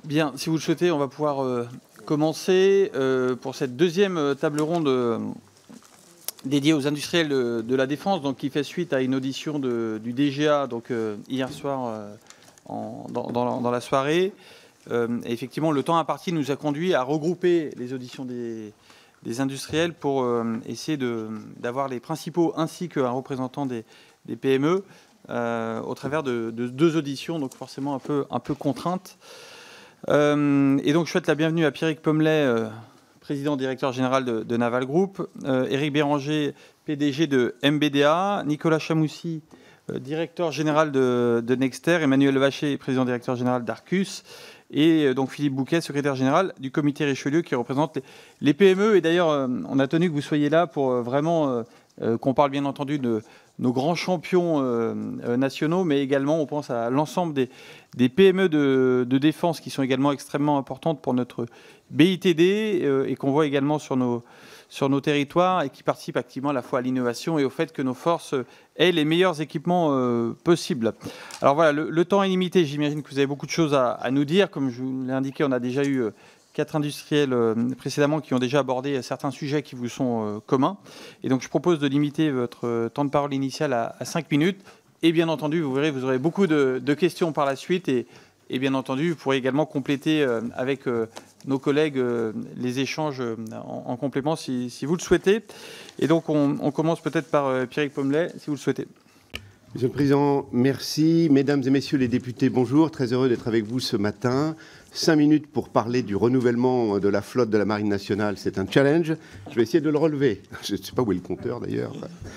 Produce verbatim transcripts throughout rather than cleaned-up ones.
Bien, si vous le souhaitez, on va pouvoir euh, commencer euh, pour cette deuxième table ronde euh, dédiée aux industriels de, de la défense, donc qui fait suite à une audition de, du D G A donc, euh, hier soir euh, en, dans, dans, dans la soirée. Euh, et effectivement, le temps imparti nous a conduit à regrouper les auditions des, des industriels pour euh, essayer d'avoir les principaux ainsi qu'un représentant des, des P M E euh, au travers de, de deux auditions, donc forcément un peu, un peu contraintes. Euh, et donc, je souhaite la bienvenue à Pierrick Pommelet, euh, président directeur général de, de Naval Group, euh, Éric Béranger, P D G de M B D A, Nicolas Chamoussi, euh, directeur général de, de Nexter, Emmanuel Vacher, président directeur général d'Arcus, et euh, donc Philippe Bouquet, secrétaire général du comité Richelieu, qui représente les, les P M E. Et d'ailleurs, euh, on a tenu que vous soyez là pour euh, vraiment euh, euh, qu'on parle bien entendu de nos grands champions euh, euh, nationaux, mais également on pense à l'ensemble des, des P M E de, de défense qui sont également extrêmement importantes pour notre B I T D euh, et qu'on voit également sur nos, sur nos territoires et qui participent activement à la fois à l'innovation et au fait que nos forces aient les meilleurs équipements euh, possibles. Alors voilà, le, le temps est limité, j'imagine que vous avez beaucoup de choses à, à nous dire. Comme je vous l'ai indiqué, on a déjà eu... Euh, quatre industriels euh, précédemment qui ont déjà abordé certains sujets qui vous sont euh, communs. Et donc, je propose de limiter votre euh, temps de parole initial à, à cinq minutes. Et bien entendu, vous verrez, vous aurez beaucoup de, de questions par la suite. Et, et bien entendu, vous pourrez également compléter euh, avec euh, nos collègues euh, les échanges euh, en, en complément si, si vous le souhaitez. Et donc, on, on commence peut-être par euh, Pierrick Pommelet, si vous le souhaitez. Monsieur le Président, merci. Mesdames et Messieurs les députés, bonjour. Très heureux d'être avec vous ce matin. Cinq minutes pour parler du renouvellement de la flotte de la Marine nationale, c'est un challenge. Je vais essayer de le relever. Je ne sais pas où est le compteur d'ailleurs.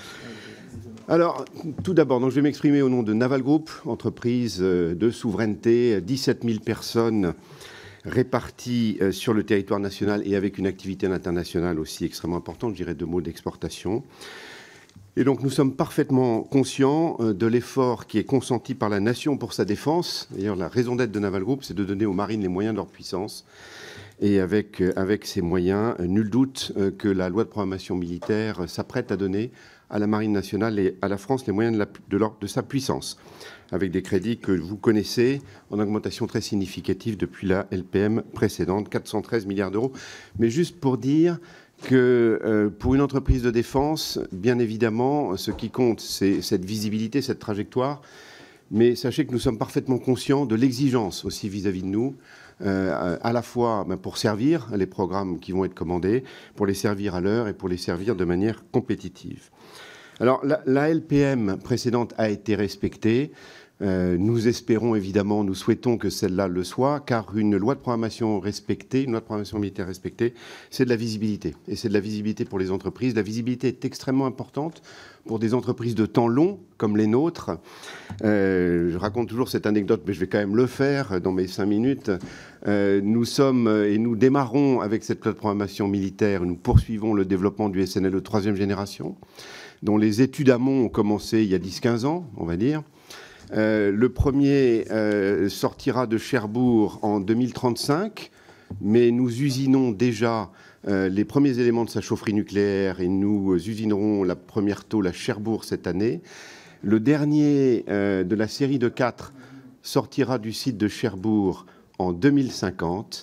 Alors, tout d'abord, donc, je vais m'exprimer au nom de Naval Group, entreprise de souveraineté, dix-sept mille personnes réparties sur le territoire national et avec une activité internationale aussi extrêmement importante, je dirais deux mots d'exportation. Et donc nous sommes parfaitement conscients de l'effort qui est consenti par la nation pour sa défense. D'ailleurs, la raison d'être de Naval Group, c'est de donner aux marines les moyens de leur puissance. Et avec, avec ces moyens, nul doute que la loi de programmation militaire s'apprête à donner à la Marine nationale et à la France les moyens de, la, de, leur, de sa puissance, avec des crédits que vous connaissez en augmentation très significative depuis la L P M précédente, quatre cent treize milliards d'euros. Mais juste pour dire que euh, pour une entreprise de défense, bien évidemment, ce qui compte, c'est cette visibilité, cette trajectoire. Mais sachez que nous sommes parfaitement conscients de l'exigence aussi vis-à-vis de nous, euh, à la fois ben, pour servir les programmes qui vont être commandés, pour les servir à l'heure et pour les servir de manière compétitive. Alors, la, la L P M précédente a été respectée. Euh, nous espérons évidemment, nous souhaitons que celle-là le soit, car une loi de programmation respectée, une loi de programmation militaire respectée, c'est de la visibilité. Et c'est de la visibilité pour les entreprises. La visibilité est extrêmement importante pour des entreprises de temps long, comme les nôtres. Euh, je raconte toujours cette anecdote, mais je vais quand même le faire dans mes cinq minutes. Euh, nous sommes et nous démarrons avec cette loi de programmation militaire, nous poursuivons le développement du S N L E troisième génération, dont les études amont ont commencé il y a dix quinze ans, on va dire. Euh, le premier euh, sortira de Cherbourg en deux mille trente-cinq, mais nous usinons déjà euh, les premiers éléments de sa chaufferie nucléaire et nous usinerons la première tôle à Cherbourg cette année. Le dernier euh, de la série de quatre sortira du site de Cherbourg en deux mille cinquante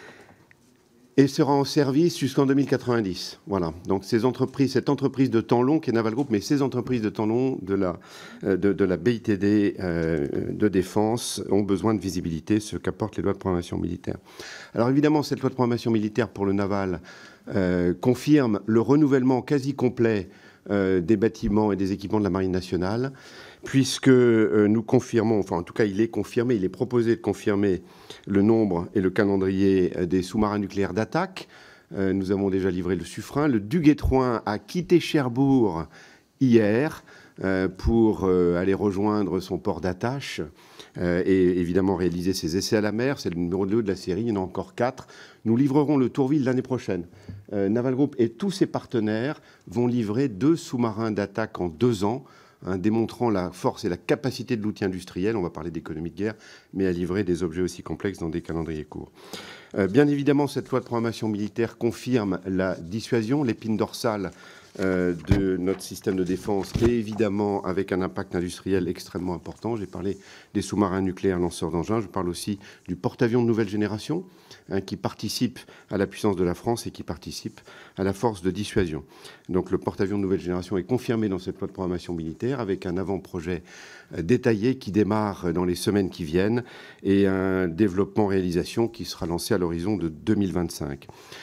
et sera en service jusqu'en deux mille quatre-vingt-dix. Voilà. Donc ces entreprises, cette entreprise de temps long qui est Naval Group, mais ces entreprises de temps long de la, de, de la B I T D euh, de défense ont besoin de visibilité, ce qu'apportent les lois de programmation militaire. Alors évidemment, cette loi de programmation militaire pour le naval euh, confirme le renouvellement quasi complet euh, des bâtiments et des équipements de la Marine nationale, puisque euh, nous confirmons, enfin en tout cas il est confirmé, il est proposé de confirmer le nombre et le calendrier des sous-marins nucléaires d'attaque. Euh, nous avons déjà livré le Suffren. Le Duguay-Trouin a quitté Cherbourg hier euh, pour euh, aller rejoindre son port d'attache euh, et évidemment réaliser ses essais à la mer. C'est le numéro deux de la série, il y en a encore quatre. Nous livrerons le Tourville l'année prochaine. Euh, Naval Group et tous ses partenaires vont livrer deux sous-marins d'attaque en deux ans, Hein, démontrant la force et la capacité de l'outil industriel, on va parler d'économie de guerre, mais à livrer des objets aussi complexes dans des calendriers courts. Euh, bien évidemment, cette loi de programmation militaire confirme la dissuasion, l'épine dorsale euh, de notre système de défense et évidemment avec un impact industriel extrêmement important. J'ai parlé des sous-marins nucléaires lanceurs d'engins, je parle aussi du porte-avions de nouvelle génération hein, qui participe à la puissance de la France et qui participe à la force de dissuasion. Donc le porte-avions de nouvelle génération est confirmé dans cette loi de programmation militaire avec un avant-projet euh, détaillé qui démarre dans les semaines qui viennent et un développement-réalisation qui sera lancé à l'horizon de deux mille vingt-cinq.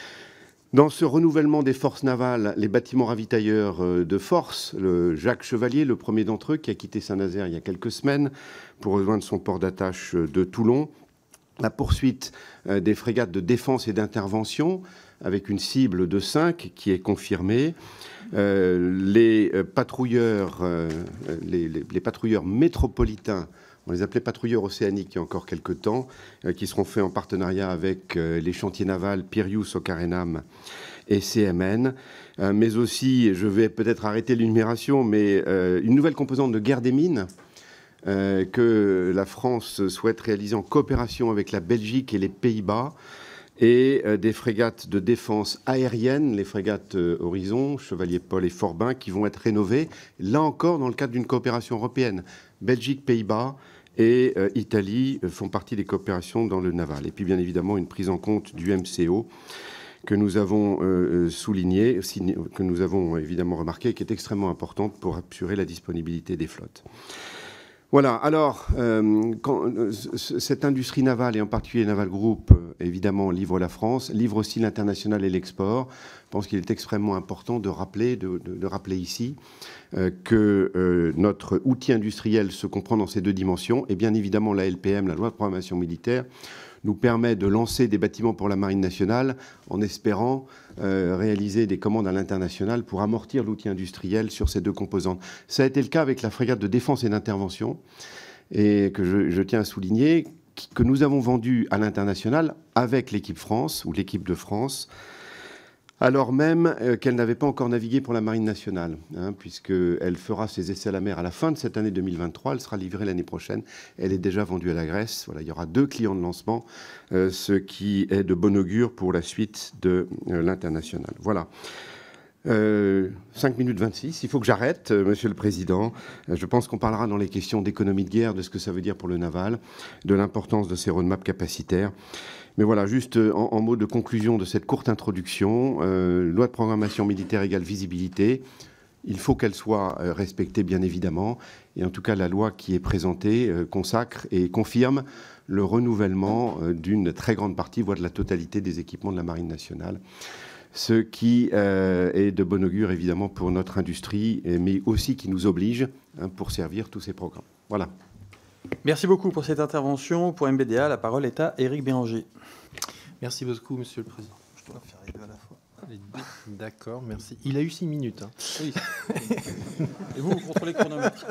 Dans ce renouvellement des forces navales, les bâtiments ravitailleurs de force, le Jacques Chevalier, le premier d'entre eux, qui a quitté Saint-Nazaire il y a quelques semaines pour rejoindre son port d'attache de Toulon, la poursuite des frégates de défense et d'intervention, avec une cible de cinq qui est confirmée, euh, les patrouilleurs, euh, les, les, les patrouilleurs métropolitains, on les appelait patrouilleurs océaniques il y a encore quelques temps, euh, qui seront faits en partenariat avec euh, les chantiers navals Pirius au Carénam et C M N. Euh, mais aussi, je vais peut-être arrêter l'énumération, mais euh, une nouvelle composante de guerre des mines euh, que la France souhaite réaliser en coopération avec la Belgique et les Pays-Bas, et euh, des frégates de défense aérienne, les frégates euh, Horizon, Chevalier Paul et Forbin, qui vont être rénovées, là encore dans le cadre d'une coopération européenne. Belgique, Pays-Bas et euh, Italie euh, font partie des coopérations dans le naval. Et puis bien évidemment une prise en compte du M C O que nous avons euh, souligné, que nous avons évidemment remarqué, qui est extrêmement importante pour assurer la disponibilité des flottes. Voilà, alors, euh, quand, euh, cette industrie navale, et en particulier Naval Group, euh, évidemment, livre la France, livre aussi l'international et l'export. Je pense qu'il est extrêmement important de rappeler, de, de, de rappeler ici euh, que euh, notre outil industriel se comprend dans ces deux dimensions. Et bien évidemment, la L P M, la loi de programmation militaire, nous permet de lancer des bâtiments pour la Marine nationale en espérant euh, réaliser des commandes à l'international pour amortir l'outil industriel sur ces deux composantes. Ça a été le cas avec la frégate de défense et d'intervention, et que je, je tiens à souligner, que nous avons vendu à l'international avec l'équipe France, ou l'équipe de France, alors même euh, qu'elle n'avait pas encore navigué pour la Marine nationale, hein, puisqu'elle fera ses essais à la mer à la fin de cette année deux mille vingt-trois, elle sera livrée l'année prochaine, elle est déjà vendue à la Grèce. Voilà, il y aura deux clients de lancement, euh, ce qui est de bon augure pour la suite de euh, l'international. Voilà. Euh, cinq minutes vingt-six, il faut que j'arrête, euh, Monsieur le Président. Euh, je pense qu'on parlera dans les questions d'économie de guerre, de ce que ça veut dire pour le naval, de l'importance de ces roadmaps capacitaires. Mais voilà, juste en, en mots de conclusion de cette courte introduction, euh, loi de programmation militaire égale visibilité. Il faut qu'elle soit euh, respectée, bien évidemment. Et en tout cas, la loi qui est présentée euh, consacre et confirme le renouvellement euh, d'une très grande partie, voire de la totalité des équipements de la Marine nationale. Ce qui euh, est de bon augure, évidemment, pour notre industrie, mais aussi qui nous oblige hein, pour servir tous ces programmes. Voilà. Merci beaucoup pour cette intervention. Pour M B D A, la parole est à Éric Béranger. Merci beaucoup, Monsieur le Président. Je dois faire les deux à la fois. D'accord, merci. Il a eu six minutes. Hein. Oui. Et vous, vous contrôlez le chronomètre.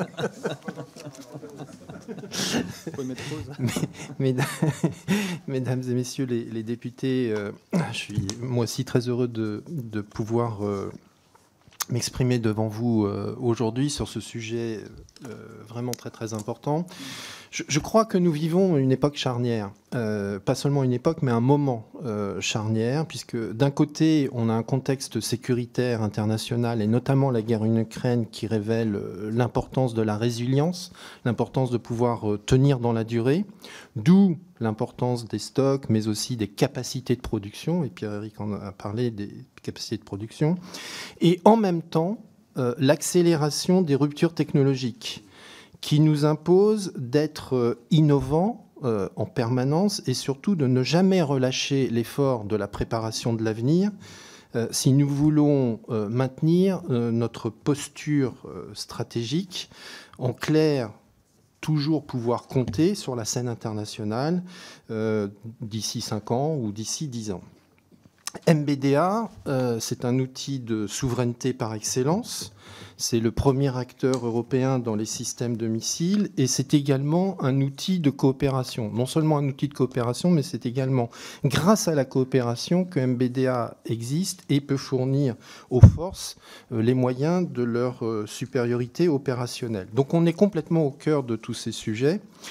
Vous pouvez mettre pause. Mesdames, mesdames et messieurs les, les députés, euh, je suis moi aussi très heureux de, de pouvoir euh, m'exprimer devant vous euh, aujourd'hui sur ce sujet euh, vraiment très très important. Je, je crois que nous vivons une époque charnière, euh, pas seulement une époque, mais un moment euh, charnière, puisque d'un côté, on a un contexte sécuritaire international, et notamment la guerre en Ukraine, qui révèle euh, l'importance de la résilience, l'importance de pouvoir euh, tenir dans la durée, d'où l'importance des stocks, mais aussi des capacités de production, et Pierre-Éric en a parlé des capacités de production, et en même temps, euh, l'accélération des ruptures technologiques, qui nous impose d'être innovants euh, en permanence et surtout de ne jamais relâcher l'effort de la préparation de l'avenir euh, si nous voulons euh, maintenir euh, notre posture euh, stratégique. En clair, toujours pouvoir compter sur la scène internationale euh, d'ici cinq ans ou d'ici dix ans. M B D A, euh, c'est un outil de souveraineté par excellence. C'est le premier acteur européen dans les systèmes de missiles et c'est également un outil de coopération. Non seulement un outil de coopération, mais c'est également grâce à la coopération que M B D A existe et peut fournir aux forces euh, les moyens de leur euh, supériorité opérationnelle. Donc on est complètement au cœur de tous ces sujets.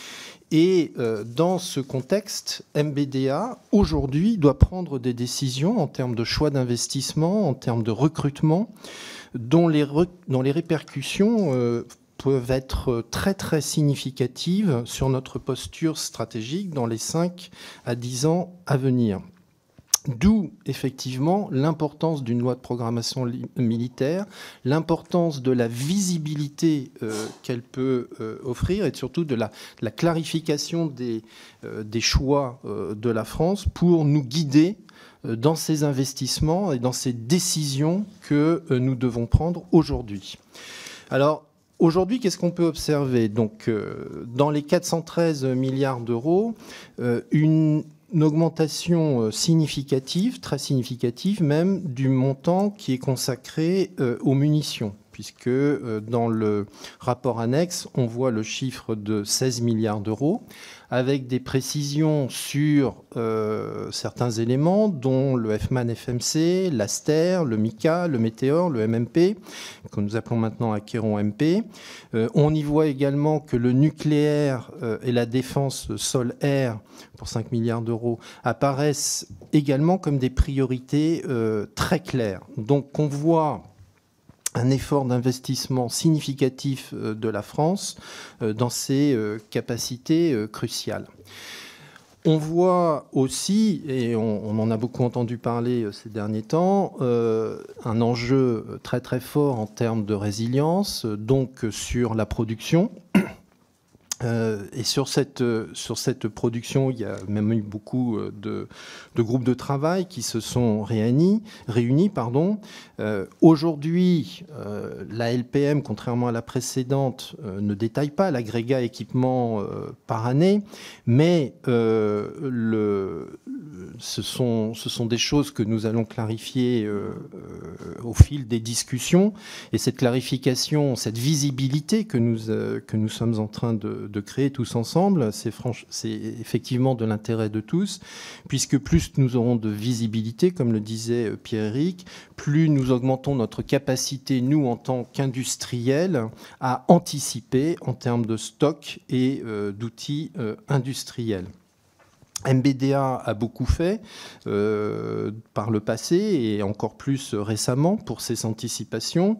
Et euh, dans ce contexte, M B D A, aujourd'hui, doit prendre des décisions en termes de choix d'investissement, en termes de recrutement, dont les, re dont les répercussions euh, peuvent être très, très significatives sur notre posture stratégique dans les cinq à dix ans à venir. D'où, effectivement, l'importance d'une loi de programmation militaire, l'importance de la visibilité euh, qu'elle peut euh, offrir et surtout de la, de la clarification des, euh, des choix euh, de la France pour nous guider euh, dans ces investissements et dans ces décisions que euh, nous devons prendre aujourd'hui. Alors, aujourd'hui, qu'est-ce qu'on peut observer? Donc, euh, dans les quatre cent treize milliards d'euros, euh, une Une augmentation significative, très significative même, du montant qui est consacré euh, aux munitions, puisque euh, dans le rapport annexe, on voit le chiffre de seize milliards d'euros, avec des précisions sur euh, certains éléments, dont le F MAN F M C, l'Aster, le MICA, le Météor, le M M P, que nous appelons maintenant Acquéron M P. Euh, on y voit également que le nucléaire euh, et la défense sol-air, pour cinq milliards d'euros, apparaissent également comme des priorités euh, très claires. Donc on voit un effort d'investissement significatif de la France dans ses capacités cruciales. On voit aussi, et on, on en a beaucoup entendu parler ces derniers temps, euh, un enjeu très très fort en termes de résilience, donc sur la production. Euh, et sur cette, sur cette production, il y a même eu beaucoup de, de groupes de travail qui se sont réunis. réunis pardon. Euh, Aujourd'hui, euh, la L P M, contrairement à la précédente, euh, ne détaille pas l'agrégat équipement euh, par année, mais euh, le, ce, sont, ce sont des choses que nous allons clarifier euh, euh, au fil des discussions. Et cette clarification, cette visibilité que nous, euh, que nous sommes en train de de créer tous ensemble, c'est effectivement de l'intérêt de tous, puisque plus nous aurons de visibilité, comme le disait Pierre-Éric, plus nous augmentons notre capacité, nous, en tant qu'industriels, à anticiper en termes de stock et euh, d'outils euh, industriels. M B D A a beaucoup fait euh, par le passé et encore plus récemment pour ses anticipations.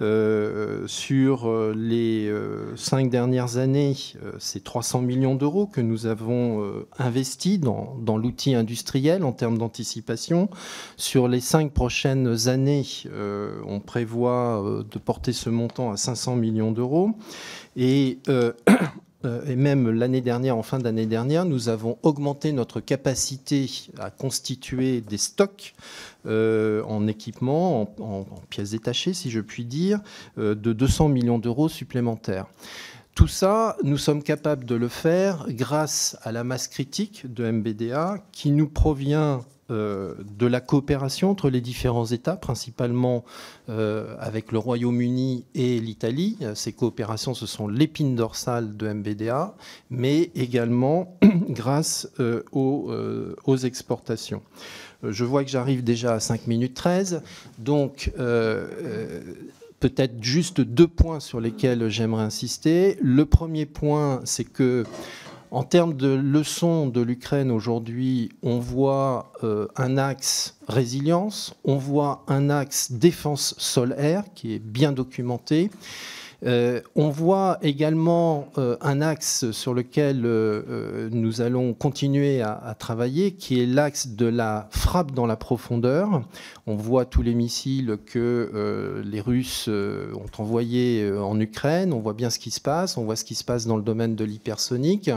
Euh, sur les euh, cinq dernières années, euh, c'est trois cents millions d'euros que nous avons euh, investis dans, dans l'outil industriel en termes d'anticipation. Sur les cinq prochaines années, euh, on prévoit euh, de porter ce montant à cinq cents millions d'euros. Et euh, Et même l'année dernière, en fin d'année dernière, nous avons augmenté notre capacité à constituer des stocks euh, en équipement, en, en, en pièces détachées, si je puis dire, euh, de deux cents millions d'euros supplémentaires. Tout ça, nous sommes capables de le faire grâce à la masse critique de M B D A qui nous provient Euh, de la coopération entre les différents États, principalement euh, avec le Royaume-Uni et l'Italie. Ces coopérations, ce sont l'épine dorsale de M B D A, mais également grâce euh, aux, euh, aux exportations. Je vois que j'arrive déjà à cinq minutes treize, donc euh, euh, peut-être juste deux points sur lesquels j'aimerais insister. Le premier point, c'est que en termes de leçons de l'Ukraine aujourd'hui, on voit euh, un axe résilience, on voit un axe défense sol-air qui est bien documenté. Euh, on voit également euh, un axe sur lequel euh, nous allons continuer à, à travailler, qui est l'axe de la frappe dans la profondeur. On voit tous les missiles que euh, les Russes euh, ont envoyés euh, en Ukraine. On voit bien ce qui se passe. On voit ce qui se passe dans le domaine de l'hypersonique.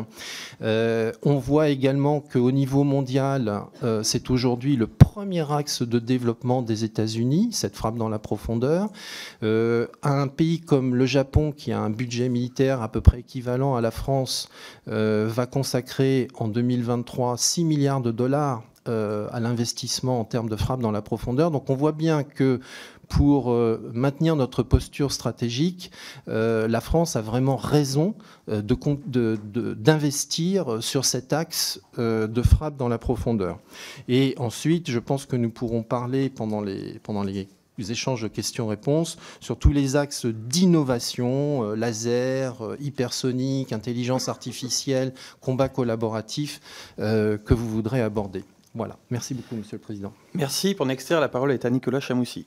Euh, on voit également qu'au niveau mondial, euh, c'est aujourd'hui le premier axe de développement des États-Unis, cette frappe dans la profondeur. Euh, un pays comme le Japon, qui a un budget militaire à peu près équivalent à la France, euh, va consacrer en deux mille vingt-trois six milliards de dollars euh, à l'investissement en termes de frappe dans la profondeur. Donc on voit bien que pour euh, maintenir notre posture stratégique, euh, la France a vraiment raison euh, de, de, de, d'investir sur cet axe euh, de frappe dans la profondeur. Et ensuite, je pense que nous pourrons parler pendant les, pendant les échanges de questions-réponses sur tous les axes d'innovation, euh, laser, euh, hypersonique, intelligence artificielle, combat collaboratif, euh, que vous voudrez aborder. Voilà. Merci beaucoup, Monsieur le Président. Merci. Pour Nexter, la parole est à Nicolas Chamoussi.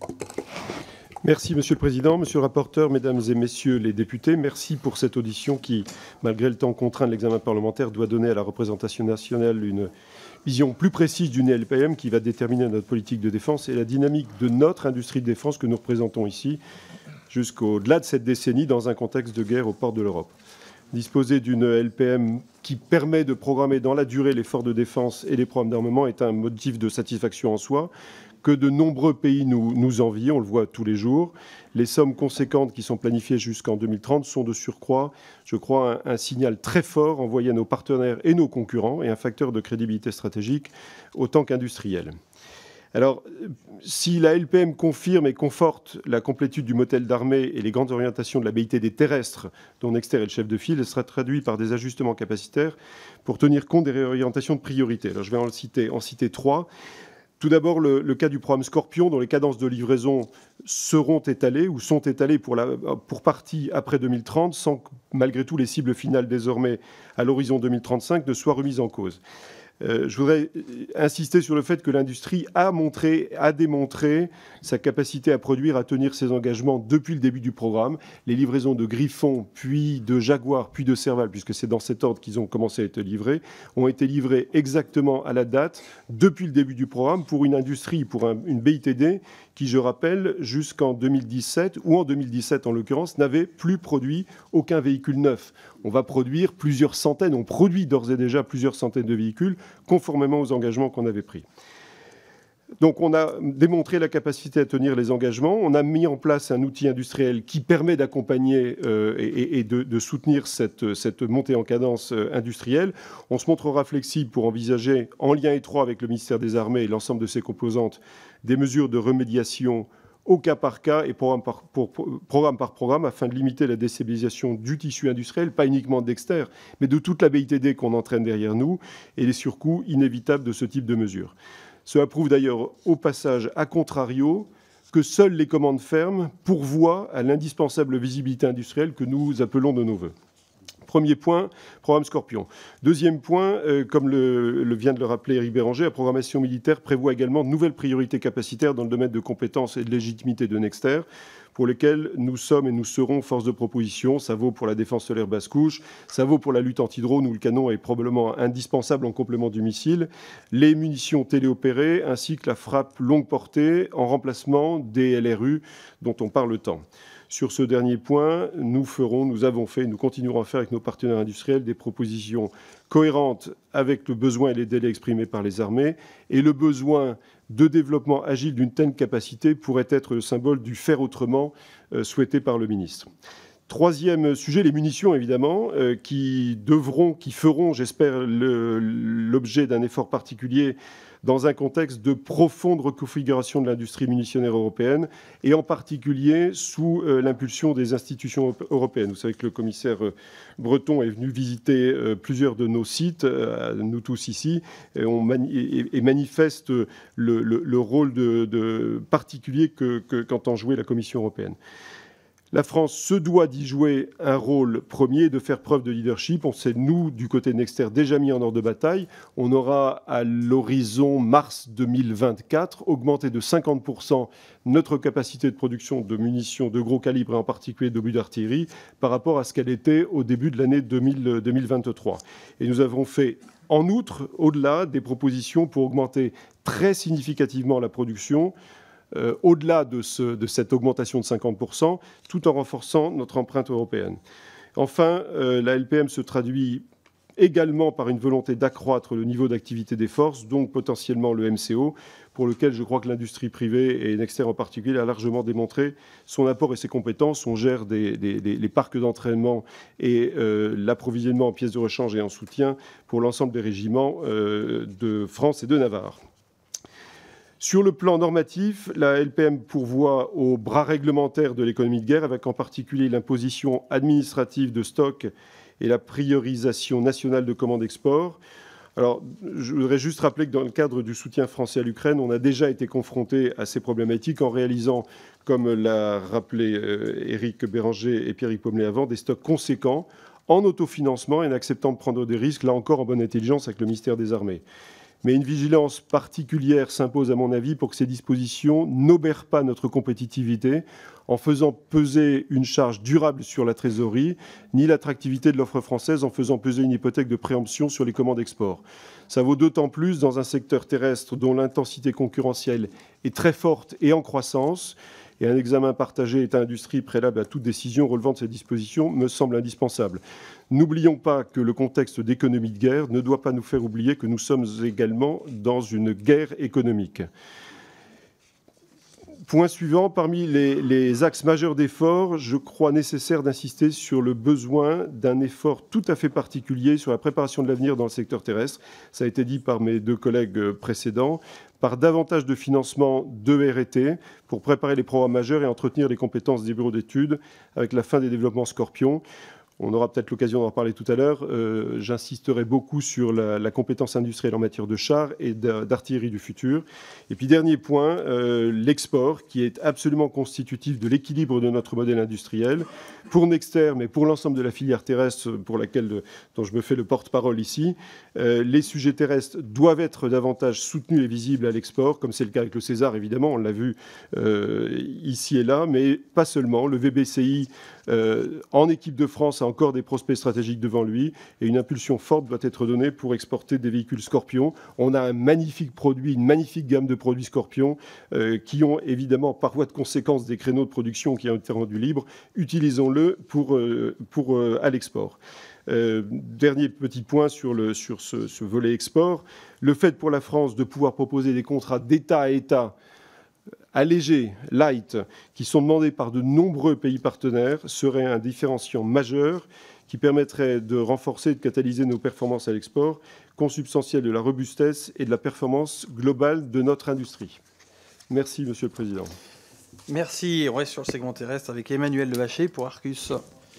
Merci, Monsieur le Président, Monsieur le rapporteur, Mesdames et Messieurs les députés. Merci pour cette audition qui, malgré le temps contraint de l'examen parlementaire, doit donner à la représentation nationale une vision plus précise d'une L P M qui va déterminer notre politique de défense et la dynamique de notre industrie de défense que nous représentons ici jusqu'au-delà de cette décennie dans un contexte de guerre aux portes de l'Europe. Disposer d'une L P M qui permet de programmer dans la durée l'effort de défense et les programmes d'armement est un motif de satisfaction en soi que de nombreux pays nous, nous envient, on le voit tous les jours. Les sommes conséquentes qui sont planifiées jusqu'en deux mille trente sont de surcroît, je crois, un, un signal très fort envoyé à nos partenaires et nos concurrents et un facteur de crédibilité stratégique autant qu'industriel. Alors, si la L P M confirme et conforte la complétude du modèle d'armée et les grandes orientations de la B I T D terrestre, dont Nexter est le chef de file, elle sera traduite par des ajustements capacitaires pour tenir compte des réorientations de priorité. Alors, je vais en citer, en citer trois. Tout d'abord, le, le cas du programme Scorpion, dont les cadences de livraison seront étalées ou sont étalées pour, la, pour partie après deux mille trente, sans que, malgré tout, les cibles finales désormais à l'horizon deux mille trente-cinq ne soient remises en cause. Euh, je voudrais insister sur le fait que l'industrie a montré, a démontré sa capacité à produire, à tenir ses engagements depuis le début du programme. Les livraisons de Griffon, puis de Jaguar, puis de Serval, puisque c'est dans cet ordre qu'ils ont commencé à être livrés, ont été livrées exactement à la date depuis le début du programme pour une industrie, pour un, une B I T D qui, je rappelle, jusqu'en deux mille dix-sept, ou en deux mille dix-sept en l'occurrence, n'avait plus produit aucun véhicule neuf. On va produire plusieurs centaines, on produit d'ores et déjà plusieurs centaines de véhicules, conformément aux engagements qu'on avait pris. Donc on a démontré la capacité à tenir les engagements, on a mis en place un outil industriel qui permet d'accompagner euh, et, et de, de soutenir cette, cette montée en cadence euh, industrielle. On se montrera flexible pour envisager, en lien étroit avec le ministère des Armées et l'ensemble de ses composantes, des mesures de remédiation au cas par cas et programme par, pour, pour, programme par programme afin de limiter la déstabilisation du tissu industriel, pas uniquement de Nexter, mais de toute la B I T D qu'on entraîne derrière nous et les surcoûts inévitables de ce type de mesures. Cela prouve d'ailleurs au passage, à contrario, que seules les commandes fermes pourvoient à l'indispensable visibilité industrielle que nous appelons de nos voeux. Premier point, programme Scorpion. Deuxième point, euh, comme le, le vient de le rappeler Éric Béranger, la programmation militaire prévoit également de nouvelles priorités capacitaires dans le domaine de compétences et de légitimité de Nexter, pour lesquelles nous sommes et nous serons force de proposition. Ça vaut pour la défense solaire basse couche, ça vaut pour la lutte anti-drone où le canon est probablement indispensable en complément du missile, les munitions téléopérées ainsi que la frappe longue portée en remplacement des L R U dont on parle tant. Sur ce dernier point, nous ferons, nous avons fait, nous continuerons à faire avec nos partenaires industriels des propositions cohérentes avec le besoin et les délais exprimés par les armées et le besoin de développement agile d'une telle capacité pourrait être le symbole du faire autrement euh, souhaité par le ministre. Troisième sujet, les munitions, évidemment, euh, qui devront, qui feront, j'espère, l'objet d'un effort particulier dans un contexte de profonde reconfiguration de l'industrie munitionnaire européenne et en particulier sous euh, l'impulsion des institutions européennes. Vous savez que le commissaire euh, Breton est venu visiter euh, plusieurs de nos sites, euh, nous tous ici, et, on mani et, et manifeste le, le, le rôle de, de particulier que, que, qu'entend jouer la Commission européenne. La France se doit d'y jouer un rôle premier, de faire preuve de leadership. On s'est, nous, du côté de Nexter, déjà mis en ordre de bataille. On aura, à l'horizon mars deux mille vingt-quatre, augmenté de cinquante pour cent notre capacité de production de munitions de gros calibre, et en particulier d'obus d'artillerie, par rapport à ce qu'elle était au début de l'année deux mille vingt-trois. Et nous avons fait, en outre, au-delà, des propositions pour augmenter très significativement la production, Euh, au-delà de, ce, de cette augmentation de cinquante pour cent, tout en renforçant notre empreinte européenne. Enfin, euh, la L P M se traduit également par une volonté d'accroître le niveau d'activité des forces, donc potentiellement le M C O, pour lequel je crois que l'industrie privée, et Nexter en particulier, a largement démontré son apport et ses compétences. On gère des, des, des, les parcs d'entraînement et euh, l'approvisionnement en pièces de rechange et en soutien pour l'ensemble des régiments euh, de France et de Navarre. Sur le plan normatif, la L P M pourvoit au bras réglementaire de l'économie de guerre, avec en particulier l'imposition administrative de stock et la priorisation nationale de commandes export. Alors, je voudrais juste rappeler que dans le cadre du soutien français à l'Ukraine, on a déjà été confronté à ces problématiques en réalisant, comme l'a rappelé euh, Éric Béranger et Pierre-Yves Pommelet avant, des stocks conséquents en autofinancement et en acceptant de prendre des risques, là encore en bonne intelligence avec le ministère des Armées. Mais une vigilance particulière s'impose, à mon avis, pour que ces dispositions n'obèrent pas notre compétitivité en faisant peser une charge durable sur la trésorerie, ni l'attractivité de l'offre française en faisant peser une hypothèque de préemption sur les commandes export. Ça vaut d'autant plus dans un secteur terrestre dont l'intensité concurrentielle est très forte et en croissance. Et un examen partagé État-industrie préalable à toute décision relevant de ces dispositions me semble indispensable. N'oublions pas que le contexte d'économie de guerre ne doit pas nous faire oublier que nous sommes également dans une guerre économique. Point suivant, parmi les, les axes majeurs d'effort, je crois nécessaire d'insister sur le besoin d'un effort tout à fait particulier sur la préparation de l'avenir dans le secteur terrestre. Ça a été dit par mes deux collègues précédents, par davantage de financement de R et T pour préparer les programmes majeurs et entretenir les compétences des bureaux d'études avec la fin des développements Scorpion. On aura peut-être l'occasion d'en reparler tout à l'heure. Euh, J'insisterai beaucoup sur la, la compétence industrielle en matière de chars et d'artillerie du futur. Et puis, dernier point, euh, l'export, qui est absolument constitutif de l'équilibre de notre modèle industriel. Pour Nexter, mais pour l'ensemble de la filière terrestre, pour laquelle, dont je me fais le porte-parole ici, euh, les sujets terrestres doivent être davantage soutenus et visibles à l'export, comme c'est le cas avec le César, évidemment, on l'a vu euh, ici et là, mais pas seulement. Le V B C I, euh, en équipe de France, a encore des prospects stratégiques devant lui et une impulsion forte doit être donnée pour exporter des véhicules Scorpion. On a un magnifique produit, une magnifique gamme de produits Scorpion euh, qui ont évidemment par voie de conséquence des créneaux de production qui ont été rendus libres. Utilisons-le pour, euh, pour euh, à l'export. Euh, dernier petit point sur, le, sur ce, ce volet export. Le fait pour la France de pouvoir proposer des contrats d'État à État allégés, light, qui sont demandés par de nombreux pays partenaires, serait un différenciant majeur qui permettrait de renforcer et de catalyser nos performances à l'export, consubstantielles de la robustesse et de la performance globale de notre industrie. Merci, Monsieur le Président. Merci. On reste sur le segment terrestre avec Emmanuel Levaché pour Arcus.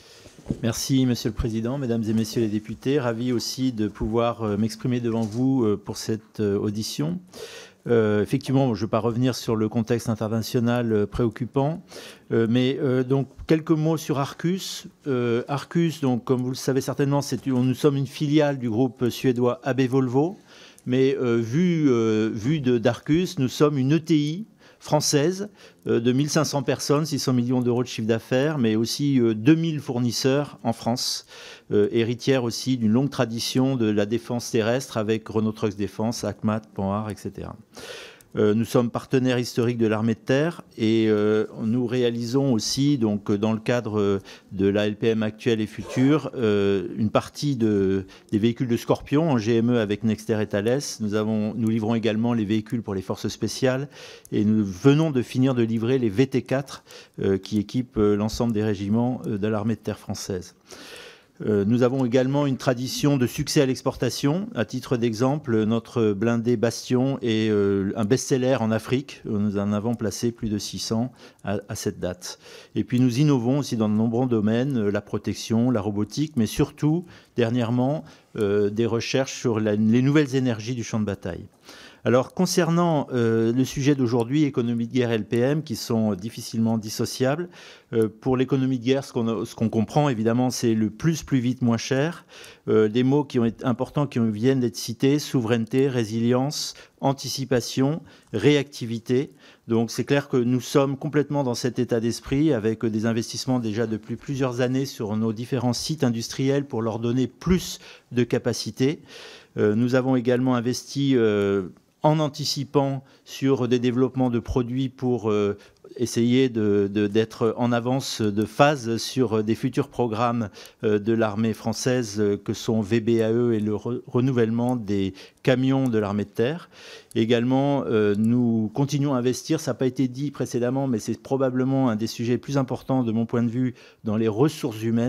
Merci, Monsieur le Président, Mesdames et Messieurs les députés. Ravi aussi de pouvoir m'exprimer devant vous pour cette audition. Euh, effectivement, je ne vais pas revenir sur le contexte international euh, préoccupant, euh, mais euh, donc quelques mots sur Arcus. Euh, Arcus, donc comme vous le savez certainement, c'est, nous sommes une filiale du groupe suédois A B Volvo, mais euh, vu, euh, vu de, d'Arcus, nous sommes une E T I française euh, de mille cinq cents personnes, six cents millions d'euros de chiffre d'affaires, mais aussi euh, deux mille fournisseurs en France, euh, héritière aussi d'une longue tradition de la défense terrestre avec Renault Trucks Défense, ACMAT, Panhard, et cetera. Euh, nous sommes partenaires historiques de l'armée de terre et euh, nous réalisons aussi, donc, dans le cadre de la L P M actuelle et future, euh, une partie de, des véhicules de Scorpion en G M E avec Nexter et Thales. Nous, avons, nous livrons également les véhicules pour les forces spéciales et nous venons de finir de livrer les V T quatre euh, qui équipent euh, l'ensemble des régiments euh, de l'armée de terre française. Euh, nous avons également une tradition de succès à l'exportation. À titre d'exemple, notre blindé Bastion est euh, un best-seller en Afrique. Nous en avons placé plus de six cents à, à cette date. Et puis nous innovons aussi dans de nombreux domaines, euh, la protection, la robotique, mais surtout, dernièrement, euh, des recherches sur la, les nouvelles énergies du champ de bataille. Alors, concernant euh, le sujet d'aujourd'hui, économie de guerre et L P M, qui sont difficilement dissociables, euh, pour l'économie de guerre, ce qu'on ce qu'on comprend, évidemment, c'est le plus, plus vite, moins cher. Euh, des mots qui ont été importants, qui viennent d'être cités, souveraineté, résilience, anticipation, réactivité. Donc, c'est clair que nous sommes complètement dans cet état d'esprit, avec des investissements déjà depuis plusieurs années sur nos différents sites industriels pour leur donner plus de capacité. Euh, nous avons également investi euh, en anticipant sur des développements de produits pour euh, essayer de, de, d'être en avance de phase sur des futurs programmes euh, de l'armée française euh, que sont V B A E et le re- renouvellement des camions de l'armée de terre. Également, euh, nous continuons à investir, ça n'a pas été dit précédemment, mais c'est probablement un des sujets les plus importants de mon point de vue dans les ressources humaines,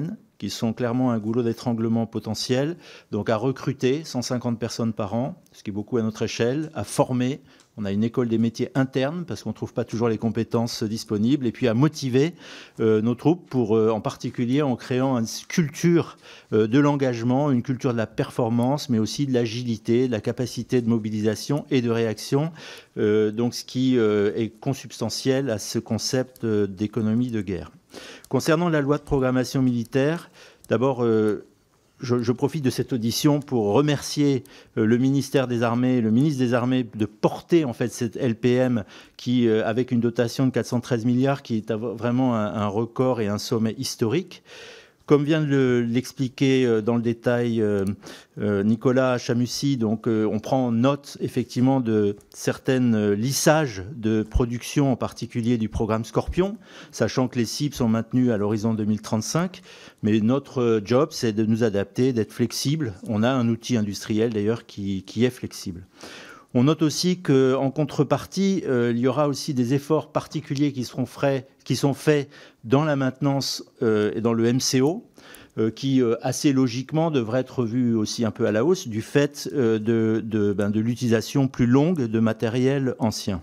qui sont clairement un goulot d'étranglement potentiel, donc à recruter cent cinquante personnes par an, ce qui est beaucoup à notre échelle, à former. On a une école des métiers interne parce qu'on ne trouve pas toujours les compétences disponibles, et puis à motiver euh, nos troupes, pour, euh, en particulier en créant une culture euh, de l'engagement, une culture de la performance, mais aussi de l'agilité, de la capacité de mobilisation et de réaction, euh, donc ce qui euh, est consubstantiel à ce concept euh, d'économie de guerre. Concernant la loi de programmation militaire, d'abord, euh, Je, je profite de cette audition pour remercier euh, le ministère des Armées, le ministre des Armées, de porter en fait cette L P M qui, euh, avec une dotation de quatre cent treize milliards, qui est vraiment un, un record et un sommet historique. Comme vient de l'expliquer euh, dans le détail euh, euh, Nicolas Chamussy, donc euh, on prend note effectivement de certaines euh, lissages de production, en particulier du programme Scorpion, sachant que les cibles sont maintenues à l'horizon deux mille trente-cinq. Mais notre job, c'est de nous adapter, d'être flexible. On a un outil industriel d'ailleurs qui, qui est flexible. On note aussi qu'en contrepartie, euh, il y aura aussi des efforts particuliers qui seront frais, qui sont faits dans la maintenance euh, et dans le M C O, euh, qui euh, assez logiquement devraient être vus aussi un peu à la hausse du fait euh, de, de, ben, de l'utilisation plus longue de matériel ancien.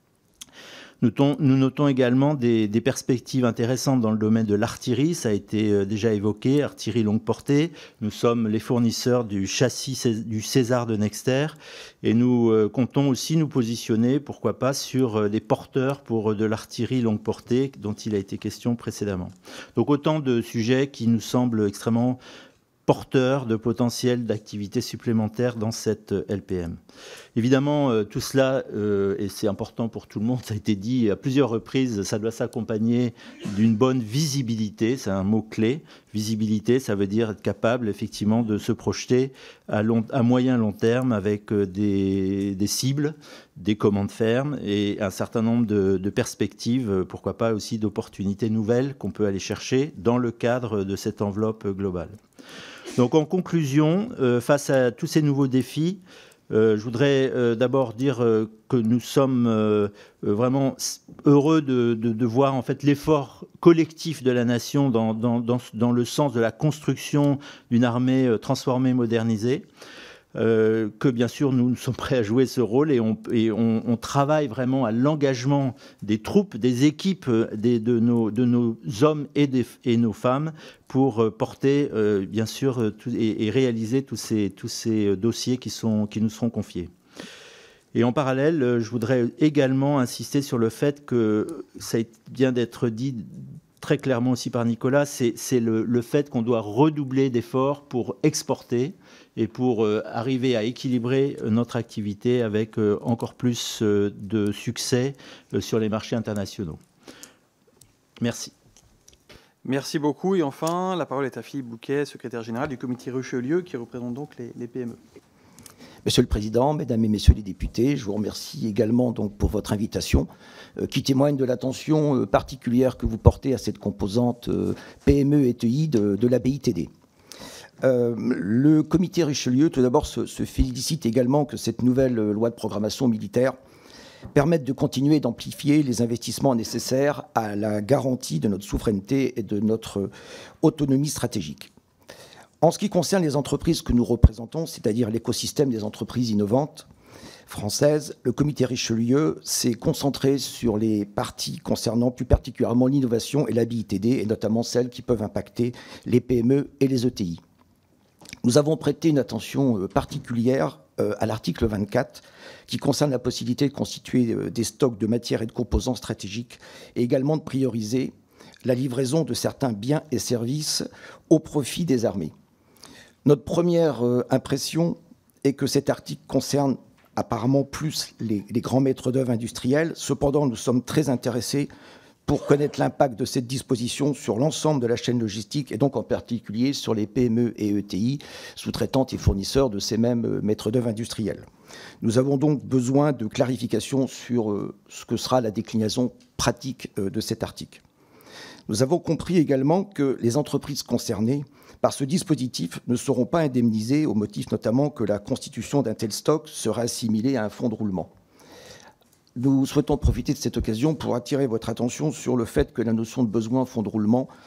Nous, ton, nous notons également des, des perspectives intéressantes dans le domaine de l'artillerie. Ça a été euh, déjà évoqué, artillerie longue portée. Nous sommes les fournisseurs du châssis du César de Nexter, et nous euh, comptons aussi nous positionner, pourquoi pas, sur euh, des porteurs pour euh, de l'artillerie longue portée dont il a été question précédemment. Donc autant de sujets qui nous semblent extrêmement porteurs de potentiel d'activité supplémentaire dans cette L P M. Évidemment, euh, tout cela, euh, et c'est important pour tout le monde, ça a été dit à plusieurs reprises, ça doit s'accompagner d'une bonne visibilité, c'est un mot-clé. Visibilité, ça veut dire être capable effectivement de se projeter à, long, à moyen long terme avec des, des cibles, des commandes fermes et un certain nombre de, de perspectives, pourquoi pas aussi d'opportunités nouvelles qu'on peut aller chercher dans le cadre de cette enveloppe globale. Donc en conclusion, euh, face à tous ces nouveaux défis, Euh, je voudrais euh, d'abord dire euh, que nous sommes euh, vraiment heureux de, de, de voir en fait l'effort collectif de la nation dans, dans, dans, dans le sens de la construction d'une armée euh, transformée, modernisée. Euh, que bien sûr nous, nous sommes prêts à jouer ce rôle, et on, et on, on travaille vraiment à l'engagement des troupes, des équipes, des, de, nos, de nos hommes et, des, et nos femmes pour porter euh, bien sûr tout, et, et réaliser tous ces, tous ces dossiers qui, sont, qui nous seront confiés. Et en parallèle, je voudrais également insister sur le fait que ça vient d'être dit très clairement aussi par Nicolas, c'est le, le fait qu'on doit redoubler d'efforts pour exporter et pour euh, arriver à équilibrer notre activité avec euh, encore plus euh, de succès euh, sur les marchés internationaux. Merci. Merci beaucoup. Et enfin, la parole est à Philippe Bouquet, secrétaire général du comité Richelieu, qui représente donc les, les P M E. Monsieur le Président, Mesdames et Messieurs les députés, je vous remercie également donc pour votre invitation, euh, qui témoigne de l'attention euh, particulière que vous portez à cette composante euh, P M E et T I de, de la B I T D. Euh, le comité Richelieu, tout d'abord, se, se félicite également que cette nouvelle loi de programmation militaire permette de continuer d'amplifier les investissements nécessaires à la garantie de notre souveraineté et de notre autonomie stratégique. En ce qui concerne les entreprises que nous représentons, c'est-à-dire l'écosystème des entreprises innovantes françaises, le comité Richelieu s'est concentré sur les parties concernant plus particulièrement l'innovation et la B I T D, et notamment celles qui peuvent impacter les P M E et les E T I. Nous avons prêté une attention particulière à l'article vingt-quatre, qui concerne la possibilité de constituer des stocks de matières et de composants stratégiques, et également de prioriser la livraison de certains biens et services au profit des armées. Notre première impression est que cet article concerne apparemment plus les, les grands maîtres d'œuvre industriels. Cependant, nous sommes très intéressés pour connaître l'impact de cette disposition sur l'ensemble de la chaîne logistique, et donc en particulier sur les P M E et E T I, sous-traitantes et fournisseurs de ces mêmes maîtres d'œuvre industriels. Nous avons donc besoin de clarifications sur ce que sera la déclinaison pratique de cet article. Nous avons compris également que les entreprises concernées par ce dispositif ne seront pas indemnisées, au motif notamment que la constitution d'un tel stock sera assimilée à un fonds de roulement. Nous souhaitons profiter de cette occasion pour attirer votre attention sur le fait que la notion de besoin en fonds de roulement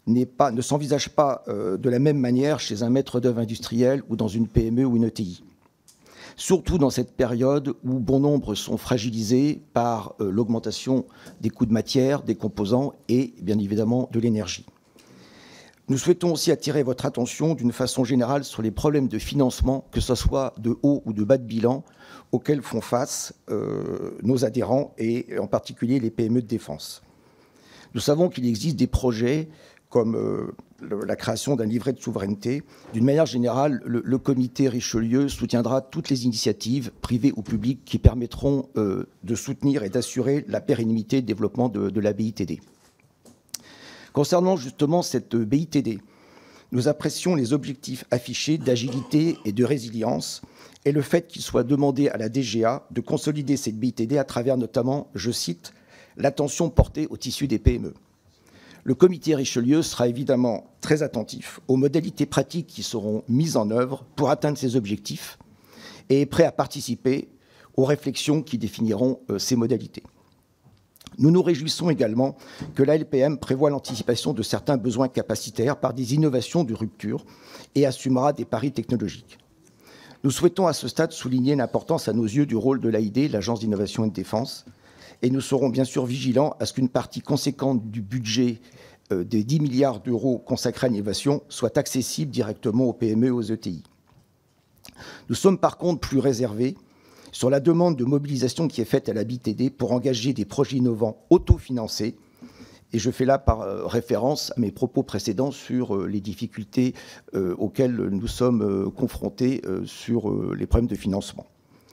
n'est pas, ne s'envisage pas euh, de la même manière chez un maître d'œuvre industriel ou dans une P M E ou une E T I. Surtout dans cette période où bon nombre sont fragilisés par euh, l'augmentation des coûts de matière, des composants et bien évidemment de l'énergie. Nous souhaitons aussi attirer votre attention d'une façon générale sur les problèmes de financement, que ce soit de haut ou de bas de bilan, auxquels font face euh, nos adhérents et en particulier les P M E de défense. Nous savons qu'il existe des projets comme euh, la création d'un livret de souveraineté. D'une manière générale, le, le comité Richelieu soutiendra toutes les initiatives, privées ou publiques, qui permettront euh, de soutenir et d'assurer la pérennité et le développement de, de la B I T D. Concernant justement cette B I T D, nous apprécions les objectifs affichés d'agilité et de résilience et le fait qu'il soit demandé à la D G A de consolider cette B I T D à travers notamment, je cite, l'attention portée au tissu des P M E. Le comité Richelieu sera évidemment très attentif aux modalités pratiques qui seront mises en œuvre pour atteindre ces objectifs et est prêt à participer aux réflexions qui définiront euh, ces modalités. Nous nous réjouissons également que la L P M prévoit l'anticipation de certains besoins capacitaires par des innovations de rupture et assumera des paris technologiques. Nous souhaitons à ce stade souligner l'importance à nos yeux du rôle de l'A I D, l'Agence d'innovation et de défense, et nous serons bien sûr vigilants à ce qu'une partie conséquente du budget euh, des dix milliards d'euros consacrés à l'innovation soit accessible directement aux P M E et aux E T I. Nous sommes par contre plus réservés sur la demande de mobilisation qui est faite à la B I T D pour engager des projets innovants autofinancés. Et je fais là par euh, référence à mes propos précédents sur euh, les difficultés euh, auxquelles nous sommes euh, confrontés euh, sur euh, les problèmes de financement.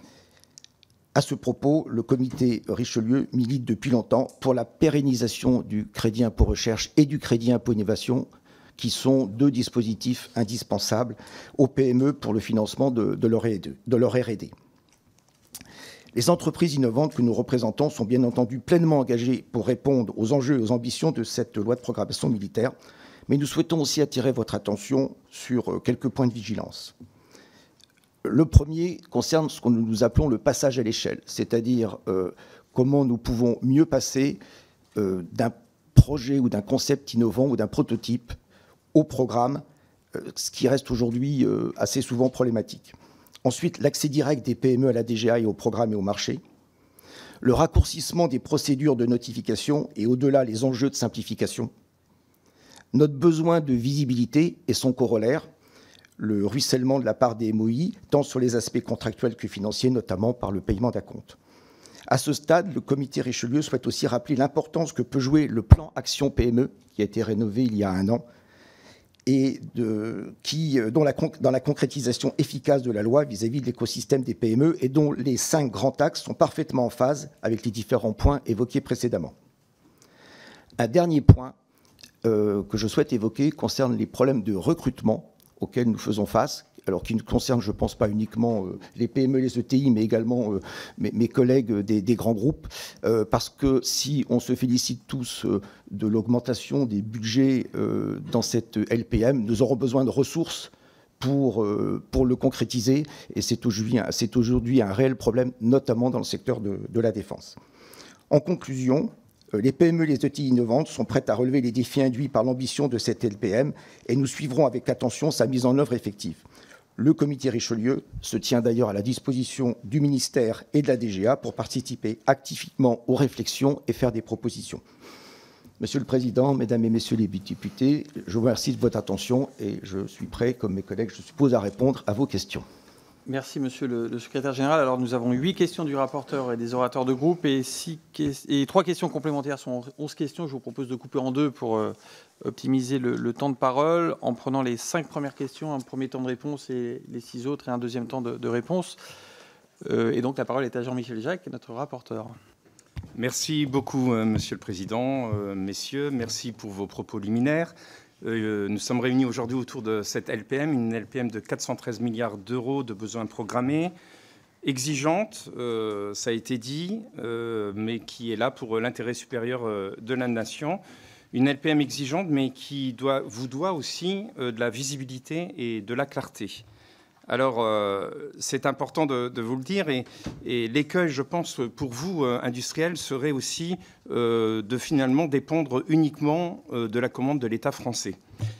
À ce propos, le comité Richelieu milite depuis longtemps pour la pérennisation du crédit impôt recherche et du crédit impôt innovation, qui sont deux dispositifs indispensables aux P M E pour le financement de, de leur R et D. Les entreprises innovantes que nous représentons sont bien entendu pleinement engagées pour répondre aux enjeux et aux ambitions de cette loi de programmation militaire, mais nous souhaitons aussi attirer votre attention sur quelques points de vigilance. Le premier concerne ce que nous appelons le passage à l'échelle, c'est-à-dire euh, comment nous pouvons mieux passer euh, d'un projet ou d'un concept innovant ou d'un prototype au programme, euh, ce qui reste aujourd'hui euh, assez souvent problématique. Ensuite, l'accès direct des P M E à la D G A et au programme et au marché, le raccourcissement des procédures de notification et au-delà les enjeux de simplification, notre besoin de visibilité et son corollaire, le ruissellement de la part des M O I, tant sur les aspects contractuels que financiers, notamment par le paiement d'acompte. À ce stade, le comité Richelieu souhaite aussi rappeler l'importance que peut jouer le plan Action P M E, qui a été rénové il y a un an, et de, qui, dont la, dans la concrétisation efficace de la loi vis-à-vis de l'écosystème des P M E et dont les cinq grands axes sont parfaitement en phase avec les différents points évoqués précédemment. Un dernier point euh, que je souhaite évoquer concerne les problèmes de recrutement auxquels nous faisons face, alors qui ne concernent, je ne pense, pas uniquement euh, les P M E et les E T I, mais également euh, mes, mes collègues des, des grands groupes, euh, parce que si on se félicite tous euh, de l'augmentation des budgets euh, dans cette L P M, nous aurons besoin de ressources pour, euh, pour le concrétiser, et c'est aujourd'hui, c'est aujourd'hui un réel problème, notamment dans le secteur de, de la défense. En conclusion, les P M E et les E T I innovantes sont prêtes à relever les défis induits par l'ambition de cette L P M et nous suivrons avec attention sa mise en œuvre effective. Le comité Richelieu se tient d'ailleurs à la disposition du ministère et de la D G A pour participer activement aux réflexions et faire des propositions. Monsieur le Président, Mesdames et Messieurs les députés, je vous remercie de votre attention et je suis prêt, comme mes collègues, je suppose, à répondre à vos questions. Merci, Monsieur le, le secrétaire général. Alors, nous avons huit questions du rapporteur et des orateurs de groupe et, six, et trois questions complémentaires sont onze questions. Je vous propose de couper en deux pour euh, optimiser le, le temps de parole en prenant les cinq premières questions, un premier temps de réponse et les six autres et un deuxième temps de, de réponse. Euh, et donc, la parole est à Jean-Michel Jacques, notre rapporteur. Merci beaucoup, euh, Monsieur le Président, euh, messieurs. Merci pour vos propos liminaires. Euh, nous sommes réunis aujourd'hui autour de cette L P M, une L P M de quatre cent treize milliards d'euros de besoins programmés, exigeante, euh, ça a été dit, euh, mais qui est là pour l'intérêt supérieur euh, de la nation. Une L P M exigeante, mais qui doit, vous doit aussi euh, de la visibilité et de la clarté. Alors, euh, c'est important de, de vous le dire. Et, et l'écueil, je pense, pour vous, euh, industriels, serait aussi euh, de finalement dépendre uniquement euh, de la commande de l'État français.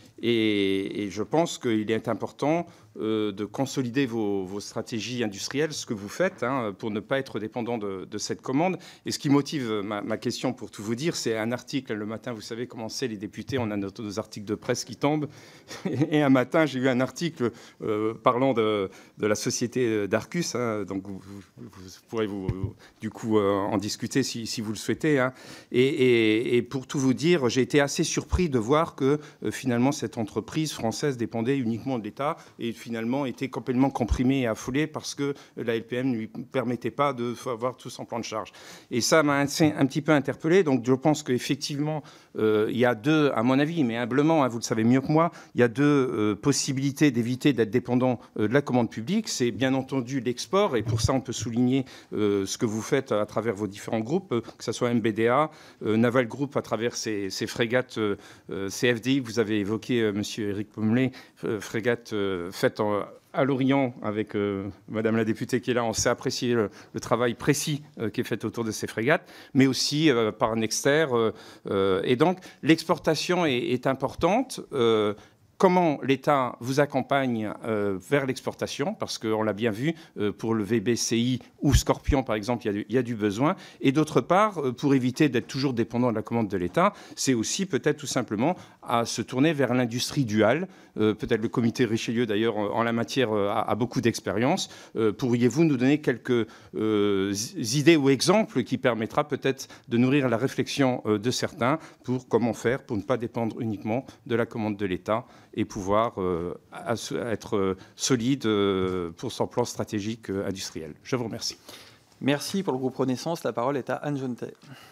Et, et je pense qu'il est important euh, de consolider vos, vos stratégies industrielles, ce que vous faites, hein, pour ne pas être dépendant de, de cette commande. Et ce qui motive ma, ma question, pour tout vous dire, c'est un article. Le matin, vous savez comment c'est, les députés, on a nos, nos articles de presse qui tombent. Et un matin, j'ai eu un article euh, parlant de, de la société d'Arcus. Hein, donc, vous, vous, vous pourrez vous, du coup euh, en discuter si, si vous le souhaitez. Hein. Et, et, et pour tout vous dire, j'ai été assez surpris de voir que euh, finalement, cette entreprise française dépendait uniquement de l'État et finalement était complètement comprimée et affolée parce que la L P M ne lui permettait pas de avoir tout son plan de charge. Et ça m'a un, un petit peu interpellé. Donc je pense qu'effectivement, euh, il y a deux, à mon avis, mais humblement, hein, vous le savez mieux que moi, il y a deux euh, possibilités d'éviter d'être dépendant euh, de la commande publique. C'est bien entendu l'export, et pour ça on peut souligner euh, ce que vous faites à travers vos différents groupes, euh, que ce soit M B D A, euh, Naval Group à travers ses, ses frégates euh, euh, C F D I, vous avez évoqué euh, Monsieur Éric Pommelet, euh, frégate euh, faite en, à l'Orient avec euh, Madame la députée qui est là. On sait apprécier le, le travail précis euh, qui est fait autour de ces frégates, mais aussi euh, par Nexter. Euh, euh, et donc l'exportation est, est importante. Euh, Comment l'État vous accompagne euh, vers l'exportation, parce qu'on l'a bien vu, euh, pour le V B C I ou Scorpion, par exemple, il y a du, il y a du besoin. Et d'autre part, euh, pour éviter d'être toujours dépendant de la commande de l'État, c'est aussi peut-être tout simplement à se tourner vers l'industrie duale. Euh, peut-être le comité Richelieu, d'ailleurs, en la matière, euh, a, a beaucoup d'expérience. Euh, pourriez-vous nous donner quelques euh, idées ou exemples qui permettra peut-être de nourrir la réflexion euh, de certains pour comment faire pour ne pas dépendre uniquement de la commande de l'État et pouvoir euh, être euh, solide euh, pour son plan stratégique euh, industriel. Je vous remercie. Merci pour le groupe Renaissance. La parole est à Anne Jeunetet.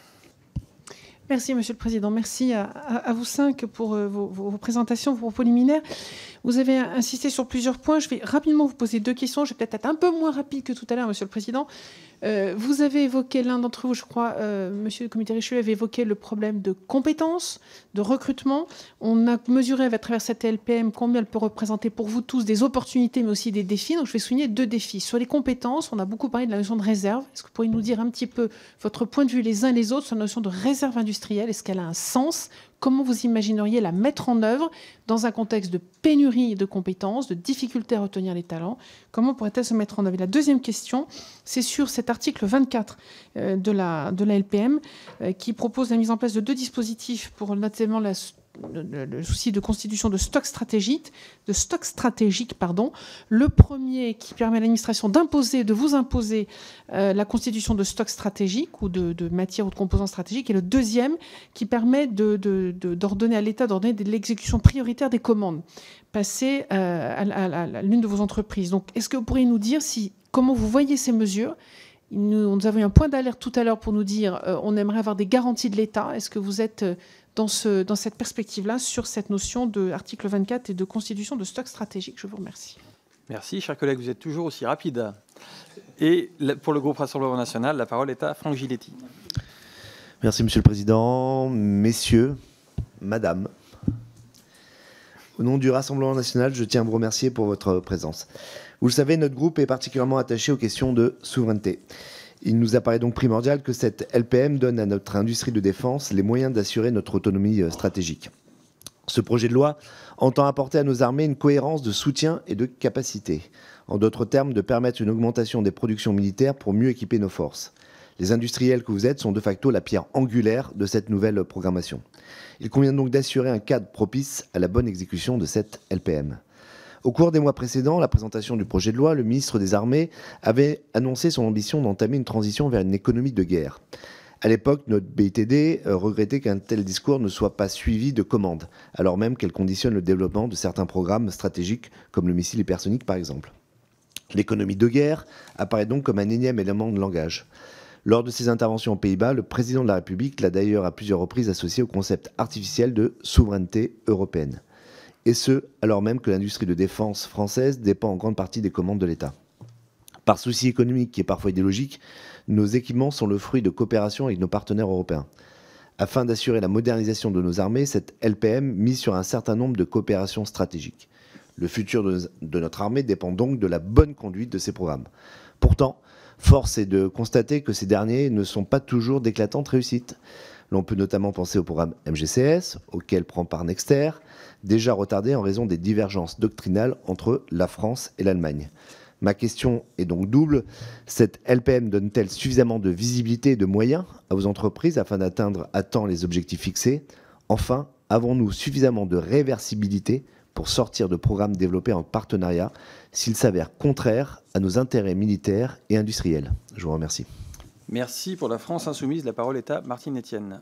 Merci, Monsieur le Président. Merci à, à, à vous cinq pour euh, vos, vos présentations, vos propos liminaires. Vous avez insisté sur plusieurs points. Je vais rapidement vous poser deux questions. Je vais peut-être être un peu moins rapide que tout à l'heure, Monsieur le Président. Euh, vous avez évoqué, l'un d'entre vous, je crois, euh, Monsieur le Comité Richelieu, avait évoqué le problème de compétences, de recrutement. On a mesuré à travers cette L P M combien elle peut représenter pour vous tous des opportunités, mais aussi des défis. Donc je vais souligner deux défis. Sur les compétences, on a beaucoup parlé de la notion de réserve. Est-ce que vous pourriez nous dire un petit peu votre point de vue les uns et les autres sur la notion de réserve industrielle? Est-ce qu'elle a un sens? Comment vous imagineriez la mettre en œuvre dans un contexte de pénurie de compétences, de difficulté à retenir les talents? Comment pourrait-elle se mettre en œuvre? Et la deuxième question, c'est sur cet article vingt-quatre euh, de, la, de la L P M euh, qui propose la mise en place de deux dispositifs pour notamment la Le, le souci de constitution de stocks stratégiques, de stocks stratégiques, pardon. Le premier qui permet à l'administration d'imposer, de vous imposer euh, la constitution de stocks stratégiques ou de, de matières ou de composants stratégiques, et le deuxième qui permet de, de, de, d'ordonner à l'État d'ordonner de l'exécution prioritaire des commandes passées euh, à, à, à, à l'une de vos entreprises. Donc, est-ce que vous pourriez nous dire si, comment vous voyez ces mesures? Nous, nous avons eu un point d'alerte tout à l'heure pour nous dire euh, on aimerait avoir des garanties de l'État. Est-ce que vous êtes euh, dans, ce, dans cette perspective-là sur cette notion de article vingt-quatre et de constitution de stock stratégique? Je vous remercie. Merci, chers collègues, vous êtes toujours aussi rapide. Et pour le groupe Rassemblement National, la parole est à Franck Giletti. Merci, Monsieur le Président. Messieurs, Madame, au nom du Rassemblement National, je tiens à vous remercier pour votre présence. Vous le savez, notre groupe est particulièrement attaché aux questions de souveraineté. Il nous apparaît donc primordial que cette L P M donne à notre industrie de défense les moyens d'assurer notre autonomie stratégique. Ce projet de loi entend apporter à nos armées une cohérence de soutien et de capacité. En d'autres termes, de permettre une augmentation des productions militaires pour mieux équiper nos forces. Les industriels que vous êtes sont de facto la pierre angulaire de cette nouvelle programmation. Il convient donc d'assurer un cadre propice à la bonne exécution de cette L P M. Au cours des mois précédents, la présentation du projet de loi, le ministre des Armées avait annoncé son ambition d'entamer une transition vers une économie de guerre. À l'époque, notre B I T D regrettait qu'un tel discours ne soit pas suivi de commandes, alors même qu'elle conditionne le développement de certains programmes stratégiques, comme le missile hypersonique par exemple. L'économie de guerre apparaît donc comme un énième élément de langage. Lors de ses interventions aux Pays-Bas, le président de la République l'a d'ailleurs à plusieurs reprises associé au concept artificiel de souveraineté européenne. Et ce, alors même que l'industrie de défense française dépend en grande partie des commandes de l'État. Par souci économique et parfois idéologique, nos équipements sont le fruit de coopération avec nos partenaires européens. Afin d'assurer la modernisation de nos armées, cette L P M mise sur un certain nombre de coopérations stratégiques. Le futur de, de notre armée dépend donc de la bonne conduite de ces programmes. Pourtant, force est de constater que ces derniers ne sont pas toujours d'éclatantes réussites. L'on peut notamment penser au programme M G C S, auquel prend part Nexter, déjà retardé en raison des divergences doctrinales entre la France et l'Allemagne. Ma question est donc double. Cette L P M donne-t-elle suffisamment de visibilité et de moyens à vos entreprises afin d'atteindre à temps les objectifs fixés? Enfin, avons-nous suffisamment de réversibilité pour sortir de programmes développés en partenariat s'ils s'avèrent contraires à nos intérêts militaires et industriels? Je vous remercie. Merci. Pour la France insoumise, la parole est à Martine Etienne.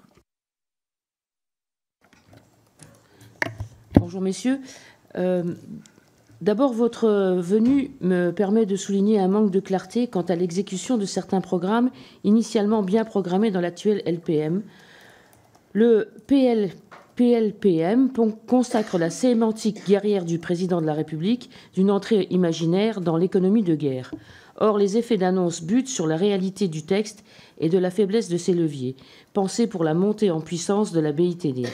Bonjour messieurs. Euh, D'abord, votre venue me permet de souligner un manque de clarté quant à l'exécution de certains programmes initialement bien programmés dans l'actuel L P M. Le P L P M consacre la sémantique guerrière du président de la République d'une entrée imaginaire dans l'économie de guerre. Or, les effets d'annonce butent sur la réalité du texte et de la faiblesse de ses leviers, pensés pour la montée en puissance de la B I T D.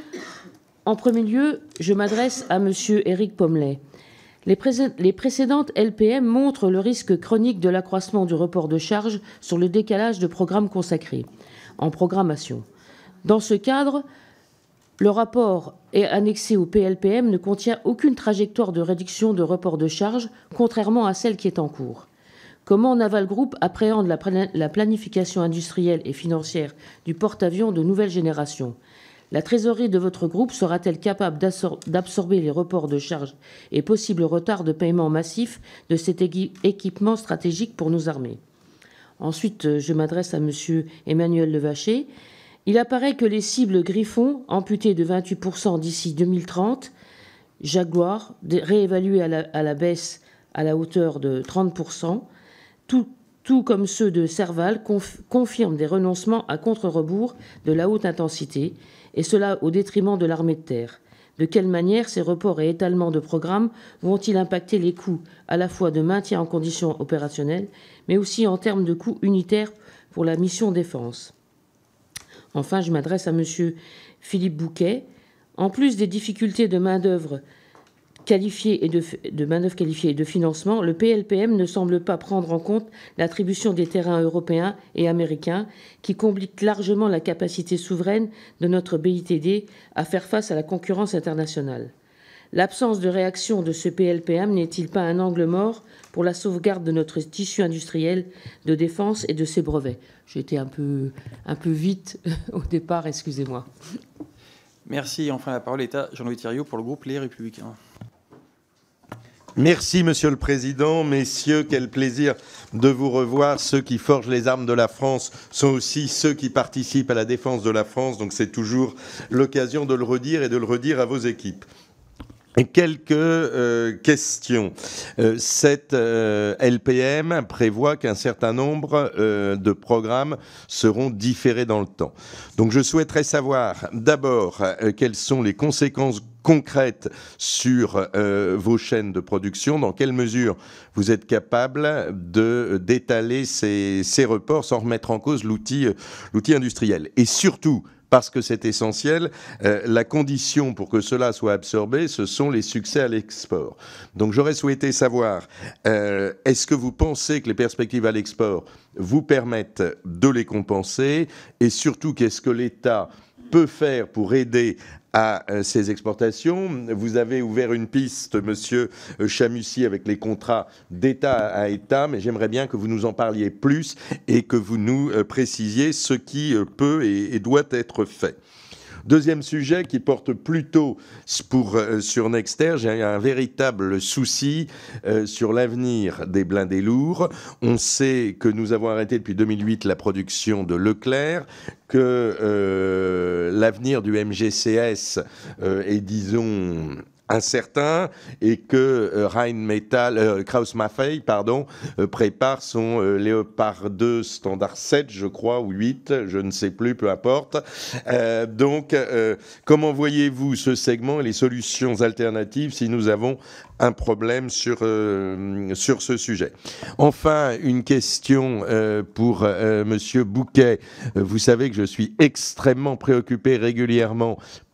En premier lieu, je m'adresse à M. Éric Pommelet. Les, les précédentes L P M montrent le risque chronique de l'accroissement du report de charges sur le décalage de programmes consacrés en programmation. Dans ce cadre, le rapport annexé au P L P M ne contient aucune trajectoire de réduction de report de charges, contrairement à celle qui est en cours. Comment Naval Group appréhende la, la planification industrielle et financière du porte-avions de nouvelle génération? La trésorerie de votre groupe sera-t-elle capable d'absorber les reports de charges et possibles retards de paiement massifs de cet équipement stratégique pour nos armées? Ensuite, je m'adresse à M. Emmanuel Levaché. Il apparaît que les cibles Griffon, amputées de vingt-huit pour cent d'ici deux mille trente, Jaguar, réévaluées à la, à la baisse à la hauteur de trente pour cent, tout, tout comme ceux de Serval, conf, confirment des renoncements à contre-rebours de la haute intensité, et cela au détriment de l'armée de terre. De quelle manière ces reports et étalements de programmes vont-ils impacter les coûts à la fois de maintien en conditions opérationnelles, mais aussi en termes de coûts unitaires pour la mission défense? Enfin, je m'adresse à M. Philippe Bouquet. En plus des difficultés de main-d'œuvre qualifiée et de, de main-d'œuvre qualifiée et de financement, le P L P M ne semble pas prendre en compte l'attribution des terrains européens et américains qui compliquent largement la capacité souveraine de notre B I T D à faire face à la concurrence internationale. L'absence de réaction de ce P L P M n'est-il pas un angle mort pour la sauvegarde de notre tissu industriel de défense et de ses brevets? J'ai été un peu, un peu vite au départ, excusez-moi. Merci. Enfin, la parole est à Jean-Louis Thiriot pour le groupe Les Républicains. Merci, Monsieur le Président. Messieurs, quel plaisir de vous revoir. Ceux qui forgent les armes de la France sont aussi ceux qui participent à la défense de la France. Donc c'est toujours l'occasion de le redire et de le redire à vos équipes. Quelques euh, questions. Euh, cette euh, L P M prévoit qu'un certain nombre euh, de programmes seront différés dans le temps. Donc je souhaiterais savoir d'abord euh, quelles sont les conséquences concrètes sur euh, vos chaînes de production, dans quelle mesure vous êtes capable de d'étaler ces, ces reports sans remettre en cause l'outil euh, l'outil industriel. Et surtout, parce que c'est essentiel, euh, la condition pour que cela soit absorbé, ce sont les succès à l'export. Donc j'aurais souhaité savoir, euh, est-ce que vous pensez que les perspectives à l'export vous permettent de les compenser? Et surtout, qu'est-ce que l'État peut faire pour aider à euh, ces exportations? Vous avez ouvert une piste, Monsieur Chamussy, avec les contrats d'État à État, mais j'aimerais bien que vous nous en parliez plus et que vous nous euh, précisiez ce qui euh, peut et, et doit être fait. Deuxième sujet qui porte plutôt pour, euh, sur Nexter, j'ai un véritable souci euh, sur l'avenir des blindés lourds. On sait que nous avons arrêté depuis deux mille huit la production de Leclerc, que euh, l'avenir du M G C S euh, est, disons, incertain, et que euh, Rheinmetall, euh, Krauss-Maffei, pardon, euh, prépare son euh, Léopard deux standard sept, je crois, ou huit, je ne sais plus, peu importe. Euh, donc, euh, comment voyez-vous ce segment et les solutions alternatives si nous avons un problème sur, euh, sur ce sujet? Enfin, une question euh, pour euh, Monsieur Bouquet. Vous savez que je suis extrêmement préoccupé régulièrement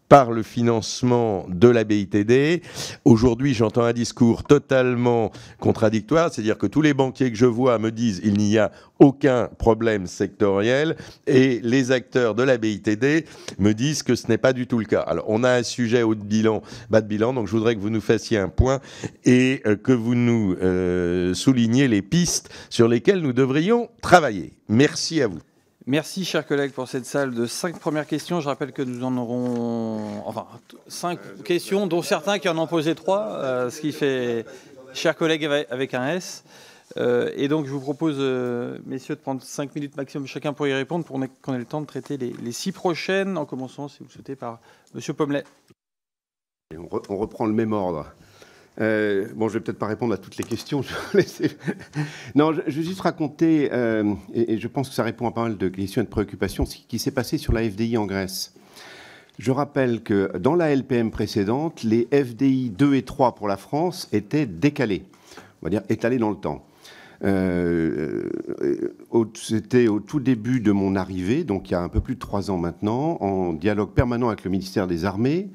par le financement de la B I T D. Aujourd'hui, j'entends un discours totalement contradictoire, c'est-à-dire que tous les banquiers que je vois me disent il n'y a aucun problème sectoriel et les acteurs de la B I T D me disent que ce n'est pas du tout le cas. Alors, on a un sujet haut de bilan, bas de bilan, donc je voudrais que vous nous fassiez un point et euh, que vous nous euh, souligniez les pistes sur lesquelles nous devrions travailler. Merci à vous. Merci, chers collègues, pour cette salle de cinq premières questions. Je rappelle que nous en aurons enfin cinq questions, dont certains qui en ont posé trois, euh, ce qui fait chers collègues avec un S. Euh, et donc, je vous propose, euh, messieurs, de prendre cinq minutes maximum chacun pour y répondre, pour qu'on ait le temps de traiter les, les six prochaines, en commençant, si vous le souhaitez, par Monsieur Pommelet. On, re, on reprend le même ordre. Euh, bon, je vais peut-être pas répondre à toutes les questions. Je vais, laisser... non, je, je vais juste raconter, euh, et, et je pense que ça répond à pas mal de questions et de préoccupations, ce qui s'est passé sur la F D I en Grèce. Je rappelle que dans la L P M précédente, les F D I deux et trois pour la France étaient décalés, on va dire étalés dans le temps. Euh, C'était au tout début de mon arrivée, donc il y a un peu plus de trois ans maintenant, en dialogue permanent avec le ministère des Armées,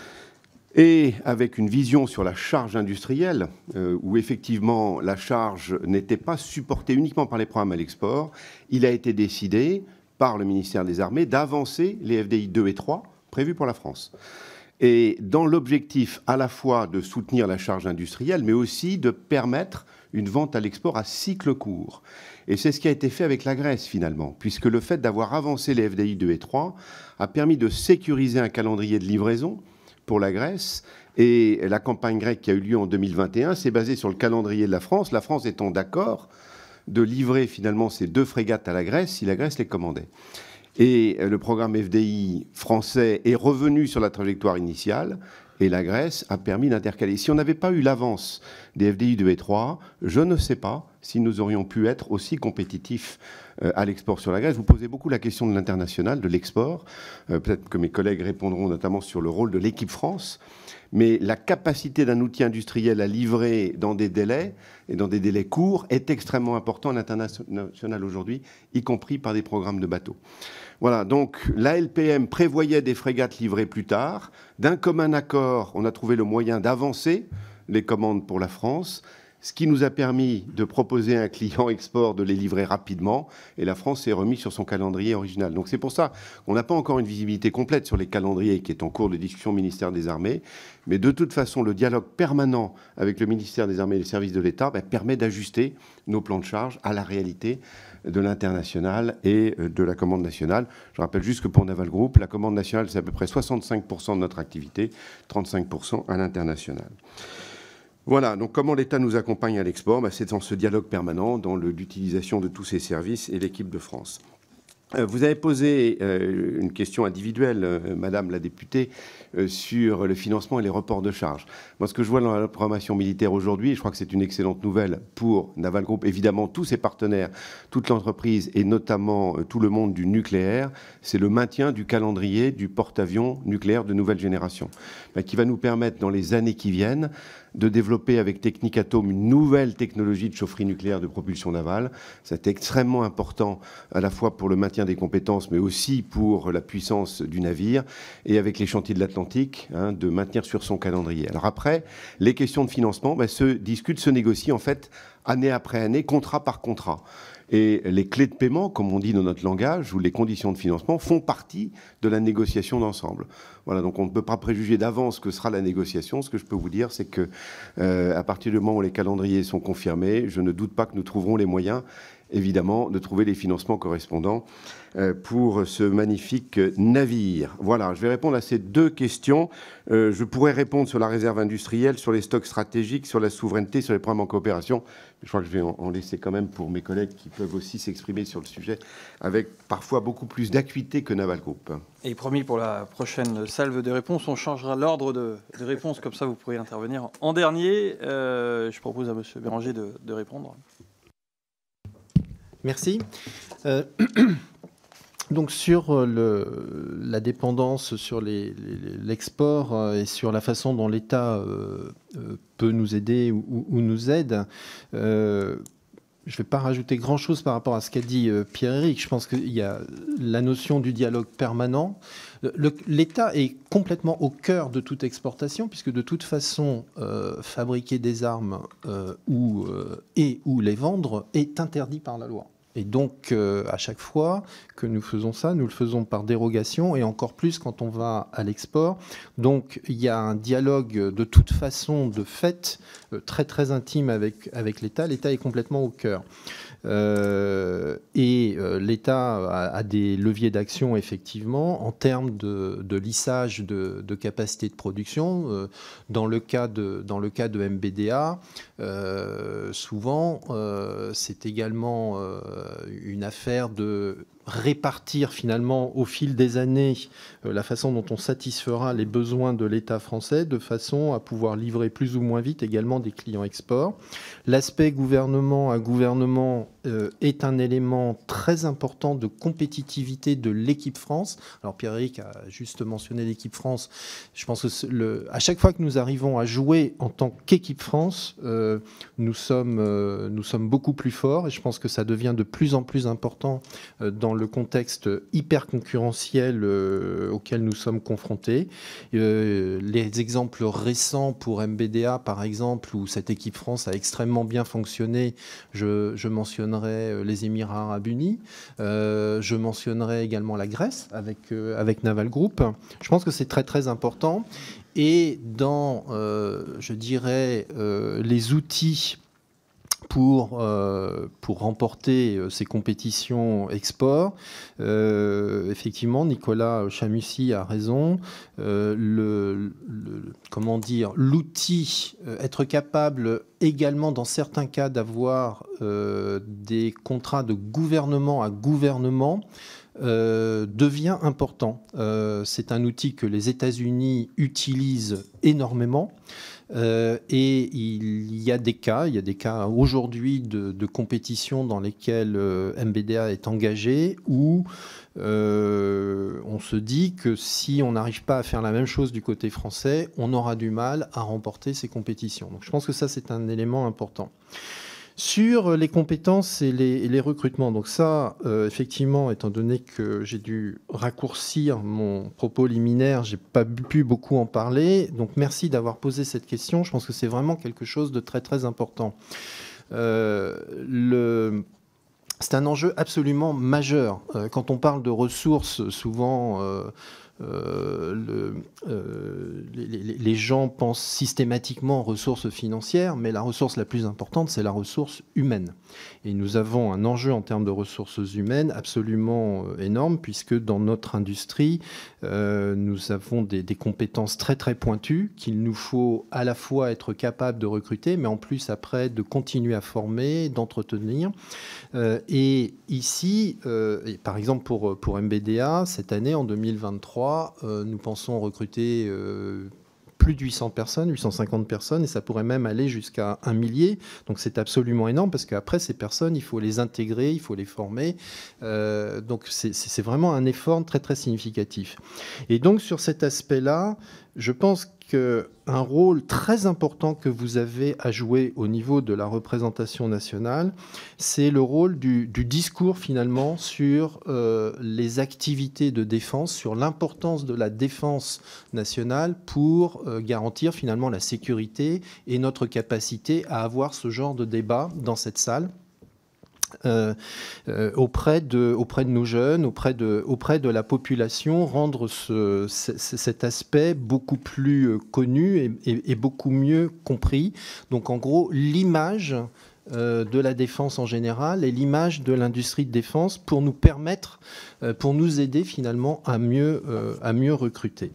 et avec une vision sur la charge industrielle, euh, où effectivement la charge n'était pas supportée uniquement par les programmes à l'export, il a été décidé par le ministère des Armées d'avancer les F D I deux et trois prévus pour la France. Et dans l'objectif à la fois de soutenir la charge industrielle, mais aussi de permettre une vente à l'export à cycle court. Et c'est ce qui a été fait avec la Grèce, finalement, puisque le fait d'avoir avancé les F D I deux et trois a permis de sécuriser un calendrier de livraison pour la Grèce, et la campagne grecque qui a eu lieu en deux mille vingt et un s'est basée sur le calendrier de la France, la France étant d'accord de livrer finalement ces deux frégates à la Grèce si la Grèce les commandait. Et le programme F D I français est revenu sur la trajectoire initiale, et la Grèce a permis d'intercaler. Si on n'avait pas eu l'avance des F D I deux et trois, je ne sais pas si nous aurions pu être aussi compétitifs euh, à l'export sur la Grèce. Vous posez beaucoup la question de l'international, de l'export. Euh, peut-être que mes collègues répondront notamment sur le rôle de l'équipe France. Mais la capacité d'un outil industriel à livrer dans des délais, et dans des délais courts, est extrêmement important à l'international aujourd'hui, y compris par des programmes de bateaux. Voilà, donc la L P M prévoyait des frégates livrées plus tard. D'un commun accord, on a trouvé le moyen d'avancer les commandes pour la France, ce qui nous a permis de proposer à un client export de les livrer rapidement, et la France s'est remise sur son calendrier original. Donc c'est pour ça qu'on n'a pas encore une visibilité complète sur les calendriers qui est en cours de discussion au ministère des Armées, mais de toute façon, le dialogue permanent avec le ministère des Armées et les services de l'État ben, permet d'ajuster nos plans de charge à la réalité de l'international et de la commande nationale. Je rappelle juste que pour Naval Group, la commande nationale, c'est à peu près soixante-cinq pour cent de notre activité, trente-cinq pour cent à l'international. Voilà, donc comment l'État nous accompagne à l'export, ben, c'est dans ce dialogue permanent, dans l'utilisation de tous ces services et l'équipe de France. Euh, vous avez posé euh, une question individuelle, euh, Madame la députée, euh, sur le financement et les reports de charges. Moi, ce que je vois dans la programmation militaire aujourd'hui, je crois que c'est une excellente nouvelle pour Naval Group, évidemment tous ses partenaires, toute l'entreprise et notamment euh, tout le monde du nucléaire, c'est le maintien du calendrier du porte-avions nucléaire de nouvelle génération, ben, qui va nous permettre dans les années qui viennent de développer avec Technic Atom une nouvelle technologie de chaufferie nucléaire de propulsion navale. C'est extrêmement important à la fois pour le maintien des compétences, mais aussi pour la puissance du navire, et avec les chantiers de l'Atlantique, hein, de maintenir sur son calendrier. Alors après, les questions de financement ben, se discutent, se négocient en fait année après année, contrat par contrat. Et les clés de paiement, comme on dit dans notre langage, ou les conditions de financement, font partie de la négociation d'ensemble. Voilà, donc on ne peut pas préjuger d'avance que sera la négociation. Ce que je peux vous dire, c'est que euh, à partir du moment où les calendriers sont confirmés, je ne doute pas que nous trouverons les moyens, évidemment, de trouver les financements correspondants euh, pour ce magnifique navire. Voilà, je vais répondre à ces deux questions. Euh, je pourrais répondre sur la réserve industrielle, sur les stocks stratégiques, sur la souveraineté, sur les programmes en coopération. Je crois que je vais en laisser quand même pour mes collègues qui peuvent aussi s'exprimer sur le sujet avec parfois beaucoup plus d'acuité que Naval Group. Et promis, pour la prochaine salve de réponses, on changera l'ordre de, de réponse, comme ça vous pourrez intervenir en dernier. Euh, je propose à M. Béranger de, de répondre. Merci. Euh, donc sur le, la dépendance sur l'export les, les, et sur la façon dont l'État euh, peut nous aider ou, ou nous aide, euh, je vais pas rajouter grand-chose par rapport à ce qu'a dit euh, Pierre-Éric. Je pense qu'il y a la notion du dialogue permanent. L'État est complètement au cœur de toute exportation, puisque de toute façon, euh, fabriquer des armes euh, ou, euh, et ou les vendre est interdit par la loi. Et donc, euh, à chaque fois que nous faisons ça, nous le faisons par dérogation, et encore plus quand on va à l'export. Donc, il y a un dialogue de toute façon, de fait, euh, très très intime avec, avec l'État. L'État est complètement au cœur. Euh, et euh, l'État a, a des leviers d'action, effectivement, en termes de, de lissage de, de capacité de production. Euh, dans, le cas de, dans le cas de M B D A, euh, souvent, euh, c'est également euh, une affaire de répartir finalement au fil des années euh, la façon dont on satisfera les besoins de l'État français de façon à pouvoir livrer plus ou moins vite également des clients export. L'aspect gouvernement à gouvernement euh, est un élément très important de compétitivité de l'équipe France. Alors Pierre-Éric a juste mentionné l'équipe France. Je pense que le, à chaque fois que nous arrivons à jouer en tant qu'équipe France, euh, nous, sommes, euh, nous sommes beaucoup plus forts, et je pense que ça devient de plus en plus important euh, dans le contexte hyper concurrentiel euh, auquel nous sommes confrontés. Euh, les exemples récents pour M B D A, par exemple, où cette équipe France a extrêmement bien fonctionné, je, je mentionnerai les Émirats arabes unis, euh, je mentionnerai également la Grèce avec, euh, avec Naval Group. Je pense que c'est très très important. Et dans, euh, je dirais, euh, les outils pour, euh, pour remporter euh, ces compétitions export. Euh, effectivement, Nicolas Chamussi a raison. Euh, le, le, comment dire, l'outil, euh, être capable également, dans certains cas, d'avoir euh, des contrats de gouvernement à gouvernement, Euh, devient important. Euh, c'est un outil que les États-Unis utilisent énormément. Euh, et il y a des cas, il y a des cas aujourd'hui de, de compétition dans lesquels euh, M B D A est engagé, où euh, on se dit que si on n'arrive pas à faire la même chose du côté français, on aura du mal à remporter ces compétitions. Donc je pense que ça, c'est un élément important. Sur les compétences et les, et les recrutements, donc ça, euh, effectivement, étant donné que j'ai dû raccourcir mon propos liminaire, j'ai pas pu beaucoup en parler. Donc merci d'avoir posé cette question. Je pense que c'est vraiment quelque chose de très très important. Euh, le... C'est un enjeu absolument majeur. Euh, quand on parle de ressources, souvent... Euh, Euh, le, euh, les, les, les gens pensent systématiquement aux ressources financières, mais la ressource la plus importante, c'est la ressource humaine. Et nous avons un enjeu en termes de ressources humaines absolument euh, énorme, puisque dans notre industrie, euh, nous avons des, des compétences très très pointues qu'il nous faut à la fois être capable de recruter, mais en plus après de continuer à former, d'entretenir. Euh, et ici, euh, et par exemple pour, pour M B D A, cette année, en deux mille vingt-trois, Euh, nous pensons recruter euh, plus de huit cents personnes, huit cent cinquante personnes, et ça pourrait même aller jusqu'à un millier. Donc c'est absolument énorme, parce qu'après, ces personnes, il faut les intégrer, il faut les former. Euh, donc c'est vraiment un effort très, très significatif. Et donc sur cet aspect-là, je pense qu'un rôle très important que vous avez à jouer au niveau de la représentation nationale, c'est le rôle du, du discours finalement sur euh, les activités de défense, sur l'importance de la défense nationale pour euh, garantir finalement la sécurité et notre capacité à avoir ce genre de débat dans cette salle. Euh, euh, auprès, de, auprès de nos jeunes, auprès de, auprès de la population, rendre ce, ce, cet aspect beaucoup plus connu et, et, et beaucoup mieux compris. Donc en gros, l'image euh, de la défense en général et l'image de l'industrie de défense pour nous permettre, euh, pour nous aider finalement à mieux, euh, à mieux recruter.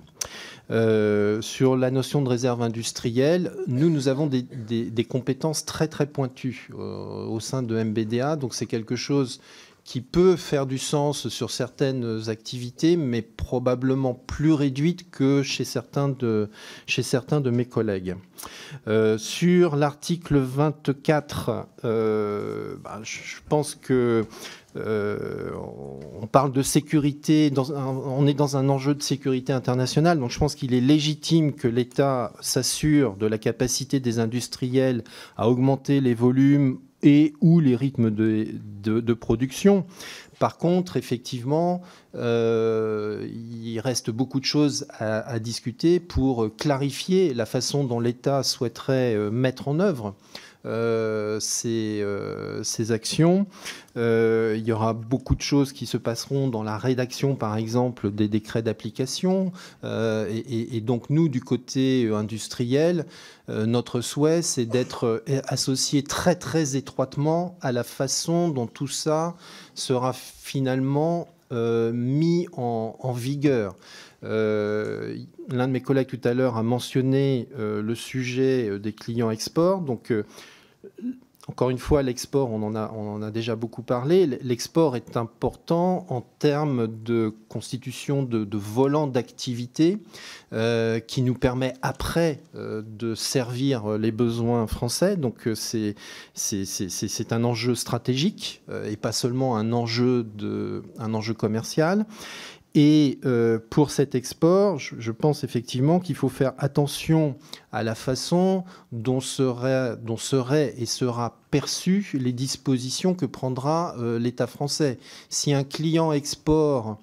Euh, sur la notion de réserve industrielle, nous, nous avons des, des, des compétences très très pointues euh, au sein de M B D A, donc c'est quelque chose qui peut faire du sens sur certaines activités, mais probablement plus réduite que chez certains de, chez certains de mes collègues. Euh, sur l'article vingt-quatre, euh, bah, je pense que Euh, on parle de sécurité, dans un, on est dans un enjeu de sécurité internationale, donc je pense qu'il est légitime que l'État s'assure de la capacité des industriels à augmenter les volumes et ou les rythmes de, de, de production. Par contre, effectivement, euh, il reste beaucoup de choses à, à discuter pour clarifier la façon dont l'État souhaiterait euh, mettre en œuvre euh, ces, euh, ces actions. Euh, il y aura beaucoup de choses qui se passeront dans la rédaction, par exemple, des décrets d'application. Euh, et, et, et donc, nous, du côté industriel, euh, notre souhait, c'est d'être associés très, très étroitement à la façon dont tout ça sera finalement euh, mis en, en vigueur. Euh, l'un de mes collègues tout à l'heure a mentionné euh, le sujet des clients export. Donc, euh, encore une fois, l'export, on en a, on en a déjà beaucoup parlé. L'export est important en termes de constitution de, de volants d'activité euh, qui nous permet après euh, de servir les besoins français. Donc c'est, c'est, c'est, c'est un enjeu stratégique euh, et pas seulement un enjeu, de, un enjeu commercial. Et euh, pour cet export, je, je pense effectivement qu'il faut faire attention à la façon dont serait, dont serait et sera perçues les dispositions que prendra euh, l'État français. Si un client export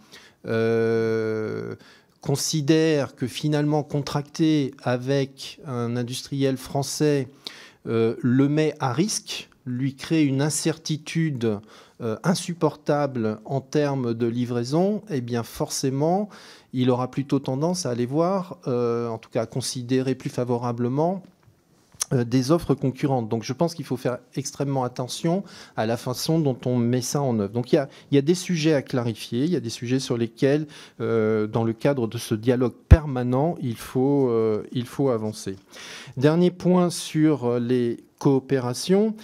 euh, considère que finalement contracter avec un industriel français euh, le met à risque, lui crée une incertitude euh, insupportable en termes de livraison, eh bien forcément, il aura plutôt tendance à aller voir, euh, en tout cas à considérer plus favorablement euh, des offres concurrentes. Donc je pense qu'il faut faire extrêmement attention à la façon dont on met ça en œuvre. Donc il y a, il y a des sujets à clarifier, il y a des sujets sur lesquels, euh, dans le cadre de ce dialogue permanent, il faut, euh, il faut avancer. Dernier point sur les coopérations.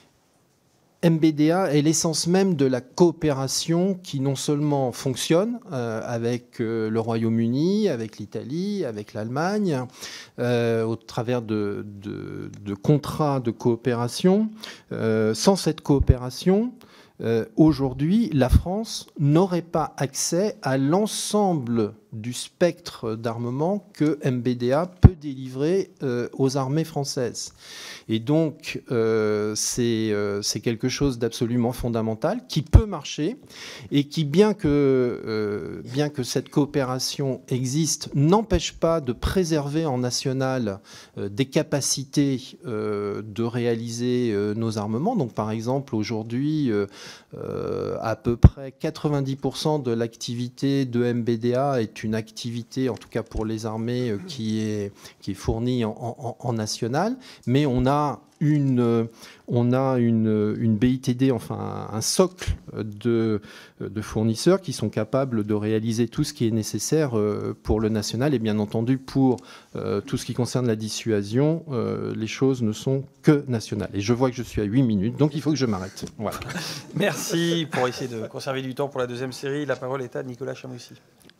M B D A est l'essence même de la coopération qui non seulement fonctionne euh, avec euh, le Royaume-Uni, avec l'Italie, avec l'Allemagne, euh, au travers de, de, de contrats de coopération. Euh, sans cette coopération, euh, aujourd'hui, la France n'aurait pas accès à l'ensemble du spectre d'armement que M B D A peut délivrer euh, aux armées françaises. Et donc, euh, c'est euh, c'est quelque chose d'absolument fondamental qui peut marcher et qui, bien que, euh, bien que cette coopération existe, n'empêche pas de préserver en national euh, des capacités euh, de réaliser euh, nos armements. Donc, par exemple, aujourd'hui, euh, euh, à peu près quatre-vingt-dix pour cent de l'activité de M B D A est une activité, en tout cas pour les armées, euh, qui est, qui est fournie en, en, en national. Mais on a une, on a une, une B I T D, enfin un socle de, de fournisseurs qui sont capables de réaliser tout ce qui est nécessaire pour le national. Et bien entendu, pour euh, tout ce qui concerne la dissuasion, euh, les choses ne sont que nationales. Et je vois que je suis à huit minutes, donc il faut que je m'arrête. Voilà. Merci. Pour essayer de conserver du temps pour la deuxième série, la parole est à Nicolas Chamoussi.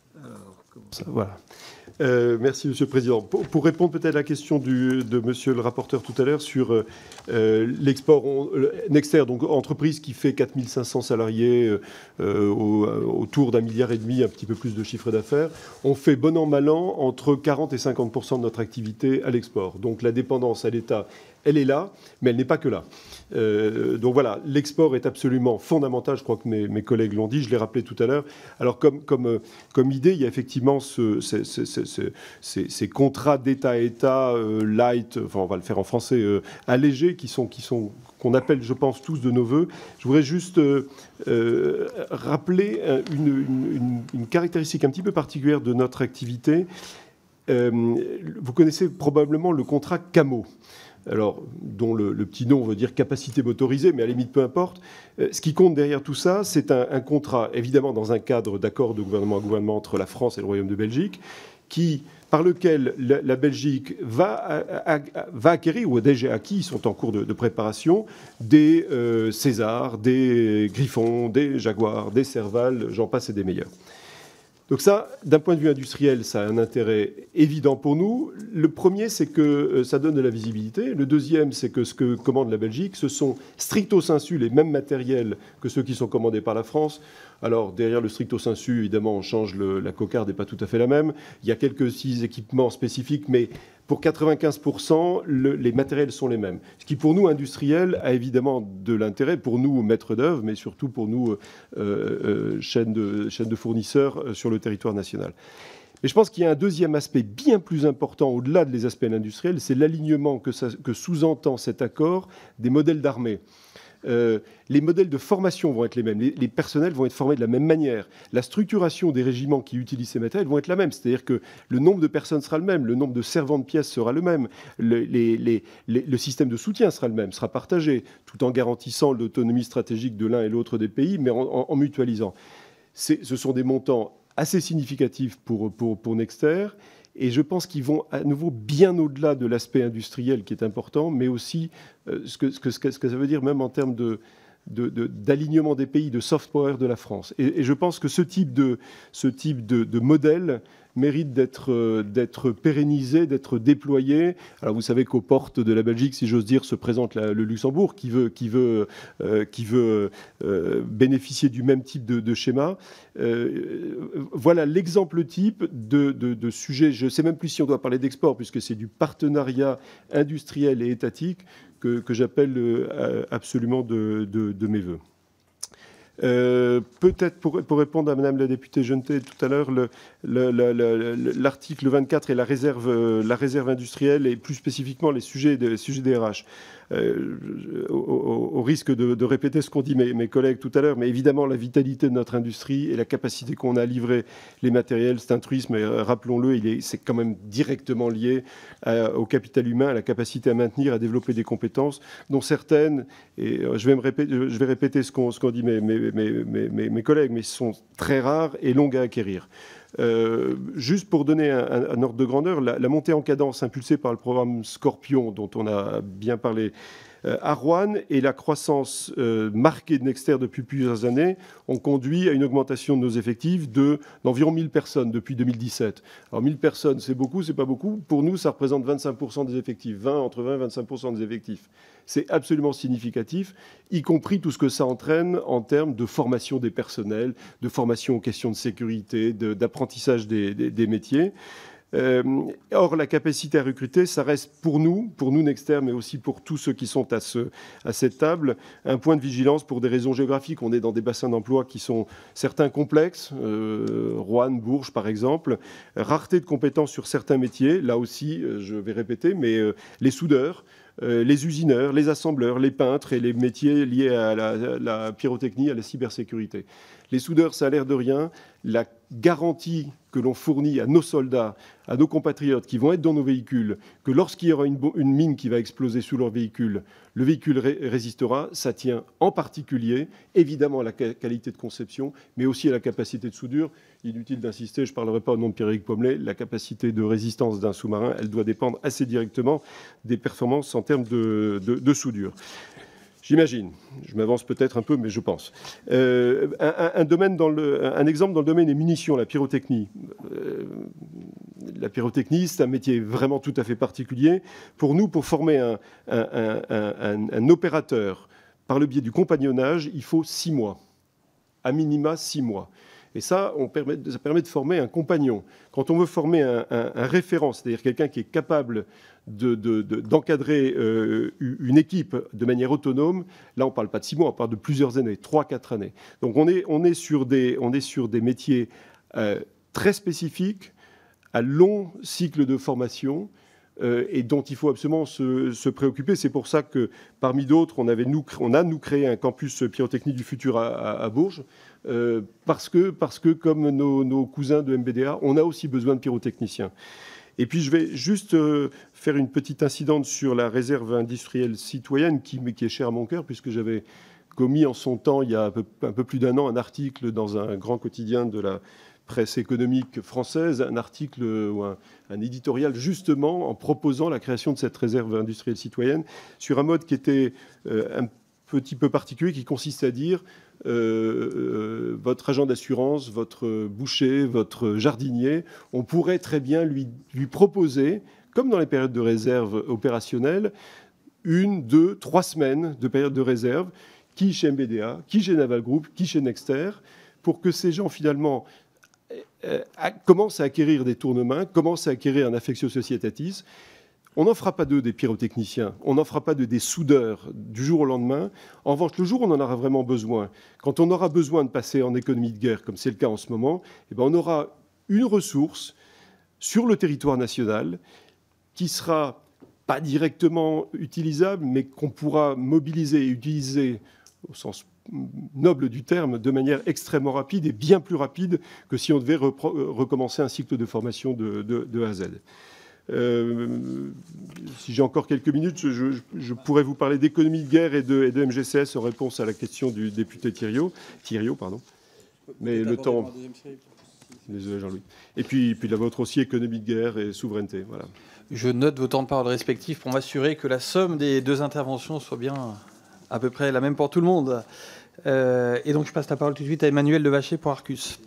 Ça, voilà. Euh, merci, Monsieur le Président. Pour, pour répondre peut-être à la question du, de Monsieur le rapporteur tout à l'heure sur euh, l'export, Nexter, donc entreprise qui fait quatre mille cinq cents salariés euh, au, autour d'un milliard et demi, un petit peu plus de chiffre d'affaires, on fait bon an mal an entre quarante et cinquante pour cent de notre activité à l'export. Donc la dépendance à l'État, elle est là, mais elle n'est pas que là. Euh, donc voilà, l'export est absolument fondamental, je crois que mes, mes collègues l'ont dit, je l'ai rappelé tout à l'heure. Alors comme, comme, comme idée, il y a effectivement ce, ce, ce, ce, ce, ces, ces contrats d'État à État euh, light, enfin on va le faire en français, euh, allégés, qui sont, qui sont, qu'on appelle, je pense, tous de nos voeux. Je voudrais juste euh, euh, rappeler une, une, une caractéristique un petit peu particulière de notre activité. Euh, vous connaissez probablement le contrat CAMO. Alors, dont le, le petit nom veut dire capacité motorisée, mais à la limite, peu importe. Euh, ce qui compte derrière tout ça, c'est un, un contrat, évidemment, dans un cadre d'accord de gouvernement à gouvernement entre la France et le Royaume de Belgique, qui, par lequel la, la Belgique va, à, à, va acquérir, ou a déjà acquis, ils sont en cours de, de préparation, des euh, Césars, des Griffons, des Jaguars, des Serval, j'en passe et des meilleurs. Donc ça, d'un point de vue industriel, ça a un intérêt évident pour nous. Le premier, c'est que ça donne de la visibilité. Le deuxième, c'est que ce que commande la Belgique, ce sont stricto sensu les mêmes matériels que ceux qui sont commandés par la France. Alors, derrière le stricto sensu, évidemment, on change le, la cocarde n'est pas tout à fait la même. Il y a quelques petits équipements spécifiques, mais Pour quatre-vingt-quinze pour cent, le, les matériels sont les mêmes. Ce qui, pour nous, industriels, a évidemment de l'intérêt, pour nous, maîtres d'œuvre, mais surtout pour nous, euh, euh, chaîne, de, chaîne de fournisseurs euh, sur le territoire national. Mais je pense qu'il y a un deuxième aspect bien plus important, au-delà des aspects industriels, c'est l'alignement que, ça, que sous-entend cet accord des modèles d'armée. Euh, les modèles de formation vont être les mêmes, les, les personnels vont être formés de la même manière, la structuration des régiments qui utilisent ces matériels vont être la même, c'est-à-dire que le nombre de personnes sera le même, le nombre de servants de pièces sera le même, le, les, les, les, le système de soutien sera le même, sera partagé, tout en garantissant l'autonomie stratégique de l'un et l'autre des pays, mais en, en, en mutualisant. Ce sont des montants assez significatifs pour, pour, pour Nexter. Et je pense qu'ils vont à nouveau bien au-delà de l'aspect industriel qui est important, mais aussi euh, ce, que, ce, que, ce que ça veut dire même en termes de, de, de, d'alignement des pays, de soft power de la France. Et, et je pense que ce type de, ce type de, de modèle mérite d'être euh, d'être pérennisé, d'être déployé. Alors vous savez qu'aux portes de la Belgique, si j'ose dire, se présente la, le Luxembourg qui veut, qui veut, euh, qui veut euh, bénéficier du même type de, de schéma. Euh, voilà l'exemple type de, de, de sujet. Je ne sais même plus si on doit parler d'export, puisque c'est du partenariat industriel et étatique que, que j'appelle euh, absolument de, de, de mes voeux. Euh, Peut-être pour, pour répondre à Madame la députée Jeunetet tout à l'heure, l'article vingt-quatre et la réserve, la réserve industrielle et plus spécifiquement les sujets, de, les sujets des R H. Euh, au, au, au risque de, de répéter ce qu'ont dit mes, mes collègues tout à l'heure, mais évidemment la vitalité de notre industrie et la capacité qu'on a à livrer les matériels, c'est un truisme, mais rappelons-le, c'est quand même directement lié à, au capital humain, à la capacité à maintenir, à développer des compétences, dont certaines, et je vais, me répéter, je vais répéter ce qu'ont ce qu'ont dit mes, mes, mes, mes, mes collègues, mais sont très rares et longues à acquérir. Euh, juste pour donner un, un, un ordre de grandeur, la, la montée en cadence impulsée par le programme Scorpion, dont on a bien parlé euh, à Rouen, et la croissance euh, marquée de Nexter depuis plusieurs années ont conduit à une augmentation de nos effectifs de, d'environ mille personnes depuis deux mille dix-sept. Alors mille personnes, c'est beaucoup, c'est pas beaucoup. Pour nous, ça représente vingt-cinq pour cent des effectifs, vingt, entre vingt et vingt-cinq pour cent des effectifs. C'est absolument significatif, y compris tout ce que ça entraîne en termes de formation des personnels, de formation aux questions de sécurité, de, d'apprentissage des, des, des métiers. Euh, or, la capacité à recruter, ça reste pour nous, pour nous Nexter, mais aussi pour tous ceux qui sont à, ce, à cette table, un point de vigilance pour des raisons géographiques. On est dans des bassins d'emploi qui sont certains complexes, euh, Rouen, Bourges par exemple, rareté de compétences sur certains métiers, là aussi, je vais répéter, mais euh, les soudeurs, Euh, les usineurs, les assembleurs, les peintres et les métiers liés à la, la pyrotechnie, à la cybersécurité. Les soudeurs, ça a l'air de rien. La garantie que l'on fournit à nos soldats, à nos compatriotes qui vont être dans nos véhicules, que lorsqu'il y aura une, une mine qui va exploser sous leur véhicule, le véhicule ré résistera, ça tient en particulier, évidemment, à la qualité de conception, mais aussi à la capacité de soudure. Inutile d'insister, je ne parlerai pas au nom de Pierre-Éric Pommelet, la capacité de résistance d'un sous-marin, elle doit dépendre assez directement des performances en termes de, de, de soudure. J'imagine, je m'avance peut-être un peu, mais je pense. Euh, un, un, domaine dans le, un exemple dans le domaine des munitions, la pyrotechnie. Euh, la pyrotechnie, c'est un métier vraiment tout à fait particulier. Pour nous, pour former un, un, un, un, un opérateur par le biais du compagnonnage, il faut six mois, à minima six mois. Et ça, on permet, ça permet de former un compagnon. Quand on veut former un, un, un référent, c'est-à-dire quelqu'un qui est capable de, de, de, d'encadrer euh, une équipe de manière autonome, là, on ne parle pas de six mois, on parle de plusieurs années, trois, quatre années. Donc, on est, on est, sur, des, on est sur des métiers euh, très spécifiques, à long cycle de formation, euh, et dont il faut absolument se, se préoccuper. C'est pour ça que, parmi d'autres, on, avait nous, on a, nous, créé un campus pyrotechnie du futur à, à, à Bourges, Euh, parce, que, parce que, comme nos, nos cousins de M B D A, on a aussi besoin de pyrotechniciens. Et puis, je vais juste euh, faire une petite incidente sur la réserve industrielle citoyenne, qui, qui est chère à mon cœur, puisque j'avais commis en son temps, il y a un peu, un peu plus d'un an, un article dans un grand quotidien de la presse économique française, un article ou un, un éditorial, justement, en proposant la création de cette réserve industrielle citoyenne, sur un mode qui était euh, un petit peu particulier, qui consiste à dire Euh, euh, votre agent d'assurance, votre boucher, votre jardinier, on pourrait très bien lui, lui proposer, comme dans les périodes de réserve opérationnelle, une, deux, trois semaines de période de réserve, qui chez M B D A, qui chez Naval Group, qui chez Nexter, pour que ces gens, finalement, euh, commencent à acquérir des tournements, commencent à acquérir un affectio societatis. On n'en fera pas deux des pyrotechniciens, on n'en fera pas deux des soudeurs du jour au lendemain. En revanche, le jour où on en aura vraiment besoin, quand on aura besoin de passer en économie de guerre, comme c'est le cas en ce moment, eh bien, on aura une ressource sur le territoire national qui sera pas directement utilisable, mais qu'on pourra mobiliser et utiliser au sens noble du terme, de manière extrêmement rapide et bien plus rapide que si on devait recommencer un cycle de formation de, de, de A à Z. Euh, si j'ai encore quelques minutes, je, je, je pourrais vous parler d'économie de guerre et de, et de M G C S en réponse à la question du député Thiriot. Thiriot, pardon. Mais le temps... Désolé Jean-Louis. Et puis, puis la vôtre aussi, économie de guerre et souveraineté. Voilà. Je note vos temps de parole respectifs pour m'assurer que la somme des deux interventions soit bien à peu près la même pour tout le monde. Euh, et donc je passe la parole tout de suite à Emmanuel Devacher pour Arcus.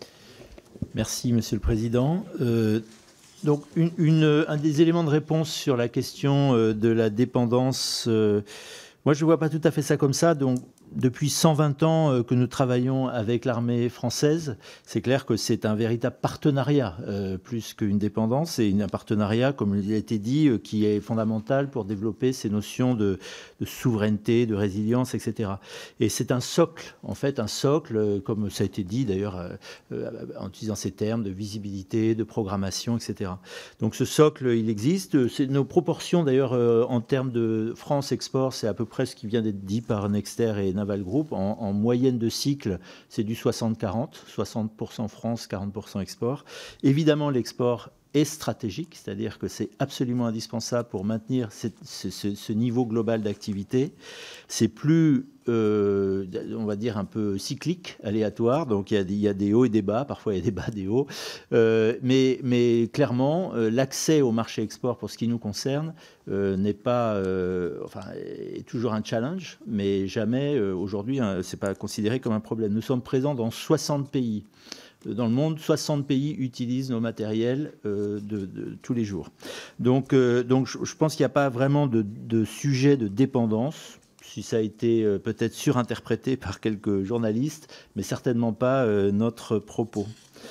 Merci Monsieur le Président. Euh, donc une, une, un des éléments de réponse sur la question euh, de la dépendance, euh, moi je ne vois pas tout à fait ça comme ça. Donc depuis cent vingt ans euh, que nous travaillons avec l'armée française, c'est clair que c'est un véritable partenariat, euh, plus qu'une dépendance, et un partenariat, comme il a été dit, euh, qui est fondamental pour développer ces notions de, de souveraineté, de résilience, et cetera. Et c'est un socle, en fait, un socle, euh, comme ça a été dit d'ailleurs, euh, euh, en utilisant ces termes de visibilité, de programmation, et cetera. Donc ce socle, il existe. C'est nos proportions d'ailleurs euh, en termes de France Export, c'est à peu près ce qui vient d'être dit par Nexter et Naval Group. En, en moyenne de cycle, c'est du soixante quarante, soixante pour cent France, quarante pour cent export. Évidemment, l'export est stratégique, c'est-à-dire que c'est absolument indispensable pour maintenir cette, ce, ce, ce niveau global d'activité. C'est plus, euh, on va dire, un peu cyclique, aléatoire, donc il y a, il y a des hauts et des bas, parfois il y a des bas, des hauts, euh, mais, mais clairement, euh, l'accès au marché export, pour ce qui nous concerne, euh, n'est pas, euh, enfin, est toujours un challenge, mais jamais, euh, aujourd'hui, hein, c'est pas considéré comme un problème. Nous sommes présents dans soixante pays. Dans le monde, soixante pays utilisent nos matériels euh, de, de, tous les jours. Donc, euh, donc je, je pense qu'il n'y a pas vraiment de, de sujet de dépendance, si ça a été euh, peut-être surinterprété par quelques journalistes, mais certainement pas euh, notre propos.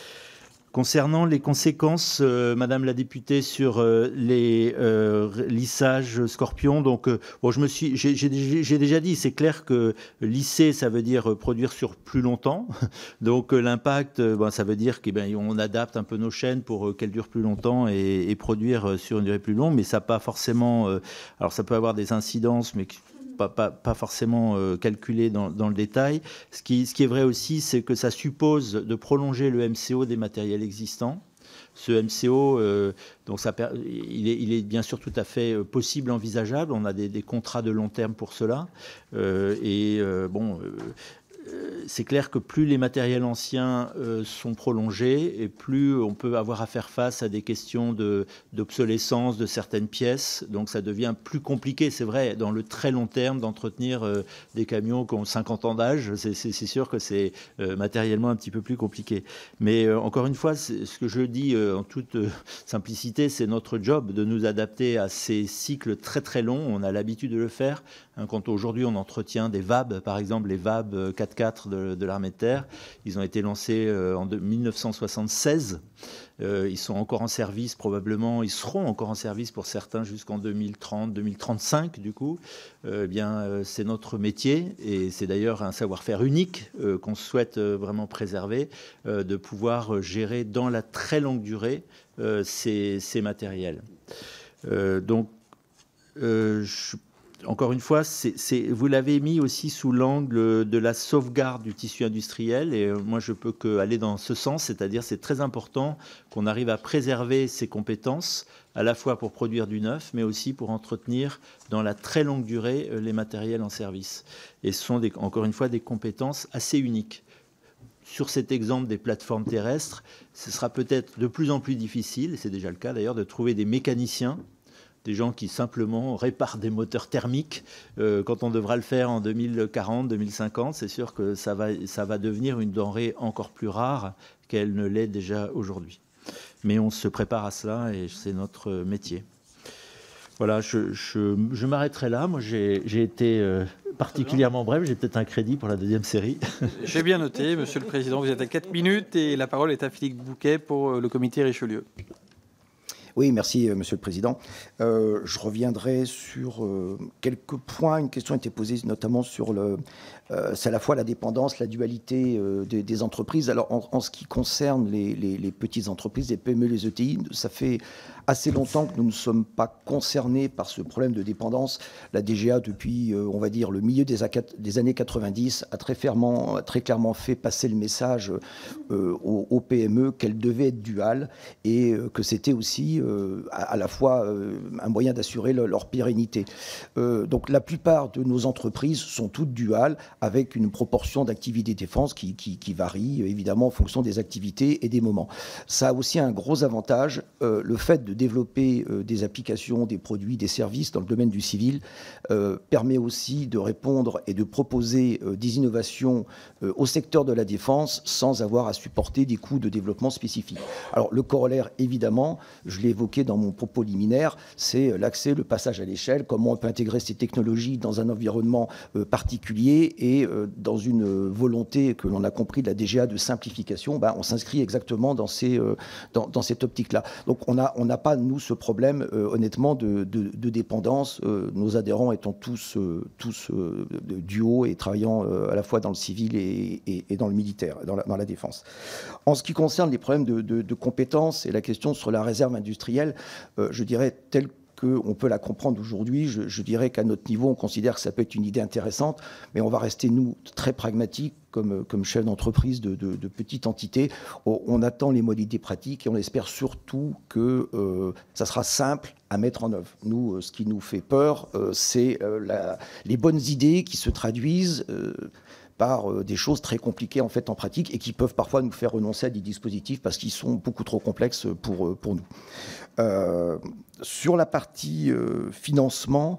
Concernant les conséquences, euh, Madame la députée, sur euh, les euh, lissages Scorpion, donc euh, bon, je me suis, j'ai, j'ai, j'ai déjà dit, c'est clair que lisser, ça veut dire produire sur plus longtemps. Donc euh, l'impact, euh, bon, ça veut dire qu'on ben, adapte un peu nos chaînes pour euh, qu'elles durent plus longtemps et, et produire euh, sur une durée plus longue, mais ça n'a pas forcément. Euh, alors ça peut avoir des incidences, mais Pas, pas, pas forcément euh, calculé dans, dans le détail. Ce qui, ce qui est vrai aussi, c'est que ça suppose de prolonger le M C O des matériels existants. Ce M C O, euh, donc ça, il, est, il est bien sûr tout à fait possible, envisageable. On a des, des contrats de long terme pour cela. Euh, et euh, bon... Euh, c'est clair que plus les matériels anciens euh, sont prolongés et plus on peut avoir à faire face à des questions de, d'obsolescence de certaines pièces. Donc ça devient plus compliqué, c'est vrai, dans le très long terme, d'entretenir euh, des camions qui ont cinquante ans d'âge. C'est, c'est, c'est sûr que c'est euh, matériellement un petit peu plus compliqué. Mais euh, encore une fois, c'est, ce que je dis euh, en toute euh, simplicité, c'est notre job de nous adapter à ces cycles très très longs. On a l'habitude de le faire. Hein, quand aujourd'hui on entretient des V A B, par exemple, les V A B quatre quatre de, de l'armée de terre. Ils ont été lancés euh, en mille neuf cent soixante-seize. Euh, ils sont encore en service probablement, ils seront encore en service pour certains jusqu'en deux mille trente, deux mille trente-cinq du coup. Euh, eh bien, euh, c'est notre métier et c'est d'ailleurs un savoir-faire unique euh, qu'on souhaite euh, vraiment préserver, euh, de pouvoir gérer dans la très longue durée euh, ces, ces matériels. Euh, donc, euh, je Encore une fois, c'est, c'est, vous l'avez mis aussi sous l'angle de la sauvegarde du tissu industriel et moi je peux qu'aller dans ce sens, c'est-à-dire c'est très important qu'on arrive à préserver ces compétences à la fois pour produire du neuf mais aussi pour entretenir dans la très longue durée les matériels en service. Et ce sont des, encore une fois des compétences assez uniques. Sur cet exemple des plateformes terrestres, ce sera peut-être de plus en plus difficile, et c'est déjà le cas d'ailleurs, de trouver des mécaniciens, des gens qui simplement réparent des moteurs thermiques. Euh, quand on devra le faire en deux mille quarante, deux mille cinquante, c'est sûr que ça va, ça va devenir une denrée encore plus rare qu'elle ne l'est déjà aujourd'hui. Mais on se prépare à cela et c'est notre métier. Voilà, je, je, je m'arrêterai là. Moi, j'ai, j'ai été euh, particulièrement bref. J'ai peut-être un crédit pour la deuxième série. J'ai bien noté, Monsieur le Président. Vous êtes à quatre minutes et la parole est à Philippe Bouquet pour le comité Richelieu. Oui, merci, Monsieur le Président. Euh, je reviendrai sur euh, quelques points. Une question a été posée notamment sur le... Euh, c'est à la fois la dépendance, la dualité euh, des, des entreprises. Alors, en, en ce qui concerne les, les, les petites entreprises, les P M E, les E T I, ça fait assez longtemps que nous ne sommes pas concernés par ce problème de dépendance. La D G A, depuis, euh, on va dire, le milieu des, des années quatre-vingt-dix, a très, fermement, a très clairement fait passer le message euh, aux, aux P M E qu'elles devaient être duales et euh, que c'était aussi euh, à, à la fois euh, un moyen d'assurer le, leur pérennité. Euh, donc, la plupart de nos entreprises sont toutes duales, avec une proportion d'activité défense qui, qui, qui varie évidemment en fonction des activités et des moments. Ça a aussi un gros avantage, euh, le fait de développer euh, des applications, des produits, des services dans le domaine du civil euh, permet aussi de répondre et de proposer euh, des innovations euh, au secteur de la défense sans avoir à supporter des coûts de développement spécifiques. Alors le corollaire, évidemment, je l'ai évoqué dans mon propos liminaire, c'est l'accès, le passage à l'échelle, comment on peut intégrer ces technologies dans un environnement euh, particulier et Et dans une volonté que l'on a compris de la D G A de simplification, ben on s'inscrit exactement dans, ces, dans, dans cette optique-là. Donc on n'a on n'a pas, nous, ce problème, euh, honnêtement, de, de, de dépendance, euh, nos adhérents étant tous, euh, tous euh, duo et travaillant euh, à la fois dans le civil et, et, et dans le militaire, dans la, dans la défense. En ce qui concerne les problèmes de, de, de compétences et la question sur la réserve industrielle, euh, je dirais tel qu'on peut la comprendre aujourd'hui. Je, je dirais qu'à notre niveau, on considère que ça peut être une idée intéressante, mais on va rester, nous, très pragmatiques comme, comme chef d'entreprise de, de, de petite entité. On, on attend les modalités pratiques et on espère surtout que euh, ça sera simple à mettre en œuvre. Nous, euh, ce qui nous fait peur, euh, c'est euh, la, les bonnes idées qui se traduisent euh, par euh, des choses très compliquées en fait en pratique et qui peuvent parfois nous faire renoncer à des dispositifs parce qu'ils sont beaucoup trop complexes pour, euh, pour nous. Euh, sur la partie euh, financement,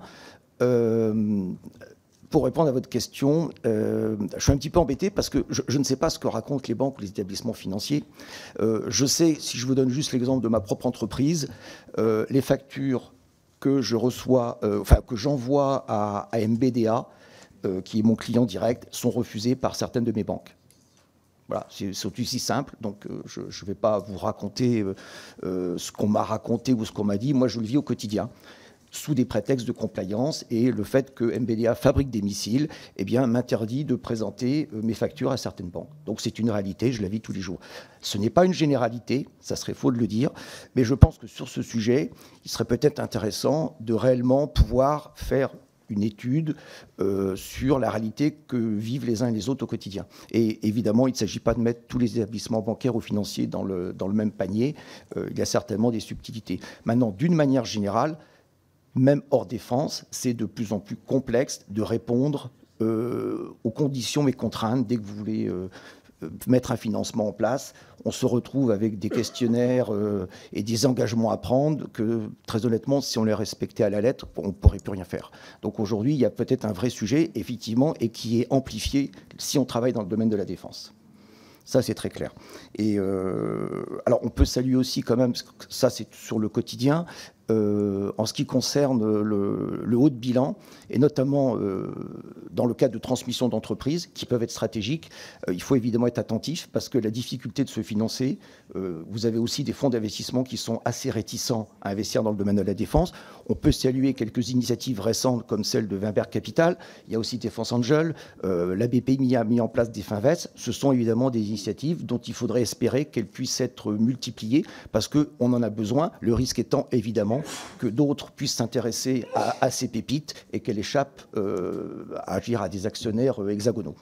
euh, pour répondre à votre question, euh, je suis un petit peu embêté parce que je, je ne sais pas ce que racontent les banques ou les établissements financiers. Euh, je sais, si je vous donne juste l'exemple de ma propre entreprise, euh, les factures que je reçois, euh, enfin que j'envoie à, à M B D A, euh, qui est mon client direct, sont refusées par certaines de mes banques. Voilà, c'est aussi simple, donc euh, je ne vais pas vous raconter euh, euh, ce qu'on m'a raconté ou ce qu'on m'a dit. Moi, je le vis au quotidien, sous des prétextes de compliance, et le fait que M B D A fabrique des missiles eh bien, m'interdit de présenter euh, mes factures à certaines banques. Donc c'est une réalité, je la vis tous les jours. Ce n'est pas une généralité, ça serait faux de le dire, mais je pense que sur ce sujet, il serait peut-être intéressant de réellement pouvoir faire une étude euh, sur la réalité que vivent les uns et les autres au quotidien. Et évidemment, il ne s'agit pas de mettre tous les établissements bancaires ou financiers dans le, dans le même panier. Euh, il y a certainement des subtilités. Maintenant, d'une manière générale, même hors défense, c'est de plus en plus complexe de répondre euh, aux conditions et contraintes dès que vous voulez euh, mettre un financement en place. On se retrouve avec des questionnaires euh, et des engagements à prendre que, très honnêtement, si on les respectait à la lettre, on ne pourrait plus rien faire. Donc aujourd'hui, il y a peut-être un vrai sujet, effectivement, et qui est amplifié si on travaille dans le domaine de la défense. Ça, c'est très clair. Et euh, alors, on peut saluer aussi quand même, ça c'est sur le quotidien, euh, en ce qui concerne le, le haut de bilan, et notamment euh, dans le cadre de transmission d'entreprises qui peuvent être stratégiques, euh, il faut évidemment être attentif parce que la difficulté de se financer, euh, vous avez aussi des fonds d'investissement qui sont assez réticents à investir dans le domaine de la défense. On peut saluer quelques initiatives récentes comme celle de Wimberg Capital. Il y a aussi Défense Angel. Euh, la B P I a mis en place des Finvest. Ce sont évidemment des initiatives dont il faudrait espérer qu'elles puissent être multipliées parce qu'on en a besoin. Le risque étant évidemment que d'autres puissent s'intéresser à, à ces pépites et qu'elles échappent euh, à agir à des actionnaires euh, hexagonaux.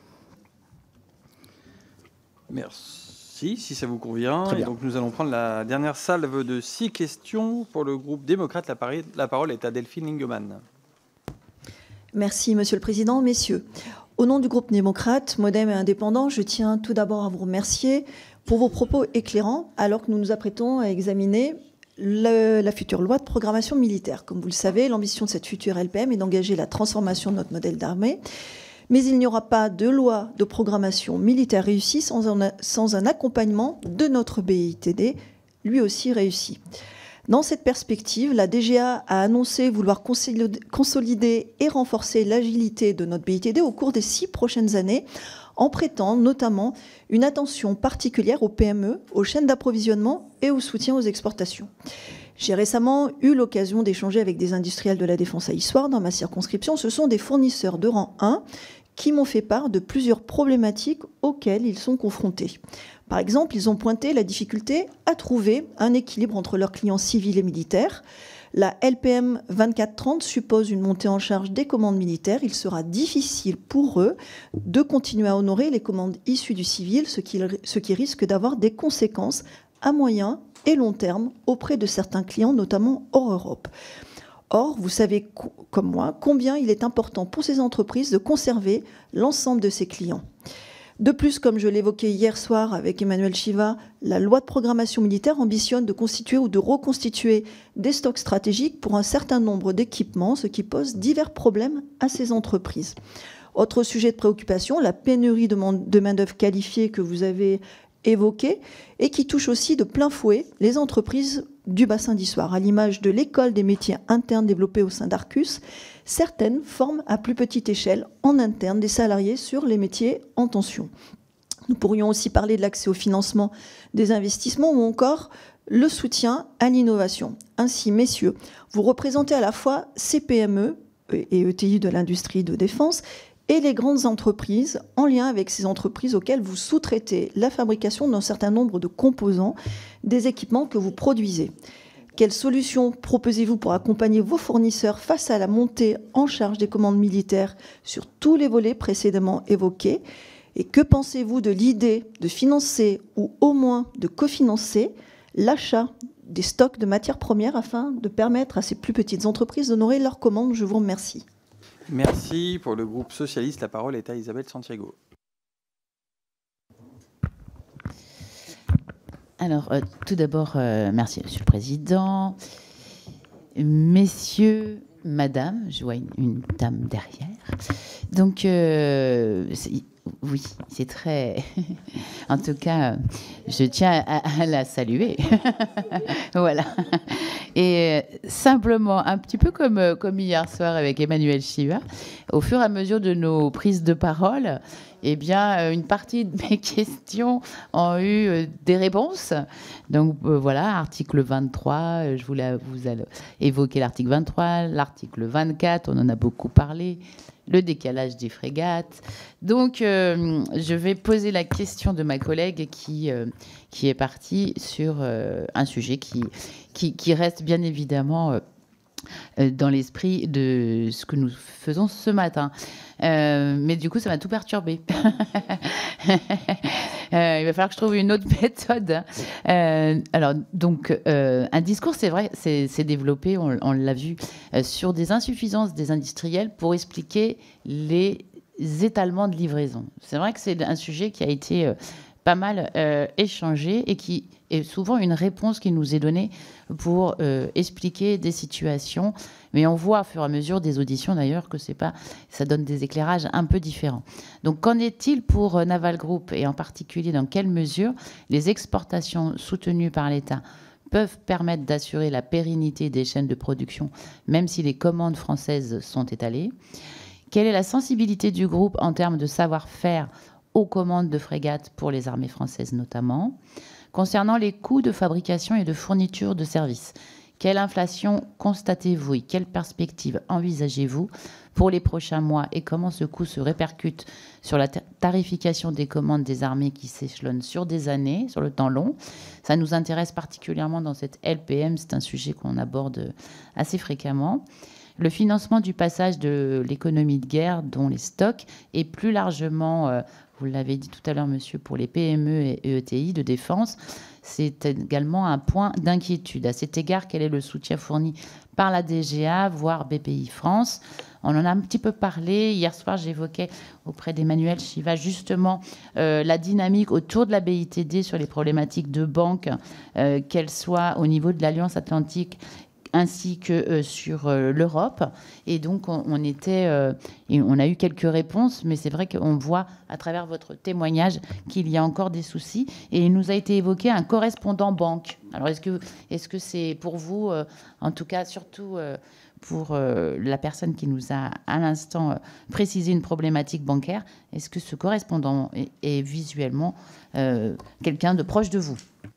Merci, si ça vous convient. Très bien. Et donc nous allons prendre la dernière salve de six questions pour le groupe démocrate. La, pari- la parole est à Delphine Lingemann. Merci, Monsieur le Président. Messieurs, au nom du groupe démocrate, modem et indépendant, je tiens tout d'abord à vous remercier pour vos propos éclairants alors que nous nous apprêtons à examiner Le, la future loi de programmation militaire. Comme vous le savez, l'ambition de cette future L P M est d'engager la transformation de notre modèle d'armée, mais il n'y aura pas de loi de programmation militaire réussie sans un, sans un accompagnement de notre B I T D, lui aussi réussi. Dans cette perspective, la D G A a annoncé vouloir consolider et renforcer l'agilité de notre B I T D au cours des six prochaines années, en prêtant notamment une attention particulière aux P M E, aux chaînes d'approvisionnement et au soutien aux exportations. J'ai récemment eu l'occasion d'échanger avec des industriels de la défense à Issoire dans ma circonscription. Ce sont des fournisseurs de rang un qui m'ont fait part de plusieurs problématiques auxquelles ils sont confrontés. Par exemple, ils ont pointé la difficulté à trouver un équilibre entre leurs clients civils et militaires. La L P M vingt-quatre trente suppose une montée en charge des commandes militaires. Il sera difficile pour eux de continuer à honorer les commandes issues du civil, ce qui, ce qui risque d'avoir des conséquences à moyen et long terme auprès de certains clients, notamment hors Europe. Or, vous savez comme moi combien il est important pour ces entreprises de conserver l'ensemble de ces clients. De plus, comme je l'évoquais hier soir avec Emmanuel Chiva, la loi de programmation militaire ambitionne de constituer ou de reconstituer des stocks stratégiques pour un certain nombre d'équipements, ce qui pose divers problèmes à ces entreprises. Autre sujet de préoccupation, la pénurie de main-d'œuvre qualifiée que vous avez évoquée et qui touche aussi de plein fouet les entreprises du bassin d'Issoire. À l'image de l'école des métiers internes développée au sein d'Arcus, certaines forment à plus petite échelle en interne des salariés sur les métiers en tension. Nous pourrions aussi parler de l'accès au financement des investissements ou encore le soutien à l'innovation. Ainsi, messieurs, vous représentez à la fois ces P M E et E T I de l'industrie de défense et les grandes entreprises en lien avec ces entreprises auxquelles vous sous-traitez la fabrication d'un certain nombre de composants des équipements que vous produisez. Quelles solutions proposez-vous pour accompagner vos fournisseurs face à la montée en charge des commandes militaires sur tous les volets précédemment évoqués? Et que pensez-vous de l'idée de financer ou au moins de cofinancer l'achat des stocks de matières premières afin de permettre à ces plus petites entreprises d'honorer leurs commandes? Je vous remercie. Merci. Pour le groupe socialiste, la parole est à Isabelle Santiago. Alors, euh, tout d'abord, euh, merci, Monsieur le Président. Messieurs, Madame, je vois une, une dame derrière. Donc, euh, oui, c'est très... En tout cas, je tiens à, à la saluer. Voilà. Et simplement, un petit peu comme, comme hier soir avec Emmanuel Chiva, au fur et à mesure de nos prises de parole, eh bien, une partie de mes questions ont eu des réponses. Donc, euh, voilà, article vingt-trois, je voulais vous évoquer l'article vingt-trois, l'article vingt-quatre, on en a beaucoup parlé, le décalage des frégates. Donc, euh, je vais poser la question de ma collègue qui, euh, qui est partie sur euh, un sujet qui, qui, qui reste bien évidemment euh, dans l'esprit de ce que nous faisons ce matin. Euh, mais du coup, ça m'a tout perturbé. euh, il va falloir que je trouve une autre méthode. Euh, alors, donc, euh, un discours, c'est vrai, c'est développé, on, on l'a vu, euh, sur des insuffisances des industriels pour expliquer les étalements de livraison. C'est vrai que c'est un sujet qui a été euh, pas mal euh, échangé et qui est souvent une réponse qui nous est donnée pour euh, expliquer des situations. Mais on voit au fur et à mesure des auditions d'ailleurs que c'est pas, ça donne des éclairages un peu différents. Donc qu'en est-il pour Naval Group et en particulier dans quelle mesure les exportations soutenues par l'État peuvent permettre d'assurer la pérennité des chaînes de production même si les commandes françaises sont étalées? Quelle est la sensibilité du groupe en termes de savoir-faire aux commandes de frégates pour les armées françaises notamment? Concernant les coûts de fabrication et de fourniture de services, quelle inflation constatez-vous et quelles perspectives envisagez-vous pour les prochains mois et comment ce coût se répercute sur la tarification des commandes des armées qui s'échelonnent sur des années, sur le temps long? Ça nous intéresse particulièrement dans cette L P M, c'est un sujet qu'on aborde assez fréquemment. Le financement du passage de l'économie de guerre, dont les stocks, et plus largement, euh, vous l'avez dit tout à l'heure, monsieur, pour les P M E et E T I de défense, c'est également un point d'inquiétude. À cet égard, quel est le soutien fourni par la D G A, voire B P I France? On en a un petit peu parlé. Hier soir, j'évoquais auprès d'Emmanuel Chiva justement euh, la dynamique autour de la B I T D sur les problématiques de banque, euh, qu'elles soient au niveau de l'Alliance Atlantique ainsi que euh, sur euh, l'Europe. Et donc, on, on était, euh, et on a eu quelques réponses, mais c'est vrai qu'on voit à travers votre témoignage qu'il y a encore des soucis. Et il nous a été évoqué un correspondant banque. Alors, est-ce que est-ce que c'est pour vous, euh, en tout cas, surtout euh, pour euh, la personne qui nous a à l'instant euh, précisé une problématique bancaire, est-ce que ce correspondant est, est visuellement euh, quelqu'un de proche de vous?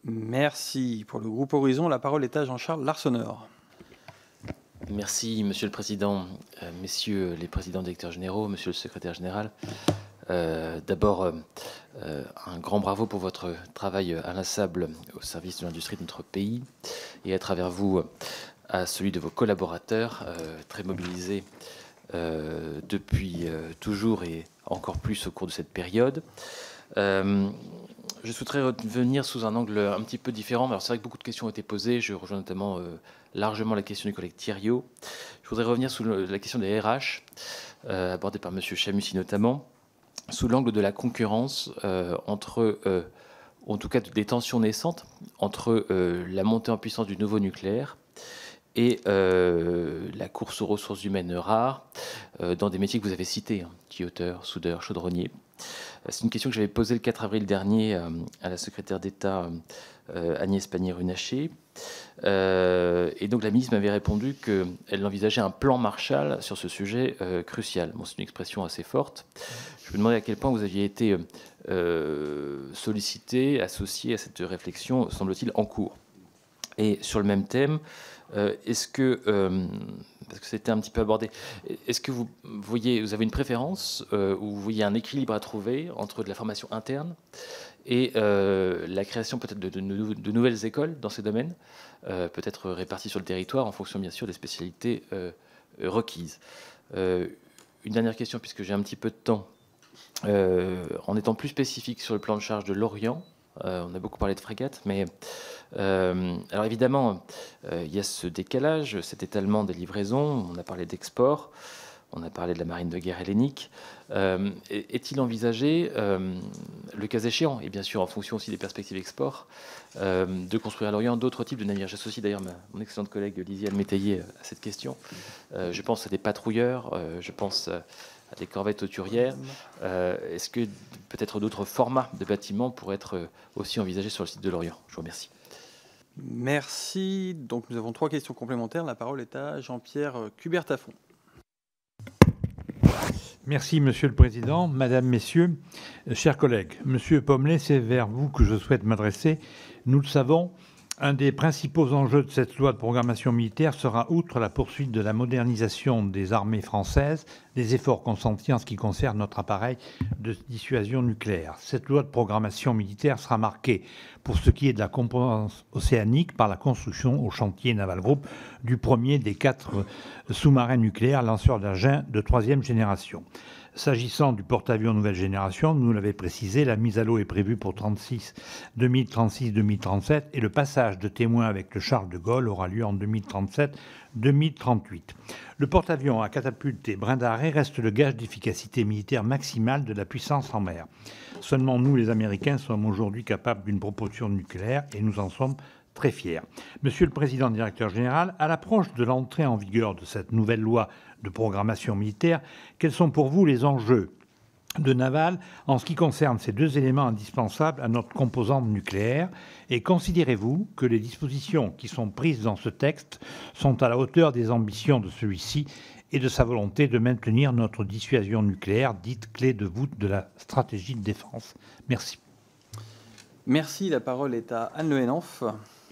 Merci. Pour le groupe Horizon, la parole est à Jean-Charles Larsonneur. Merci, Monsieur le Président, euh, Messieurs les présidents directeurs généraux, Monsieur le secrétaire général. Euh, D'abord, euh, euh, un grand bravo pour votre travail inlassable au service de l'industrie de notre pays et à travers vous euh, à celui de vos collaborateurs, euh, très mobilisés euh, depuis euh, toujours et encore plus au cours de cette période. Euh, je souhaiterais revenir sous un angle un petit peu différent. Alors, c'est vrai que beaucoup de questions ont été posées. Je rejoins notamment euh, largement la question du collègue Thiriot. Je voudrais revenir sous le, la question des R H, euh, abordée par M. Chamussi notamment, sous l'angle de la concurrence euh, entre, euh, en tout cas des tensions naissantes, entre euh, la montée en puissance du nouveau nucléaire et euh, la course aux ressources humaines rares euh, dans des métiers que vous avez cités, hein, tuyauteur, soudeur, chaudronnier. C'est une question que j'avais posée le quatre avril dernier euh, à la secrétaire d'État euh, Agnès Pannier-Runacher. Euh, et donc la ministre m'avait répondu qu'elle envisageait un plan Marshall sur ce sujet euh, crucial. Bon, c'est une expression assez forte. Je me demandais à quel point vous aviez été euh, sollicité, associé à cette réflexion, semble-t-il, en cours. Et sur le même thème, euh, est-ce que, euh, parce que c'était un petit peu abordé, est-ce que vous voyez, vous avez une préférence euh, ou vous voyez un équilibre à trouver entre de la formation interne et euh, la création peut-être de, de, de nouvelles écoles dans ces domaines, euh, peut-être réparties sur le territoire en fonction bien sûr des spécialités euh, requises. Euh, une dernière question, puisque j'ai un petit peu de temps, euh, en étant plus spécifique sur le plan de charge de l'Orient. Euh, on a beaucoup parlé de frégates, mais euh, alors évidemment, euh, il y a ce décalage, cet étalement des livraisons. On a parlé d'export, on a parlé de la marine de guerre hellénique. Euh, Est-il envisagé, euh, le cas échéant, et bien sûr en fonction aussi des perspectives export, euh, de construire à l'Orient d'autres types de navires? J'associe d'ailleurs mon excellente collègue Lisiane Métayer à cette question. Euh, je pense à des patrouilleurs, euh, je pense à à des corvettes hauturières. Euh, Est-ce que peut-être d'autres formats de bâtiments pourraient être aussi envisagés sur le site de l'Orient? Je vous remercie. Merci. Donc nous avons trois questions complémentaires. La parole est à Jean-Pierre Cubert-Tafon. Merci, Monsieur le Président. Madame, Messieurs, chers collègues, Monsieur Pommelet, c'est vers vous que je souhaite m'adresser. Nous le savons, un des principaux enjeux de cette loi de programmation militaire sera, outre la poursuite de la modernisation des armées françaises, des efforts consentis en ce qui concerne notre appareil de dissuasion nucléaire. Cette loi de programmation militaire sera marquée, pour ce qui est de la composante océanique, par la construction au chantier Naval Group du premier des quatre sous-marins nucléaires lanceurs d'engins de troisième génération. S'agissant du porte-avions nouvelle génération, nous l'avons précisé, la mise à l'eau est prévue pour deux mille trente-six deux mille trente-sept et le passage de témoins avec le Charles de Gaulle aura lieu en deux mille trente-sept deux mille trente-huit. Le porte-avions à catapulte et brin d'arrêt reste le gage d'efficacité militaire maximale de la puissance en mer. Seulement nous, les Américains, sommes aujourd'hui capables d'une propulsion nucléaire et nous en sommes très fiers. Monsieur le Président directeur général, à l'approche de l'entrée en vigueur de cette nouvelle loi de programmation militaire, quels sont pour vous les enjeux de Naval en ce qui concerne ces deux éléments indispensables à notre composante nucléaire? Et considérez-vous que les dispositions qui sont prises dans ce texte sont à la hauteur des ambitions de celui-ci et de sa volonté de maintenir notre dissuasion nucléaire, dite clé de voûte de la stratégie de défense? Merci. Merci. La parole est à Anne Le Henenf.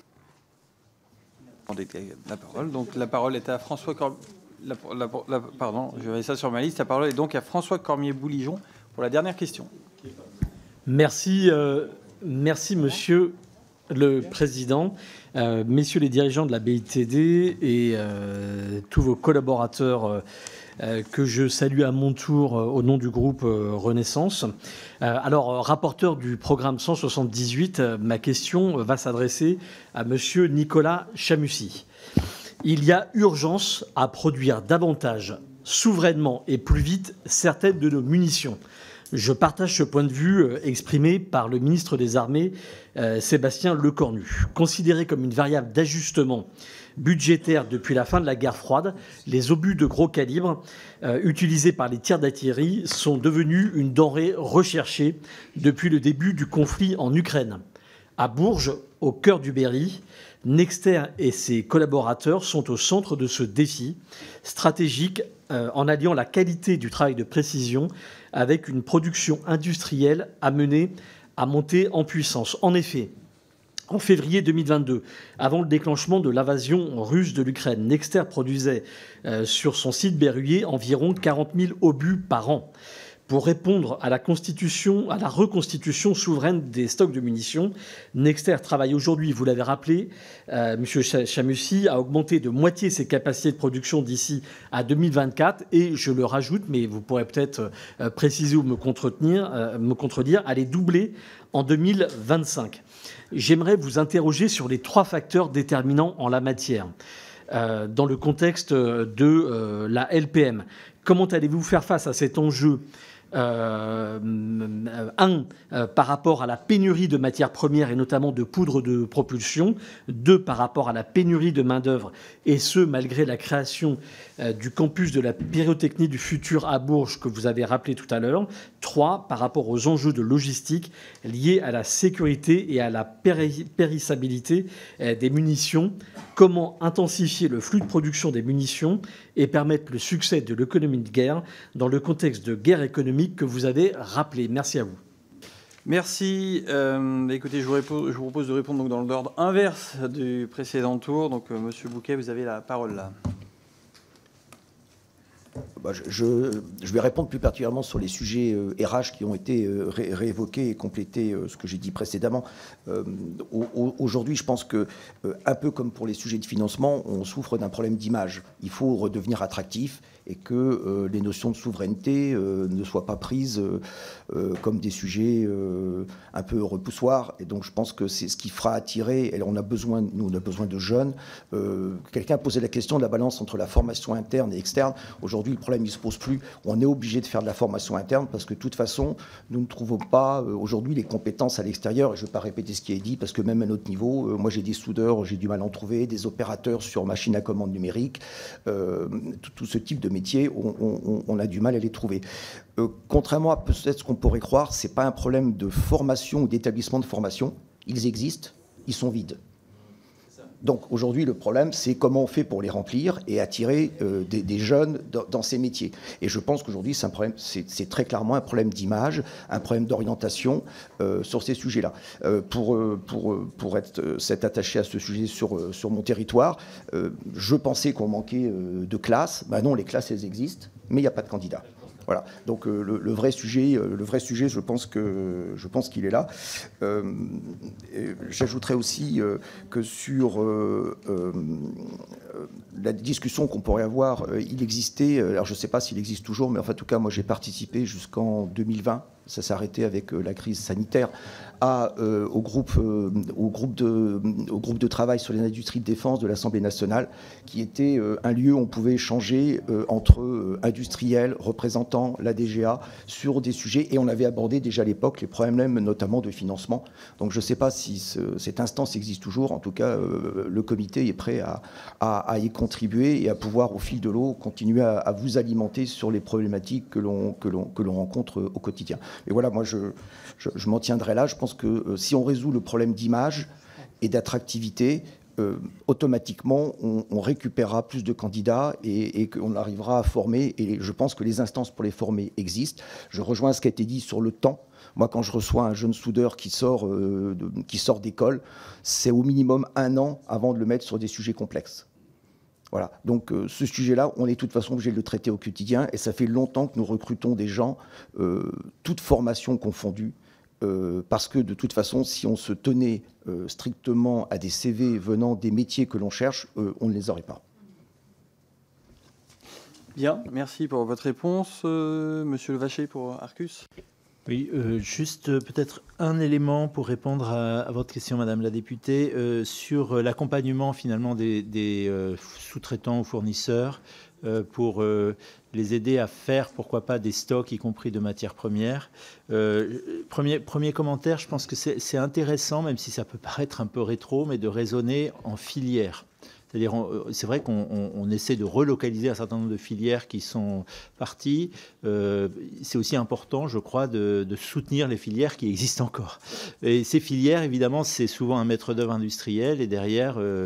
La parole. Donc, la parole est à François Cormier. La, la, la, pardon, je vais ça sur ma liste. La parole est donc à François Cormier-Bouligeon pour la dernière question. Merci, euh, merci Monsieur le Président, euh, Messieurs les dirigeants de la B I T D et euh, tous vos collaborateurs euh, euh, que je salue à mon tour euh, au nom du groupe euh, Renaissance. Euh, alors, euh, rapporteur du programme cent soixante-dix-huit, euh, ma question va s'adresser à Monsieur Nicolas Chamussi. Il y a urgence à produire davantage, souverainement et plus vite certaines de nos munitions. Je partage ce point de vue euh, exprimé par le ministre des Armées, euh, Sébastien Lecornu. Considéré comme une variable d'ajustement budgétaire depuis la fin de la guerre froide, les obus de gros calibre euh, utilisés par les tirs d'artillerie sont devenus une denrée recherchée depuis le début du conflit en Ukraine. À Bourges, au cœur du Berry, Nexter et ses collaborateurs sont au centre de ce défi stratégique euh, en alliant la qualité du travail de précision avec une production industrielle amenée à monter en puissance. En effet, En février deux mille vingt-deux, avant le déclenchement de l'invasion russe de l'Ukraine, Nexter produisait euh, sur son site Berruyer environ quarante mille obus par an. Pour répondre à la constitution, à la reconstitution souveraine des stocks de munitions, Nexter travaille aujourd'hui, vous l'avez rappelé, euh, M. Chamussi a augmenté de moitié ses capacités de production d'ici à deux mille vingt-quatre. Et je le rajoute, mais vous pourrez peut-être euh, préciser ou me contredire, euh, me contredire, à les doubler en deux mille vingt-cinq. J'aimerais vous interroger sur les trois facteurs déterminants en la matière. Euh, dans le contexte de euh, la L P M, comment allez-vous faire face à cet enjeu Euh, un, euh, par rapport à la pénurie de matières premières et notamment de poudre de propulsion. Deux, par rapport à la pénurie de main-d'œuvre, et ce, malgré la création euh, du campus de la pyrotechnie du futur à Bourges que vous avez rappelé tout à l'heure. Trois, par rapport aux enjeux de logistique liés à la sécurité et à la péri périssabilité euh, des munitions. Comment intensifier le flux de production des munitions et permettre le succès de l'économie de guerre dans le contexte de guerre économique que vous avez rappelé. Merci à vous. Merci. Euh, écoutez, je vous, je vous propose de répondre donc dans l'ordre inverse du précédent tour. Donc, euh, Monsieur Bouquet, vous avez la parole là. Bah, je, je, je vais répondre plus particulièrement sur les sujets euh, R H qui ont été euh, ré, réévoqués et compléter euh, ce que j'ai dit précédemment. Euh, au, aujourd'hui, je pense que, euh, un peu comme pour les sujets de financement, on souffre d'un problème d'image. Il faut redevenir attractif et que euh, les notions de souveraineté euh, ne soient pas prises euh, euh, comme des sujets euh, un peu repoussoirs. Et donc, je pense que c'est ce qui fera attirer. Et on a besoin, nous, on a besoin de jeunes. Euh, Quelqu'un posait la question de la balance entre la formation interne et externe. Aujourd'hui, le problème, il ne se pose plus. On est obligé de faire de la formation interne parce que, de toute façon, nous ne trouvons pas euh, aujourd'hui les compétences à l'extérieur. Et je ne vais pas répéter ce qui est dit parce que même à notre niveau, euh, moi, j'ai des soudeurs, j'ai du mal à en trouver, des opérateurs sur machine à commande numérique, euh, tout, tout ce type de métiers, on, on, on a du mal à les trouver. Euh, contrairement à peut-être ce qu'on pourrait croire, ce n'est pas un problème de formation ou d'établissement de formation. Ils existent, ils sont vides. Donc aujourd'hui, le problème, c'est comment on fait pour les remplir et attirer euh, des, des jeunes dans, dans ces métiers. Et je pense qu'aujourd'hui, c'est un problème, c'est très clairement un problème d'image, un problème d'orientation euh, sur ces sujets-là. Euh, pour, pour, pour être, euh, s'être attaché à ce sujet sur, sur mon territoire, euh, je pensais qu'on manquait euh, de classes. Ben non, les classes, elles existent, mais il n'y a pas de candidats. Voilà. Donc euh, le, le vrai sujet, euh, le vrai sujet, je pense que je pense qu'il est là. Euh, J'ajouterais aussi euh, que sur euh, euh, la discussion qu'on pourrait avoir, euh, il existait. Alors je ne sais pas s'il existe toujours, mais enfin, en tout cas, moi j'ai participé jusqu'en deux mille vingt. Ça s'est arrêté avec euh, la crise sanitaire. À, euh, au, groupe, euh, au, groupe de, au groupe de travail sur les industries de défense de l'Assemblée nationale, qui était euh, un lieu où on pouvait échanger euh, entre euh, industriels, représentants, la D G A, sur des sujets. Et on avait abordé déjà à l'époque les problèmes notamment de financement. Donc je ne sais pas si ce, cette instance existe toujours. En tout cas, euh, le comité est prêt à, à, à y contribuer et à pouvoir, au fil de l'eau, continuer à, à vous alimenter sur les problématiques que l'on que l'on que l'on rencontre au quotidien. Et voilà, moi, je, je, je m'en tiendrai là. Je pense que euh, si on résout le problème d'image et d'attractivité, euh, automatiquement, on, on récupérera plus de candidats et, et qu'on arrivera à former. Et je pense que les instances pour les former existent. Je rejoins ce qui a été dit sur le temps. Moi, quand je reçois un jeune soudeur qui sort, euh, de, qui sort d'école, c'est au minimum un an avant de le mettre sur des sujets complexes. Voilà, donc euh, ce sujet-là, on est de toute façon obligé de le traiter au quotidien et ça fait longtemps que nous recrutons des gens, euh, toutes formations confondues, euh, parce que de toute façon, si on se tenait euh, strictement à des C V venant des métiers que l'on cherche, euh, on ne les aurait pas. Bien, merci pour votre réponse. Euh, Monsieur Levacher pour Arcus. Oui, euh, juste euh, peut-être un élément pour répondre à, à votre question, Madame la députée, euh, sur euh, l'accompagnement finalement des, des euh, sous-traitants ou fournisseurs euh, pour euh, les aider à faire, pourquoi pas, des stocks, y compris de matières premières. Euh, premier, premier commentaire, je pense que c'est intéressant, même si ça peut paraître un peu rétro, mais de raisonner en filière. C'est-à-dire, c'est vrai qu'on on, on essaie de relocaliser un certain nombre de filières qui sont parties. Euh, c'est aussi important, je crois, de, de soutenir les filières qui existent encore. Et ces filières, évidemment, c'est souvent un maître d'œuvre industriel et derrière, euh,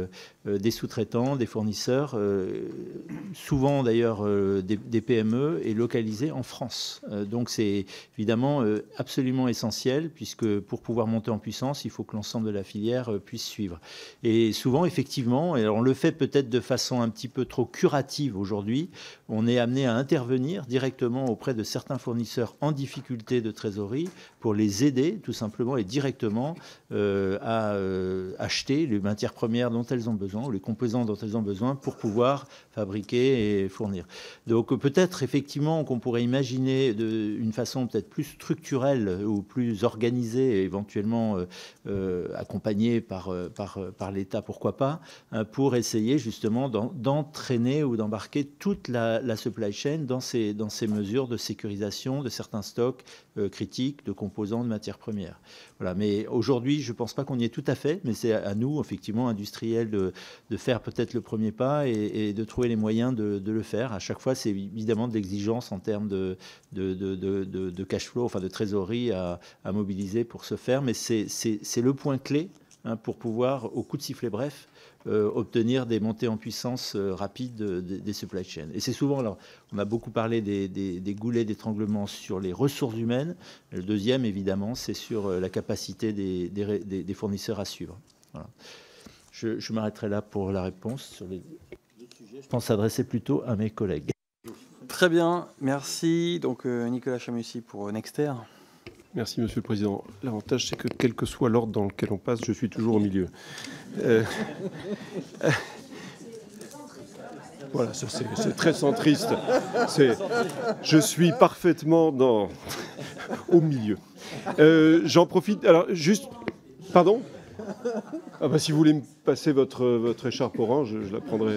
euh, des sous-traitants, des fournisseurs, euh, souvent d'ailleurs euh, des, des P M E et localisés en France. Euh, donc c'est évidemment euh, absolument essentiel, puisque pour pouvoir monter en puissance, il faut que l'ensemble de la filière euh, puisse suivre. Et souvent, effectivement, et on le fait peut-être de façon un petit peu trop curative aujourd'hui, on est amené à intervenir directement auprès de certains fournisseurs en difficulté de trésorerie pour les aider tout simplement et directement euh, à euh, acheter les matières premières dont elles ont besoin ou les composants dont elles ont besoin pour pouvoir fabriquer et fournir. Donc peut-être effectivement qu'on pourrait imaginer de, une façon peut-être plus structurelle ou plus organisée et éventuellement euh, euh, accompagnée par, par, par l'État, pourquoi pas, hein, pour essayer justement d'entraîner ou d'embarquer toute la, la supply chain dans ces, dans ces mesures de sécurisation de certains stocks euh, critiques de composants de matières premières. Voilà. Mais aujourd'hui, je ne pense pas qu'on y est tout à fait, mais c'est à nous, effectivement, industriels, de, de faire peut-être le premier pas et, et de trouver les moyens de, de le faire. À chaque fois, c'est évidemment de l'exigence en termes de, de, de, de, de cash flow, enfin de trésorerie à, à mobiliser pour ce faire, mais c'est le point clé, hein, pour pouvoir, au coup de sifflet bref, Euh, obtenir des montées en puissance euh, rapides de, de, des supply chains. Et c'est souvent, alors, on a beaucoup parlé des, des, des goulets d'étranglement sur les ressources humaines. Le deuxième, évidemment, c'est sur euh, la capacité des, des, des fournisseurs à suivre. Voilà. Je, je m'arrêterai là pour la réponse. Sur les autres sujets, je pense s'adresser plutôt à mes collègues. Très bien, merci. Donc euh, Nicolas Chamussy pour Nexter. Merci, Monsieur le Président. L'avantage, c'est que quel que soit l'ordre dans lequel on passe, je suis toujours au milieu. Euh, euh, voilà, c'est très centriste. Je suis parfaitement dans, au milieu. Euh, J'en profite. Alors, juste... Pardon ? Ah bah, si vous voulez me passer votre, votre écharpe orange, je, je la prendrai...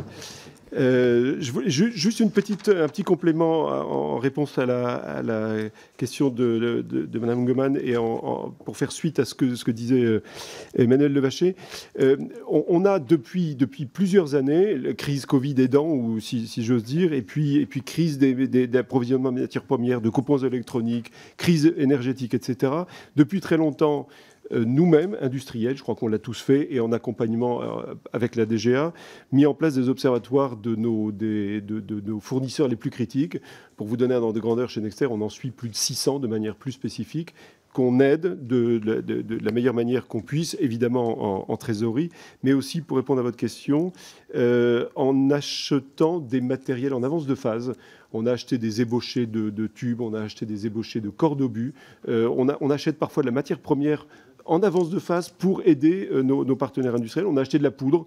Euh, je voulais juste une petite, un petit complément en réponse à la, à la question de, de, de Mme Goman et en, en, pour faire suite à ce que, ce que disait Emmanuel Levacher. Euh, on, on a depuis, depuis plusieurs années, la crise Covid aidant, ou si, si j'ose dire, et puis, et puis crise d'approvisionnement de matières premières, de composants électroniques, crise énergétique, et cetera. Depuis très longtemps, nous-mêmes, industriels, je crois qu'on l'a tous fait, et en accompagnement avec la D G A, mis en place des observatoires de nos, des, de, de, de nos fournisseurs les plus critiques. Pour vous donner un ordre de grandeur, chez Nexter, on en suit plus de six cents de manière plus spécifique, qu'on aide de, de, de, de la meilleure manière qu'on puisse, évidemment en, en trésorerie, mais aussi, pour répondre à votre question, euh, en achetant des matériels en avance de phase. On a acheté des ébauchés de, de tubes, on a acheté des ébauchés de cordes d'obus, euh, on, a, on achète parfois de la matière première en avance de phase pour aider euh, nos, nos partenaires industriels. On a acheté de la poudre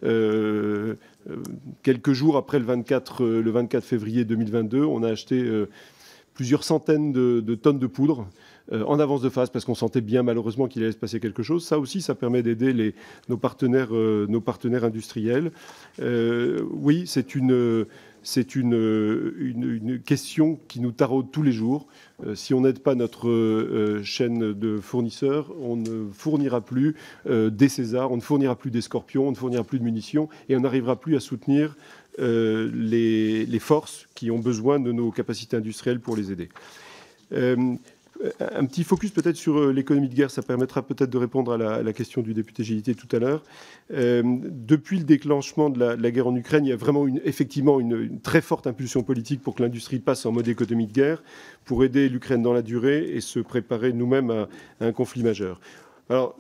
euh, euh, quelques jours après le vingt-quatre, euh, le vingt-quatre février deux mille vingt-deux. On a acheté euh, plusieurs centaines de, de tonnes de poudre euh, en avance de phase parce qu'on sentait bien malheureusement qu'il allait se passer quelque chose. Ça aussi, ça permet d'aider nos partenaires, euh, nos partenaires industriels. Euh, oui, c'est une... C'est une, une, une question qui nous taraude tous les jours. Euh, si on n'aide pas notre euh, chaîne de fournisseurs, on ne fournira plus euh, des Césars, on ne fournira plus des Scorpions, on ne fournira plus de munitions et on n'arrivera plus à soutenir euh, les, les forces qui ont besoin de nos capacités industrielles pour les aider. Euh, Un petit focus peut-être sur l'économie de guerre, ça permettra peut-être de répondre à la, à la question du député J I T tout à l'heure. Euh, depuis le déclenchement de la, de la guerre en Ukraine, il y a vraiment une, effectivement une, une très forte impulsion politique pour que l'industrie passe en mode économie de guerre, pour aider l'Ukraine dans la durée et se préparer nous-mêmes à, à un conflit majeur. Alors,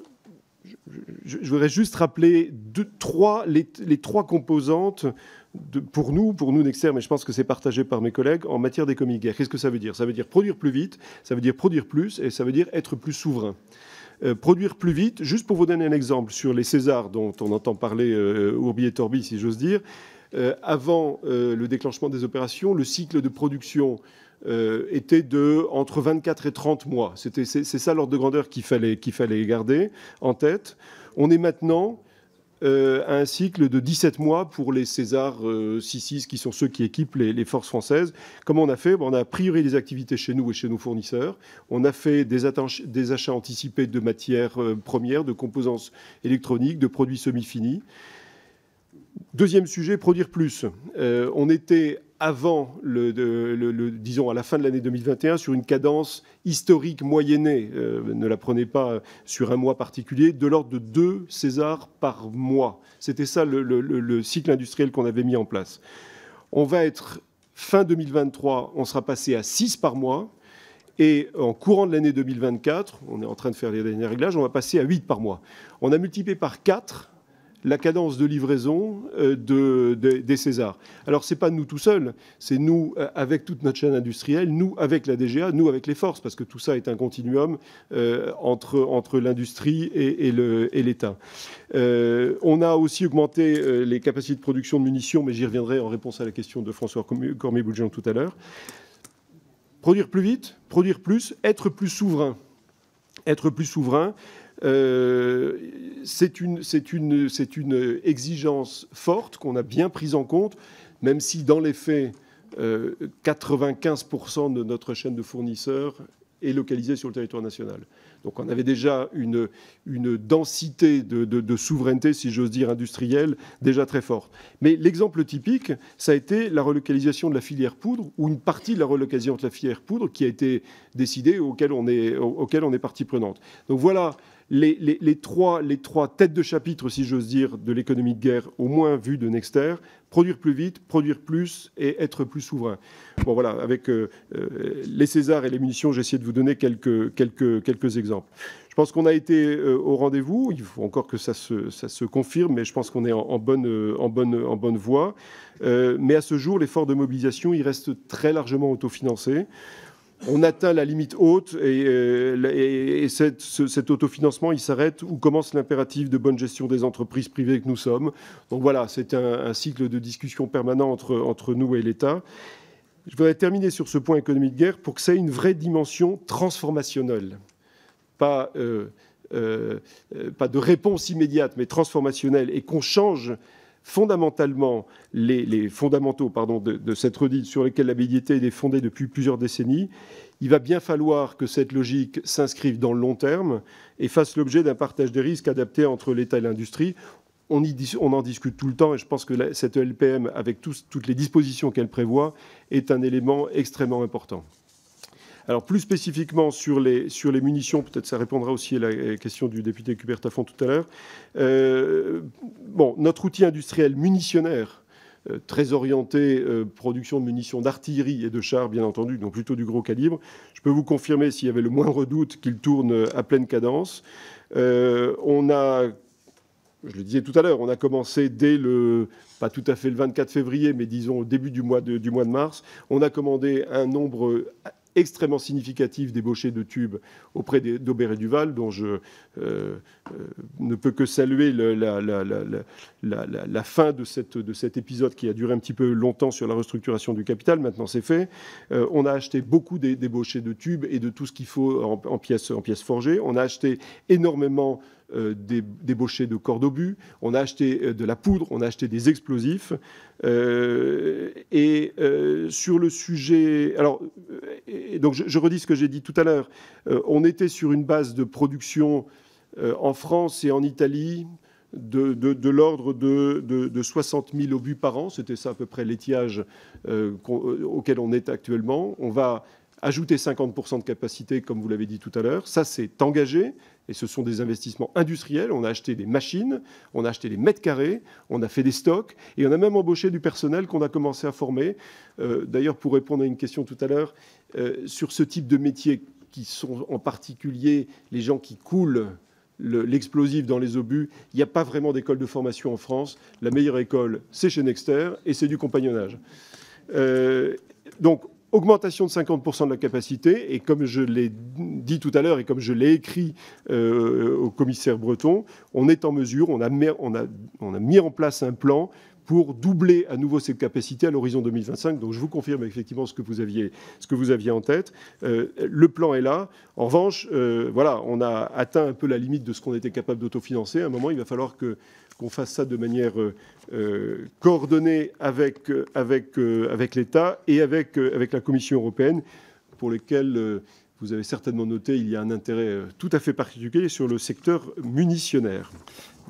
je, je voudrais juste rappeler deux, trois, les, les trois composantes de, pour nous, pour nous Nexter, mais je pense que c'est partagé par mes collègues, en matière d'économie de guerre. Qu'est-ce que ça veut dire? Ça veut dire produire plus vite, ça veut dire produire plus, et ça veut dire être plus souverain. Euh, produire plus vite, juste pour vous donner un exemple sur les Césars dont on entend parler euh, ourbi et torbi, si j'ose dire, euh, avant euh, le déclenchement des opérations, le cycle de production euh, était de entre vingt-quatre et trente mois. C'est ça l'ordre de grandeur qu'il fallait, qu'il fallait garder en tête. On est maintenant Euh, à un cycle de dix-sept mois pour les Césars euh, six six, qui sont ceux qui équipent les, les forces françaises. Comment on a fait? Bon, on a priorisé les activités chez nous et chez nos fournisseurs. On a fait des, des achats anticipés de matières euh, premières, de composants électroniques, de produits semi-finis. Deuxième sujet, produire plus. Euh, on était avant, le, le, le, le, disons, à la fin de l'année deux mille vingt et un, sur une cadence historique moyennée, euh, ne la prenez pas sur un mois particulier, de l'ordre de deux Césars par mois. C'était ça le, le, le cycle industriel qu'on avait mis en place. On va être, fin deux mille vingt-trois, on sera passé à six par mois, et en courant de l'année deux mille vingt-quatre, on est en train de faire les derniers réglages, on va passer à huit par mois. On a multiplié par quatre la cadence de livraison de, de, des Césars. Alors, ce n'est pas nous tout seuls, c'est nous avec toute notre chaîne industrielle, nous avec la D G A, nous avec les forces, parce que tout ça est un continuum euh, entre, entre l'industrie et, et l'État. Euh, on a aussi augmenté euh, les capacités de production de munitions, mais j'y reviendrai en réponse à la question de François Cormier-Boulgeon tout à l'heure. Produire plus vite, produire plus, être plus souverain. Être plus souverain. Euh, c'est une, c'est une, c'est une exigence forte qu'on a bien prise en compte, même si dans les faits, euh, quatre-vingt-quinze pour cent de notre chaîne de fournisseurs est localisée sur le territoire national. Donc on avait déjà une, une densité de, de, de souveraineté, si j'ose dire, industrielle, déjà très forte. Mais l'exemple typique, ça a été la relocalisation de la filière poudre, ou une partie de la relocalisation de la filière poudre qui a été décidée, auquel on est, auquel on est partie prenante. Donc voilà les, les, les, trois, les trois têtes de chapitre, si j'ose dire, de l'économie de guerre, au moins vues de Nexter: produire plus vite, produire plus et être plus souverain. Bon voilà, avec euh, euh, les Césars et les munitions, j'ai essayé de vous donner quelques, quelques, quelques exemples. Je pense qu'on a été euh, au rendez-vous. Il faut encore que ça se, ça se confirme, mais je pense qu'on est en, en, bonne, en, bonne, en bonne voie. Euh, mais à ce jour, l'effort de mobilisation, il reste très largement autofinancé. On atteint la limite haute et, euh, et, et cette, ce, cet autofinancement, il s'arrête où commence l'impératif de bonne gestion des entreprises privées que nous sommes. Donc voilà, c'est un, un cycle de discussion permanent entre, entre nous et l'État. Je voudrais terminer sur ce point économie de guerre pour que ça ait une vraie dimension transformationnelle. Pas, euh, euh, pas de réponse immédiate, mais transformationnelle, et qu'on change fondamentalement les, les fondamentaux pardon, de, de cette redite sur lesquels la B I T est fondée depuis plusieurs décennies. Il va bien falloir que cette logique s'inscrive dans le long terme et fasse l'objet d'un partage des risques adapté entre l'État et l'industrie. On, y, on en discute tout le temps et je pense que la, cette L P M, avec tous, toutes les dispositions qu'elle prévoit, est un élément extrêmement important. Alors plus spécifiquement sur les, sur les munitions, peut-être ça répondra aussi à la question du député Cubertafond tout à l'heure. Euh, bon, notre outil industriel munitionnaire, euh, très orienté euh, production de munitions d'artillerie et de chars, bien entendu, donc plutôt du gros calibre, je peux vous confirmer, s'il y avait le moindre doute, qu'il tourne à pleine cadence. Euh, on a... Je le disais tout à l'heure, on a commencé dès le, pas tout à fait le vingt-quatre février, mais disons au début du mois de, du mois de mars, on a commandé un nombre extrêmement significatif d'ébauchés de tubes auprès d'Aubert et Duval, dont je euh, euh, ne peux que saluer le, la, la, la, la, la, la fin de, cette, de cet épisode qui a duré un petit peu longtemps sur la restructuration du capital. Maintenant, c'est fait. Euh, on a acheté beaucoup d'ébauchés de tubes et de tout ce qu'il faut en, en, pièces, en pièces forgées. On a acheté énormément Euh, des débauchés de cordes obus, on a acheté euh, de la poudre, on a acheté des explosifs. Euh, et euh, sur le sujet... Alors, et donc je, je redis ce que j'ai dit tout à l'heure. Euh, on était sur une base de production euh, en France et en Italie de, de, de l'ordre de, de, de soixante mille obus par an. C'était ça à peu près l'étiage euh, auquel on est actuellement. On va ajouter cinquante pour cent de capacité, comme vous l'avez dit tout à l'heure. Ça, c'est engagé. Et ce sont des investissements industriels. On a acheté des machines, on a acheté des mètres carrés, on a fait des stocks, et on a même embauché du personnel qu'on a commencé à former. Euh, D'ailleurs, pour répondre à une question tout à l'heure, euh, sur ce type de métiers qui sont en particulier les gens qui coulent l'explosif dans les obus, il n'y a pas vraiment d'école de formation en France. La meilleure école, c'est chez Nexter, et c'est du compagnonnage. Euh, donc, augmentation de cinquante pour cent de la capacité, et comme je l'ai dit tout à l'heure et comme je l'ai écrit euh, au commissaire Breton, on est en mesure, on a, mis, on, a, on a mis en place un plan pour doubler à nouveau cette capacité à l'horizon deux mille vingt-cinq. Donc je vous confirme effectivement ce que vous aviez, ce que vous aviez en tête. Euh, le plan est là. En revanche, euh, voilà, on a atteint un peu la limite de ce qu'on était capable d'autofinancer. À un moment, il va falloir que qu'on fasse ça de manière euh, coordonnée avec, avec, euh, avec l'État et avec, euh, avec la Commission européenne, pour lesquels, euh, vous avez certainement noté, il y a un intérêt tout à fait particulier sur le secteur munitionnaire.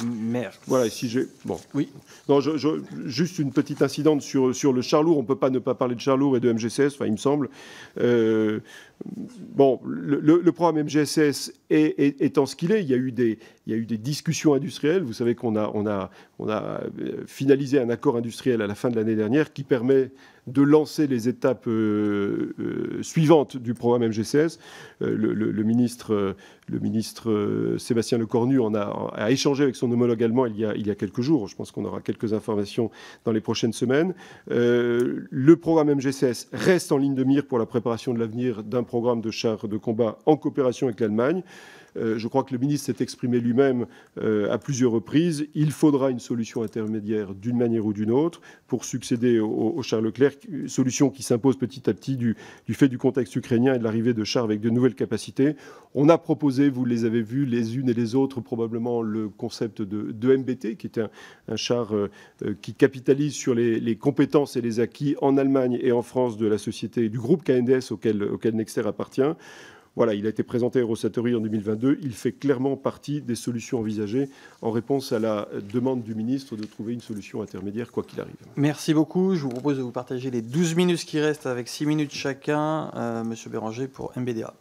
Merci. Voilà, si j'ai... Bon. Oui. Non, je, je, juste une petite incidente sur, sur le char lourd. On ne peut pas ne pas parler de char lourd et de M G C S, enfin, il me semble. Euh, bon, le, le, le programme M G C S est, est, étant ce qu'il est, il y a eu des, il y a eu des discussions industrielles. Vous savez qu'on a, on a, on a finalisé un accord industriel à la fin de l'année dernière qui permet de lancer les étapes euh, euh, suivantes du programme M G C S. Euh, le, le, le ministre, euh, le ministre euh, Sébastien Lecornu en a, a échangé avec son homologue allemand il y a, il y a quelques jours. Je pense qu'on aura quelques informations dans les prochaines semaines. Euh, le programme M G C S reste en ligne de mire pour la préparation de l'avenir d'un programme de chars de combat en coopération avec l'Allemagne. Euh, je crois que le ministre s'est exprimé lui-même euh, à plusieurs reprises. Il faudra une solution intermédiaire d'une manière ou d'une autre pour succéder au, au char Leclerc, solution qui s'impose petit à petit du, du fait du contexte ukrainien et de l'arrivée de chars avec de nouvelles capacités. On a proposé, vous les avez vus les unes et les autres, probablement le concept de, de M B T, qui est un, un char euh, qui capitalise sur les, les compétences et les acquis en Allemagne et en France de la société, du groupe K N D S auquel, auquel Nexter appartient. Voilà, il a été présenté à Eurosatory en deux mille vingt-deux. Il fait clairement partie des solutions envisagées en réponse à la demande du ministre de trouver une solution intermédiaire, quoi qu'il arrive. Merci beaucoup. Je vous propose de vous partager les douze minutes qui restent avec six minutes chacun. Euh, Monsieur Béranger pour M B D A.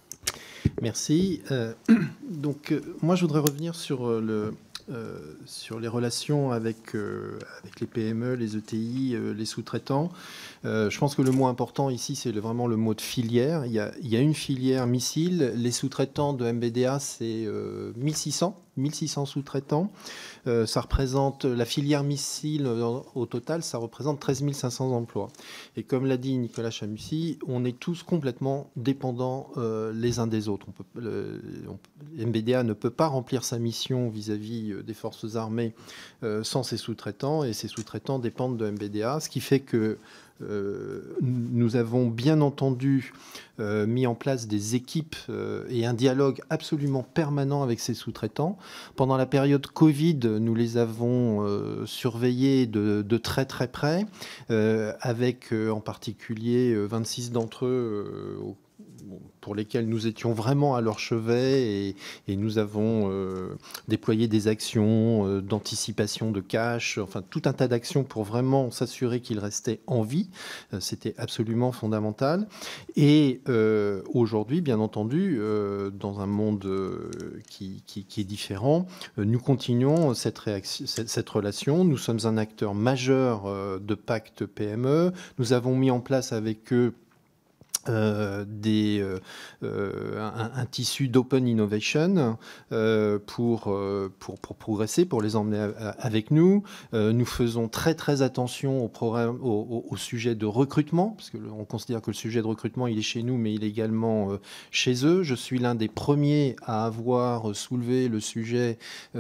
Merci. Euh, donc, euh, moi, je voudrais revenir sur euh, le... Euh, sur les relations avec, euh, avec les P M E, les E T I, euh, les sous-traitants. Euh, je pense que le mot important ici, c'est le, vraiment le mot de filière. Il y a, il y a une filière missile. Les sous-traitants de M B D A, c'est euh, mille six cents sous-traitants. Euh, ça représente, la filière missile, au, au total, ça représente treize mille cinq cents emplois. Et comme l'a dit Nicolas Chamussy, on est tous complètement dépendants euh, les uns des autres. On peut, le, on, M B D A ne peut pas remplir sa mission vis-à-vis des forces armées euh, sans ses sous-traitants, et ses sous-traitants dépendent de M B D A, ce qui fait que Euh, nous avons bien entendu euh, mis en place des équipes euh, et un dialogue absolument permanent avec ces sous-traitants. Pendant la période Covid, nous les avons euh, surveillés de, de très très près, euh, avec euh, en particulier euh, vingt-six d'entre eux euh, pour lesquels nous étions vraiment à leur chevet, et, et nous avons euh, déployé des actions euh, d'anticipation de cash, enfin tout un tas d'actions pour vraiment s'assurer qu'ils restaient en vie. Euh, C'était absolument fondamental. Et euh, aujourd'hui, bien entendu, euh, dans un monde euh, qui, qui, qui est différent, euh, nous continuons cette, réaction, cette, cette relation. Nous sommes un acteur majeur euh, de Pacte P M E. Nous avons mis en place avec eux Euh, des, euh, un, un tissu d'open innovation euh, pour, euh, pour, pour progresser, pour les emmener à, à, avec nous. Euh, nous faisons très très attention au, programme, au, au, au sujet de recrutement, parce qu'on considère que le sujet de recrutement, il est chez nous, mais il est également euh, chez eux. Je suis l'un des premiers à avoir soulevé le sujet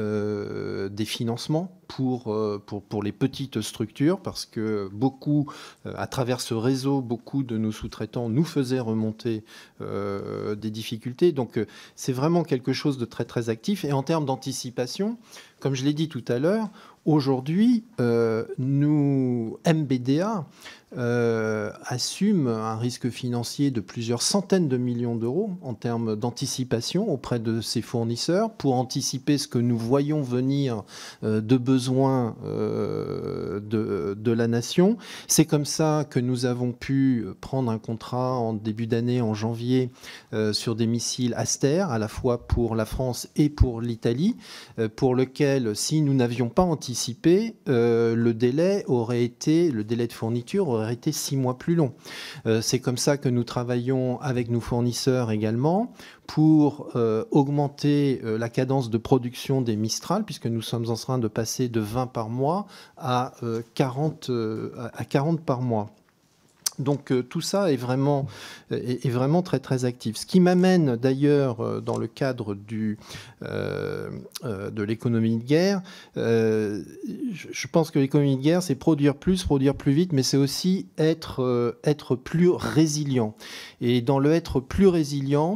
euh, des financements pour, euh, pour, pour les petites structures, parce que beaucoup, euh, à travers ce réseau, beaucoup de nos sous-traitants nous faisaient remonter euh, des difficultés. Donc euh, c'est vraiment quelque chose de très très actif. Et en termes d'anticipation, comme je l'ai dit tout à l'heure, aujourd'hui, euh, nous, M B D A, euh, assume un risque financier de plusieurs centaines de millions d'euros en termes d'anticipation auprès de ses fournisseurs pour anticiper ce que nous voyons venir euh, de besoins euh, de, de la nation. C'est comme ça que nous avons pu prendre un contrat en début d'année, en janvier, euh, sur des missiles Aster, à la fois pour la France et pour l'Italie, euh, pour lequel, si nous n'avions pas anticipé, euh, le délai aurait été, le délai de fourniture aurait été six mois plus long. Euh, c'est comme ça que nous travaillons avec nos fournisseurs également pour euh, augmenter euh, la cadence de production des Mistral, puisque nous sommes en train de passer de vingt par mois à, euh, quarante, euh, à quarante par mois. Donc euh, tout ça est vraiment, est, est vraiment très très actif. Ce qui m'amène d'ailleurs euh, dans le cadre du, euh, euh, de l'économie de guerre, euh, je, je pense que l'économie de guerre, c'est produire plus, produire plus vite, mais c'est aussi être, euh, être plus résilient. Et dans le être plus résilient,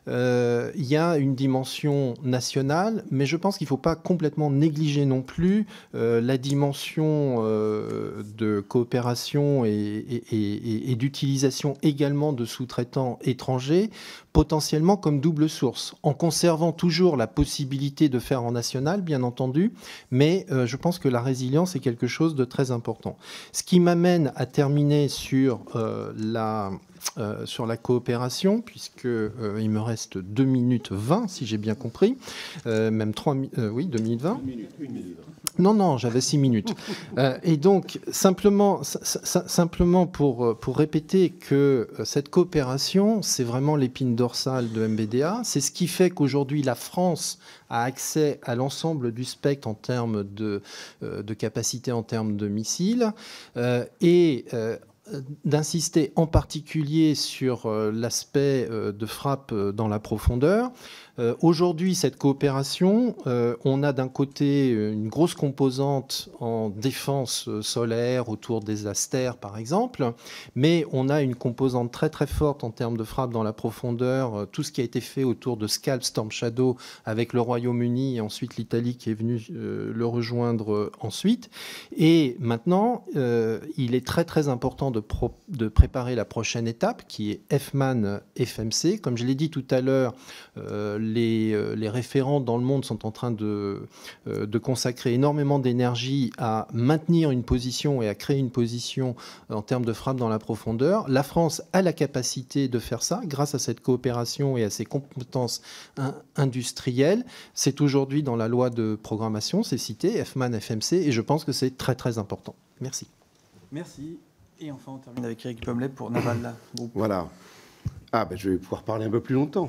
euh, il y a une dimension nationale, mais je pense qu'il ne faut pas complètement négliger non plus euh, la dimension euh, de coopération et, et, et, et d'utilisation également de sous-traitants étrangers, potentiellement comme double source, en conservant toujours la possibilité de faire en national, bien entendu, mais euh, je pense que la résilience est quelque chose de très important. Ce qui m'amène à terminer sur, euh, la, euh, sur la coopération, puisqu'il euh, il me reste deux minutes vingt, si j'ai bien compris, euh, même trois minutes, euh, oui, deux minutes vingt. Une minute, une minute. Non, non, j'avais six minutes. Euh, et donc, simplement, simplement pour, pour répéter que cette coopération, c'est vraiment l'épine dorsale de M B D A. C'est ce qui fait qu'aujourd'hui, la France a accès à l'ensemble du spectre en termes de, de capacité, en termes de missiles. Euh, et euh, d'insister en particulier sur euh, l'aspect euh, de frappe euh, dans la profondeur. Euh, Aujourd'hui, cette coopération, euh, on a d'un côté une grosse composante en défense solaire autour des astères, par exemple, mais on a une composante très très forte en termes de frappe dans la profondeur, euh, tout ce qui a été fait autour de Scalp, Storm Shadow avec le Royaume-Uni et ensuite l'Italie qui est venue euh, le rejoindre euh, ensuite. Et maintenant, euh, il est très très important de, pro de préparer la prochaine étape qui est F MAN F M C. Comme je l'ai dit tout à l'heure, euh, Les, les référents dans le monde sont en train de, de consacrer énormément d'énergie à maintenir une position et à créer une position en termes de frappe dans la profondeur. La France a la capacité de faire ça grâce à cette coopération et à ses compétences industrielles. C'est aujourd'hui dans la loi de programmation, c'est cité, F MAN, F M C, et je pense que c'est très très important. Merci. Merci. Et enfin, on termine avec Éric Pommelet pour Naval Group. Voilà. Ah, ben je vais pouvoir parler un peu plus longtemps.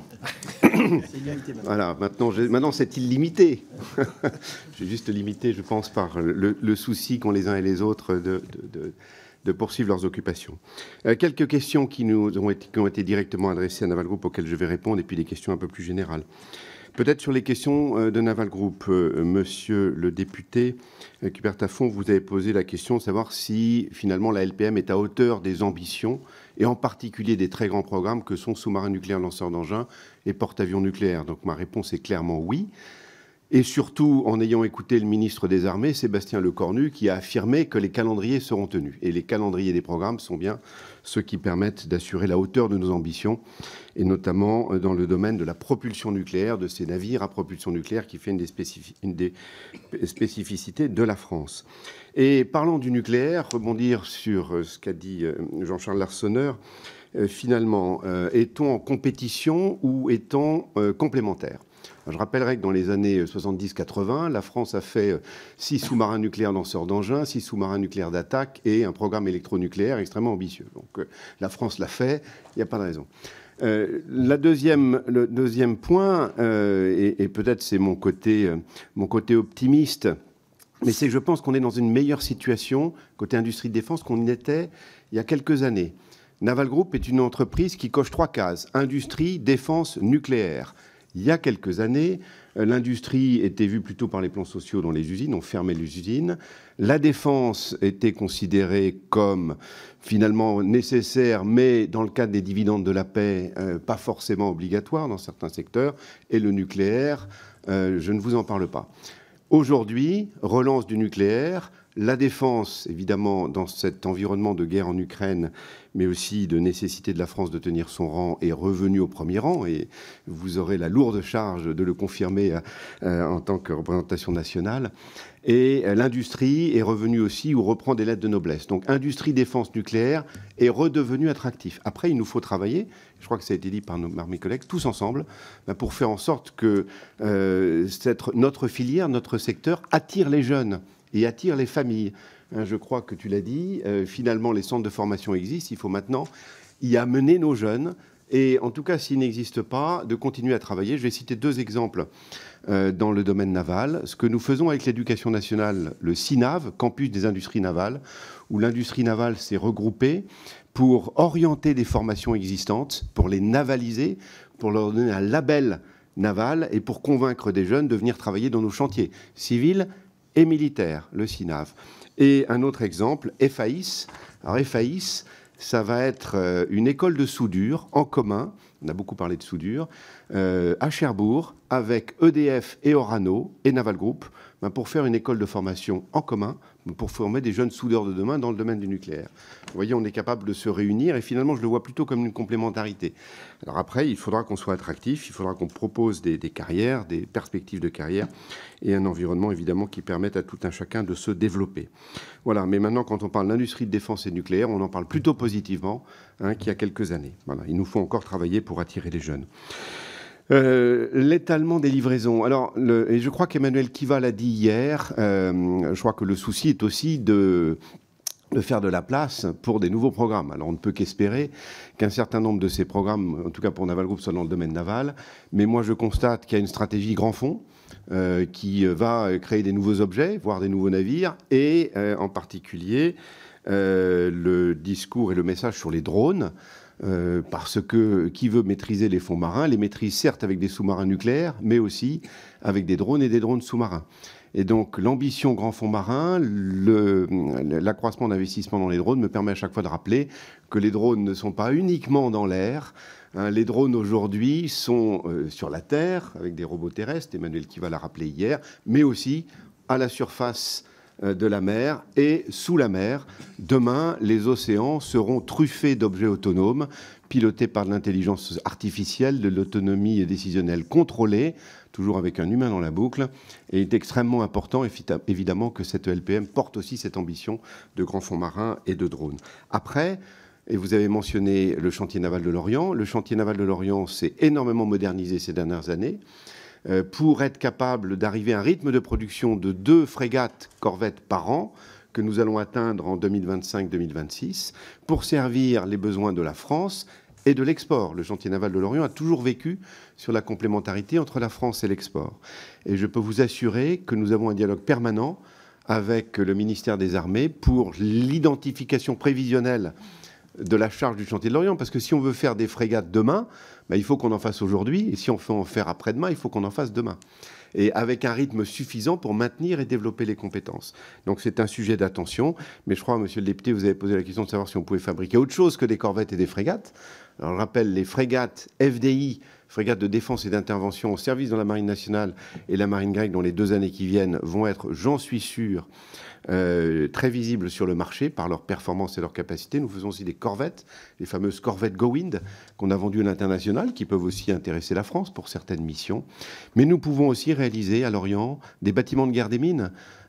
Voilà, maintenant, maintenant c'est illimité. J'ai juste limité, je pense, par le, le souci qu'ont les uns et les autres de, de, de, de poursuivre leurs occupations. Euh, quelques questions qui nous ont été, qui ont été directement adressées à Naval Group, auxquelles je vais répondre, et puis des questions un peu plus générales. Peut-être sur les questions de Naval Group, euh, monsieur le député euh, Hubert Taffon, vous avez posé la question de savoir si finalement la L P M est à hauteur des ambitions, et en particulier des très grands programmes que sont sous-marins nucléaires lanceurs d'engins et porte-avions nucléaires. Donc ma réponse est clairement oui. Et surtout en ayant écouté le ministre des Armées, Sébastien Lecornu, qui a affirmé que les calendriers seront tenus. Et les calendriers des programmes sont bien ceux qui permettent d'assurer la hauteur de nos ambitions, et notamment dans le domaine de la propulsion nucléaire, de ces navires à propulsion nucléaire, qui fait une des, spécifi- une des spécificités de la France. Et parlant du nucléaire, rebondir sur ce qu'a dit Jean-Charles Larsonneur, euh, finalement, euh, est-on en compétition ou est-on euh, complémentaire ? Je rappellerai que dans les années soixante-dix quatre-vingt, la France a fait six sous-marins nucléaires lanceurs d'engins, six sous-marins nucléaires d'attaque et un programme électronucléaire extrêmement ambitieux. Donc euh, la France l'a fait, il n'y a pas de raison. Euh, la deuxième, le deuxième point, euh, et, et peut-être c'est mon côté, euh, mon côté optimiste, mais c'est que je pense qu'on est dans une meilleure situation côté industrie de défense qu'on était il y a quelques années. Naval Group est une entreprise qui coche trois cases: industrie, défense, nucléaire. Il y a quelques années, l'industrie était vue plutôt par les plans sociaux dans les usines, on fermait les usines. La défense était considérée comme finalement nécessaire, mais dans le cadre des dividendes de la paix, euh, pas forcément obligatoire dans certains secteurs. Et le nucléaire, euh, je ne vous en parle pas. Aujourd'hui, relance du nucléaire. La défense, évidemment, dans cet environnement de guerre en Ukraine, mais aussi de nécessité de la France de tenir son rang, est revenue au premier rang. Et vous aurez la lourde charge de le confirmer euh, en tant que représentation nationale. Et euh, l'industrie est revenue aussi, ou reprend des lettres de noblesse. Donc, industrie, défense, nucléaire est redevenu attractif. Après, il nous faut travailler, je crois que ça a été dit par, nos, par mes collègues, tous ensemble, ben, pour faire en sorte que euh, cette, notre filière, notre secteur attire les jeunes et attire les familles. Je crois que tu l'as dit, euh, finalement, les centres de formation existent. Il faut maintenant y amener nos jeunes. Et en tout cas, s'ils n'existent pas, de continuer à travailler. Je vais citer deux exemples euh, dans le domaine naval. Ce que nous faisons avec l'éducation nationale, le CINAV, Campus des industries navales, où l'industrie navale s'est regroupée pour orienter des formations existantes, pour les navaliser, pour leur donner un label naval et pour convaincre des jeunes de venir travailler dans nos chantiers civils et militaires, le CINAV. Et un autre exemple, F A I S. Alors F A I S, ça va être euh, une école de soudure en commun, on a beaucoup parlé de soudure, euh, à Cherbourg, avec E D F et Orano et Naval Group, ben, pour faire une école de formation en commun, pour former des jeunes soudeurs de demain dans le domaine du nucléaire. Vous voyez, on est capable de se réunir, et finalement, je le vois plutôt comme une complémentarité. Alors après, il faudra qu'on soit attractif, il faudra qu'on propose des, des carrières, des perspectives de carrière, et un environnement, évidemment, qui permette à tout un chacun de se développer. Voilà, mais maintenant, quand on parle d'industrie de défense et de nucléaire, on en parle plutôt positivement hein, qu'il y a quelques années. Voilà, il nous faut encore travailler pour attirer les jeunes. Euh, l'étalement des livraisons. Alors, le, et je crois qu'Emmanuel Kiva l'a dit hier, euh, je crois que le souci est aussi de, de faire de la place pour des nouveaux programmes. Alors, on ne peut qu'espérer qu'un certain nombre de ces programmes, en tout cas pour Naval Group, soient dans le domaine naval. Mais moi, je constate qu'il y a une stratégie grand fond euh, qui va créer des nouveaux objets, voire des nouveaux navires, et euh, en particulier euh, le discours et le message sur les drones. Euh, parce que qui veut maîtriser les fonds marins les maîtrise certes avec des sous-marins nucléaires, mais aussi avec des drones et des drones sous-marins. Et donc l'ambition grand fonds marin, l'accroissement d'investissement dans les drones me permet à chaque fois de rappeler que les drones ne sont pas uniquement dans l'air. Hein, les drones aujourd'hui sont euh, sur la terre avec des robots terrestres, Emmanuel Kiva l'a rappelé hier, mais aussi à la surface de la mer et sous la mer. Demain, les océans seront truffés d'objets autonomes, pilotés par de l'intelligence artificielle, de l'autonomie décisionnelle contrôlée, toujours avec un humain dans la boucle. Et il est extrêmement important, évidemment, que cette E L P M porte aussi cette ambition de grands fonds marins et de drones. Après, et vous avez mentionné le chantier naval de l'Orient. Le chantier naval de l'Orient s'est énormément modernisé ces dernières années, pour être capable d'arriver à un rythme de production de deux frégates corvettes par an que nous allons atteindre en deux mille vingt-cinq deux mille vingt-six pour servir les besoins de la France et de l'export. Le chantier naval de l'Orient a toujours vécu sur la complémentarité entre la France et l'export. Et je peux vous assurer que nous avons un dialogue permanent avec le ministère des Armées pour l'identification prévisionnelle de la charge du chantier de l'Orient, parce que si on veut faire des frégates demain, ben, il faut qu'on en fasse aujourd'hui, et si on veut en faire après-demain, il faut qu'on en fasse demain. Et avec un rythme suffisant pour maintenir et développer les compétences. Donc c'est un sujet d'attention, mais je crois, monsieur le député, vous avez posé la question de savoir si on pouvait fabriquer autre chose que des corvettes et des frégates. Alors je rappelle, les frégates F D I, frégates de défense et d'intervention au service dans la Marine nationale et la Marine grecque dans les deux années qui viennent, vont être, j'en suis sûr, Euh, très visibles sur le marché par leur performance et leur capacité. Nous faisons aussi des corvettes, les fameuses corvettes Go Wind qu'on a vendues à l'international, qui peuvent aussi intéresser la France pour certaines missions. Mais nous pouvons aussi réaliser à l'Orient des bâtiments de guerre des mines,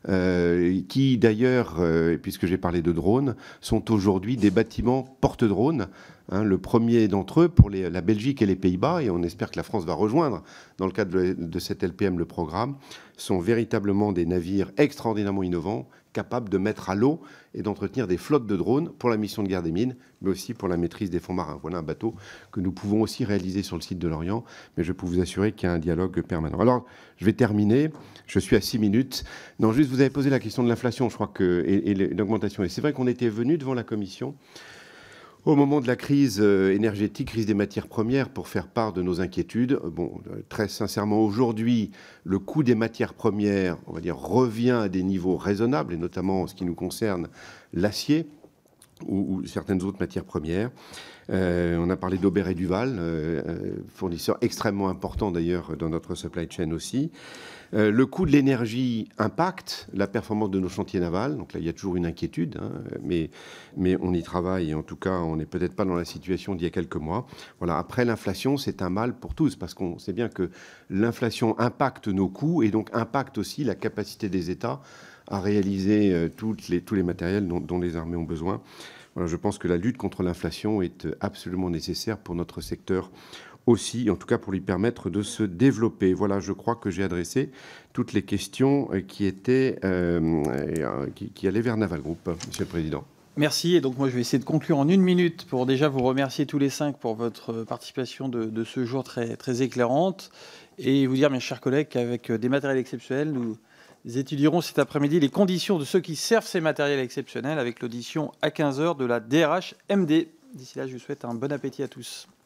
euh, qui d'ailleurs, euh, puisque j'ai parlé de drones, sont aujourd'hui des bâtiments porte-drones. Hein, le premier d'entre eux pour les, la Belgique et les Pays-Bas, et on espère que la France va rejoindre dans le cadre de, de cette L P M le programme, sont véritablement des navires extraordinairement innovants, capables de mettre à l'eau et d'entretenir des flottes de drones pour la mission de guerre des mines, mais aussi pour la maîtrise des fonds marins. Voilà un bateau que nous pouvons aussi réaliser sur le site de l'Orient, mais je peux vous assurer qu'il y a un dialogue permanent. Alors, je vais terminer. Je suis à six minutes. Non, juste, vous avez posé la question de l'inflation, je crois, que, et, et l'augmentation. Et c'est vrai qu'on était venu devant la Commission au moment de la crise énergétique, crise des matières premières, pour faire part de nos inquiétudes. Bon, très sincèrement, aujourd'hui, le coût des matières premières, on va dire, revient à des niveaux raisonnables, et notamment en ce qui nous concerne l'acier ou, ou certaines autres matières premières. Euh, on a parlé d'Aubert et Duval, euh, fournisseur extrêmement important d'ailleurs dans notre supply chain aussi. Euh, le coût de l'énergie impacte la performance de nos chantiers navals. Donc là, il y a toujours une inquiétude, hein, mais, mais on y travaille. Et en tout cas, on n'est peut-être pas dans la situation d'il y a quelques mois. Voilà. Après, l'inflation, c'est un mal pour tous, parce qu'on sait bien que l'inflation impacte nos coûts et donc impacte aussi la capacité des États à réaliser euh, toutes les, tous les matériels dont, dont les armées ont besoin. Voilà, je pense que la lutte contre l'inflation est absolument nécessaire pour notre secteur aussi, en tout cas pour lui permettre de se développer. Voilà, je crois que j'ai adressé toutes les questions qui étaient euh, qui, qui allaient vers Naval Group, Monsieur le Président. Merci. Et donc moi, je vais essayer de conclure en une minute pour déjà vous remercier tous les cinq pour votre participation de, de ce jour très, très éclairante et vous dire, mes chers collègues, qu'avec des matériels exceptionnels, nous étudierons cet après-midi les conditions de ceux qui servent ces matériels exceptionnels avec l'audition à quinze heures de la D R H M D. D'ici là, je vous souhaite un bon appétit à tous.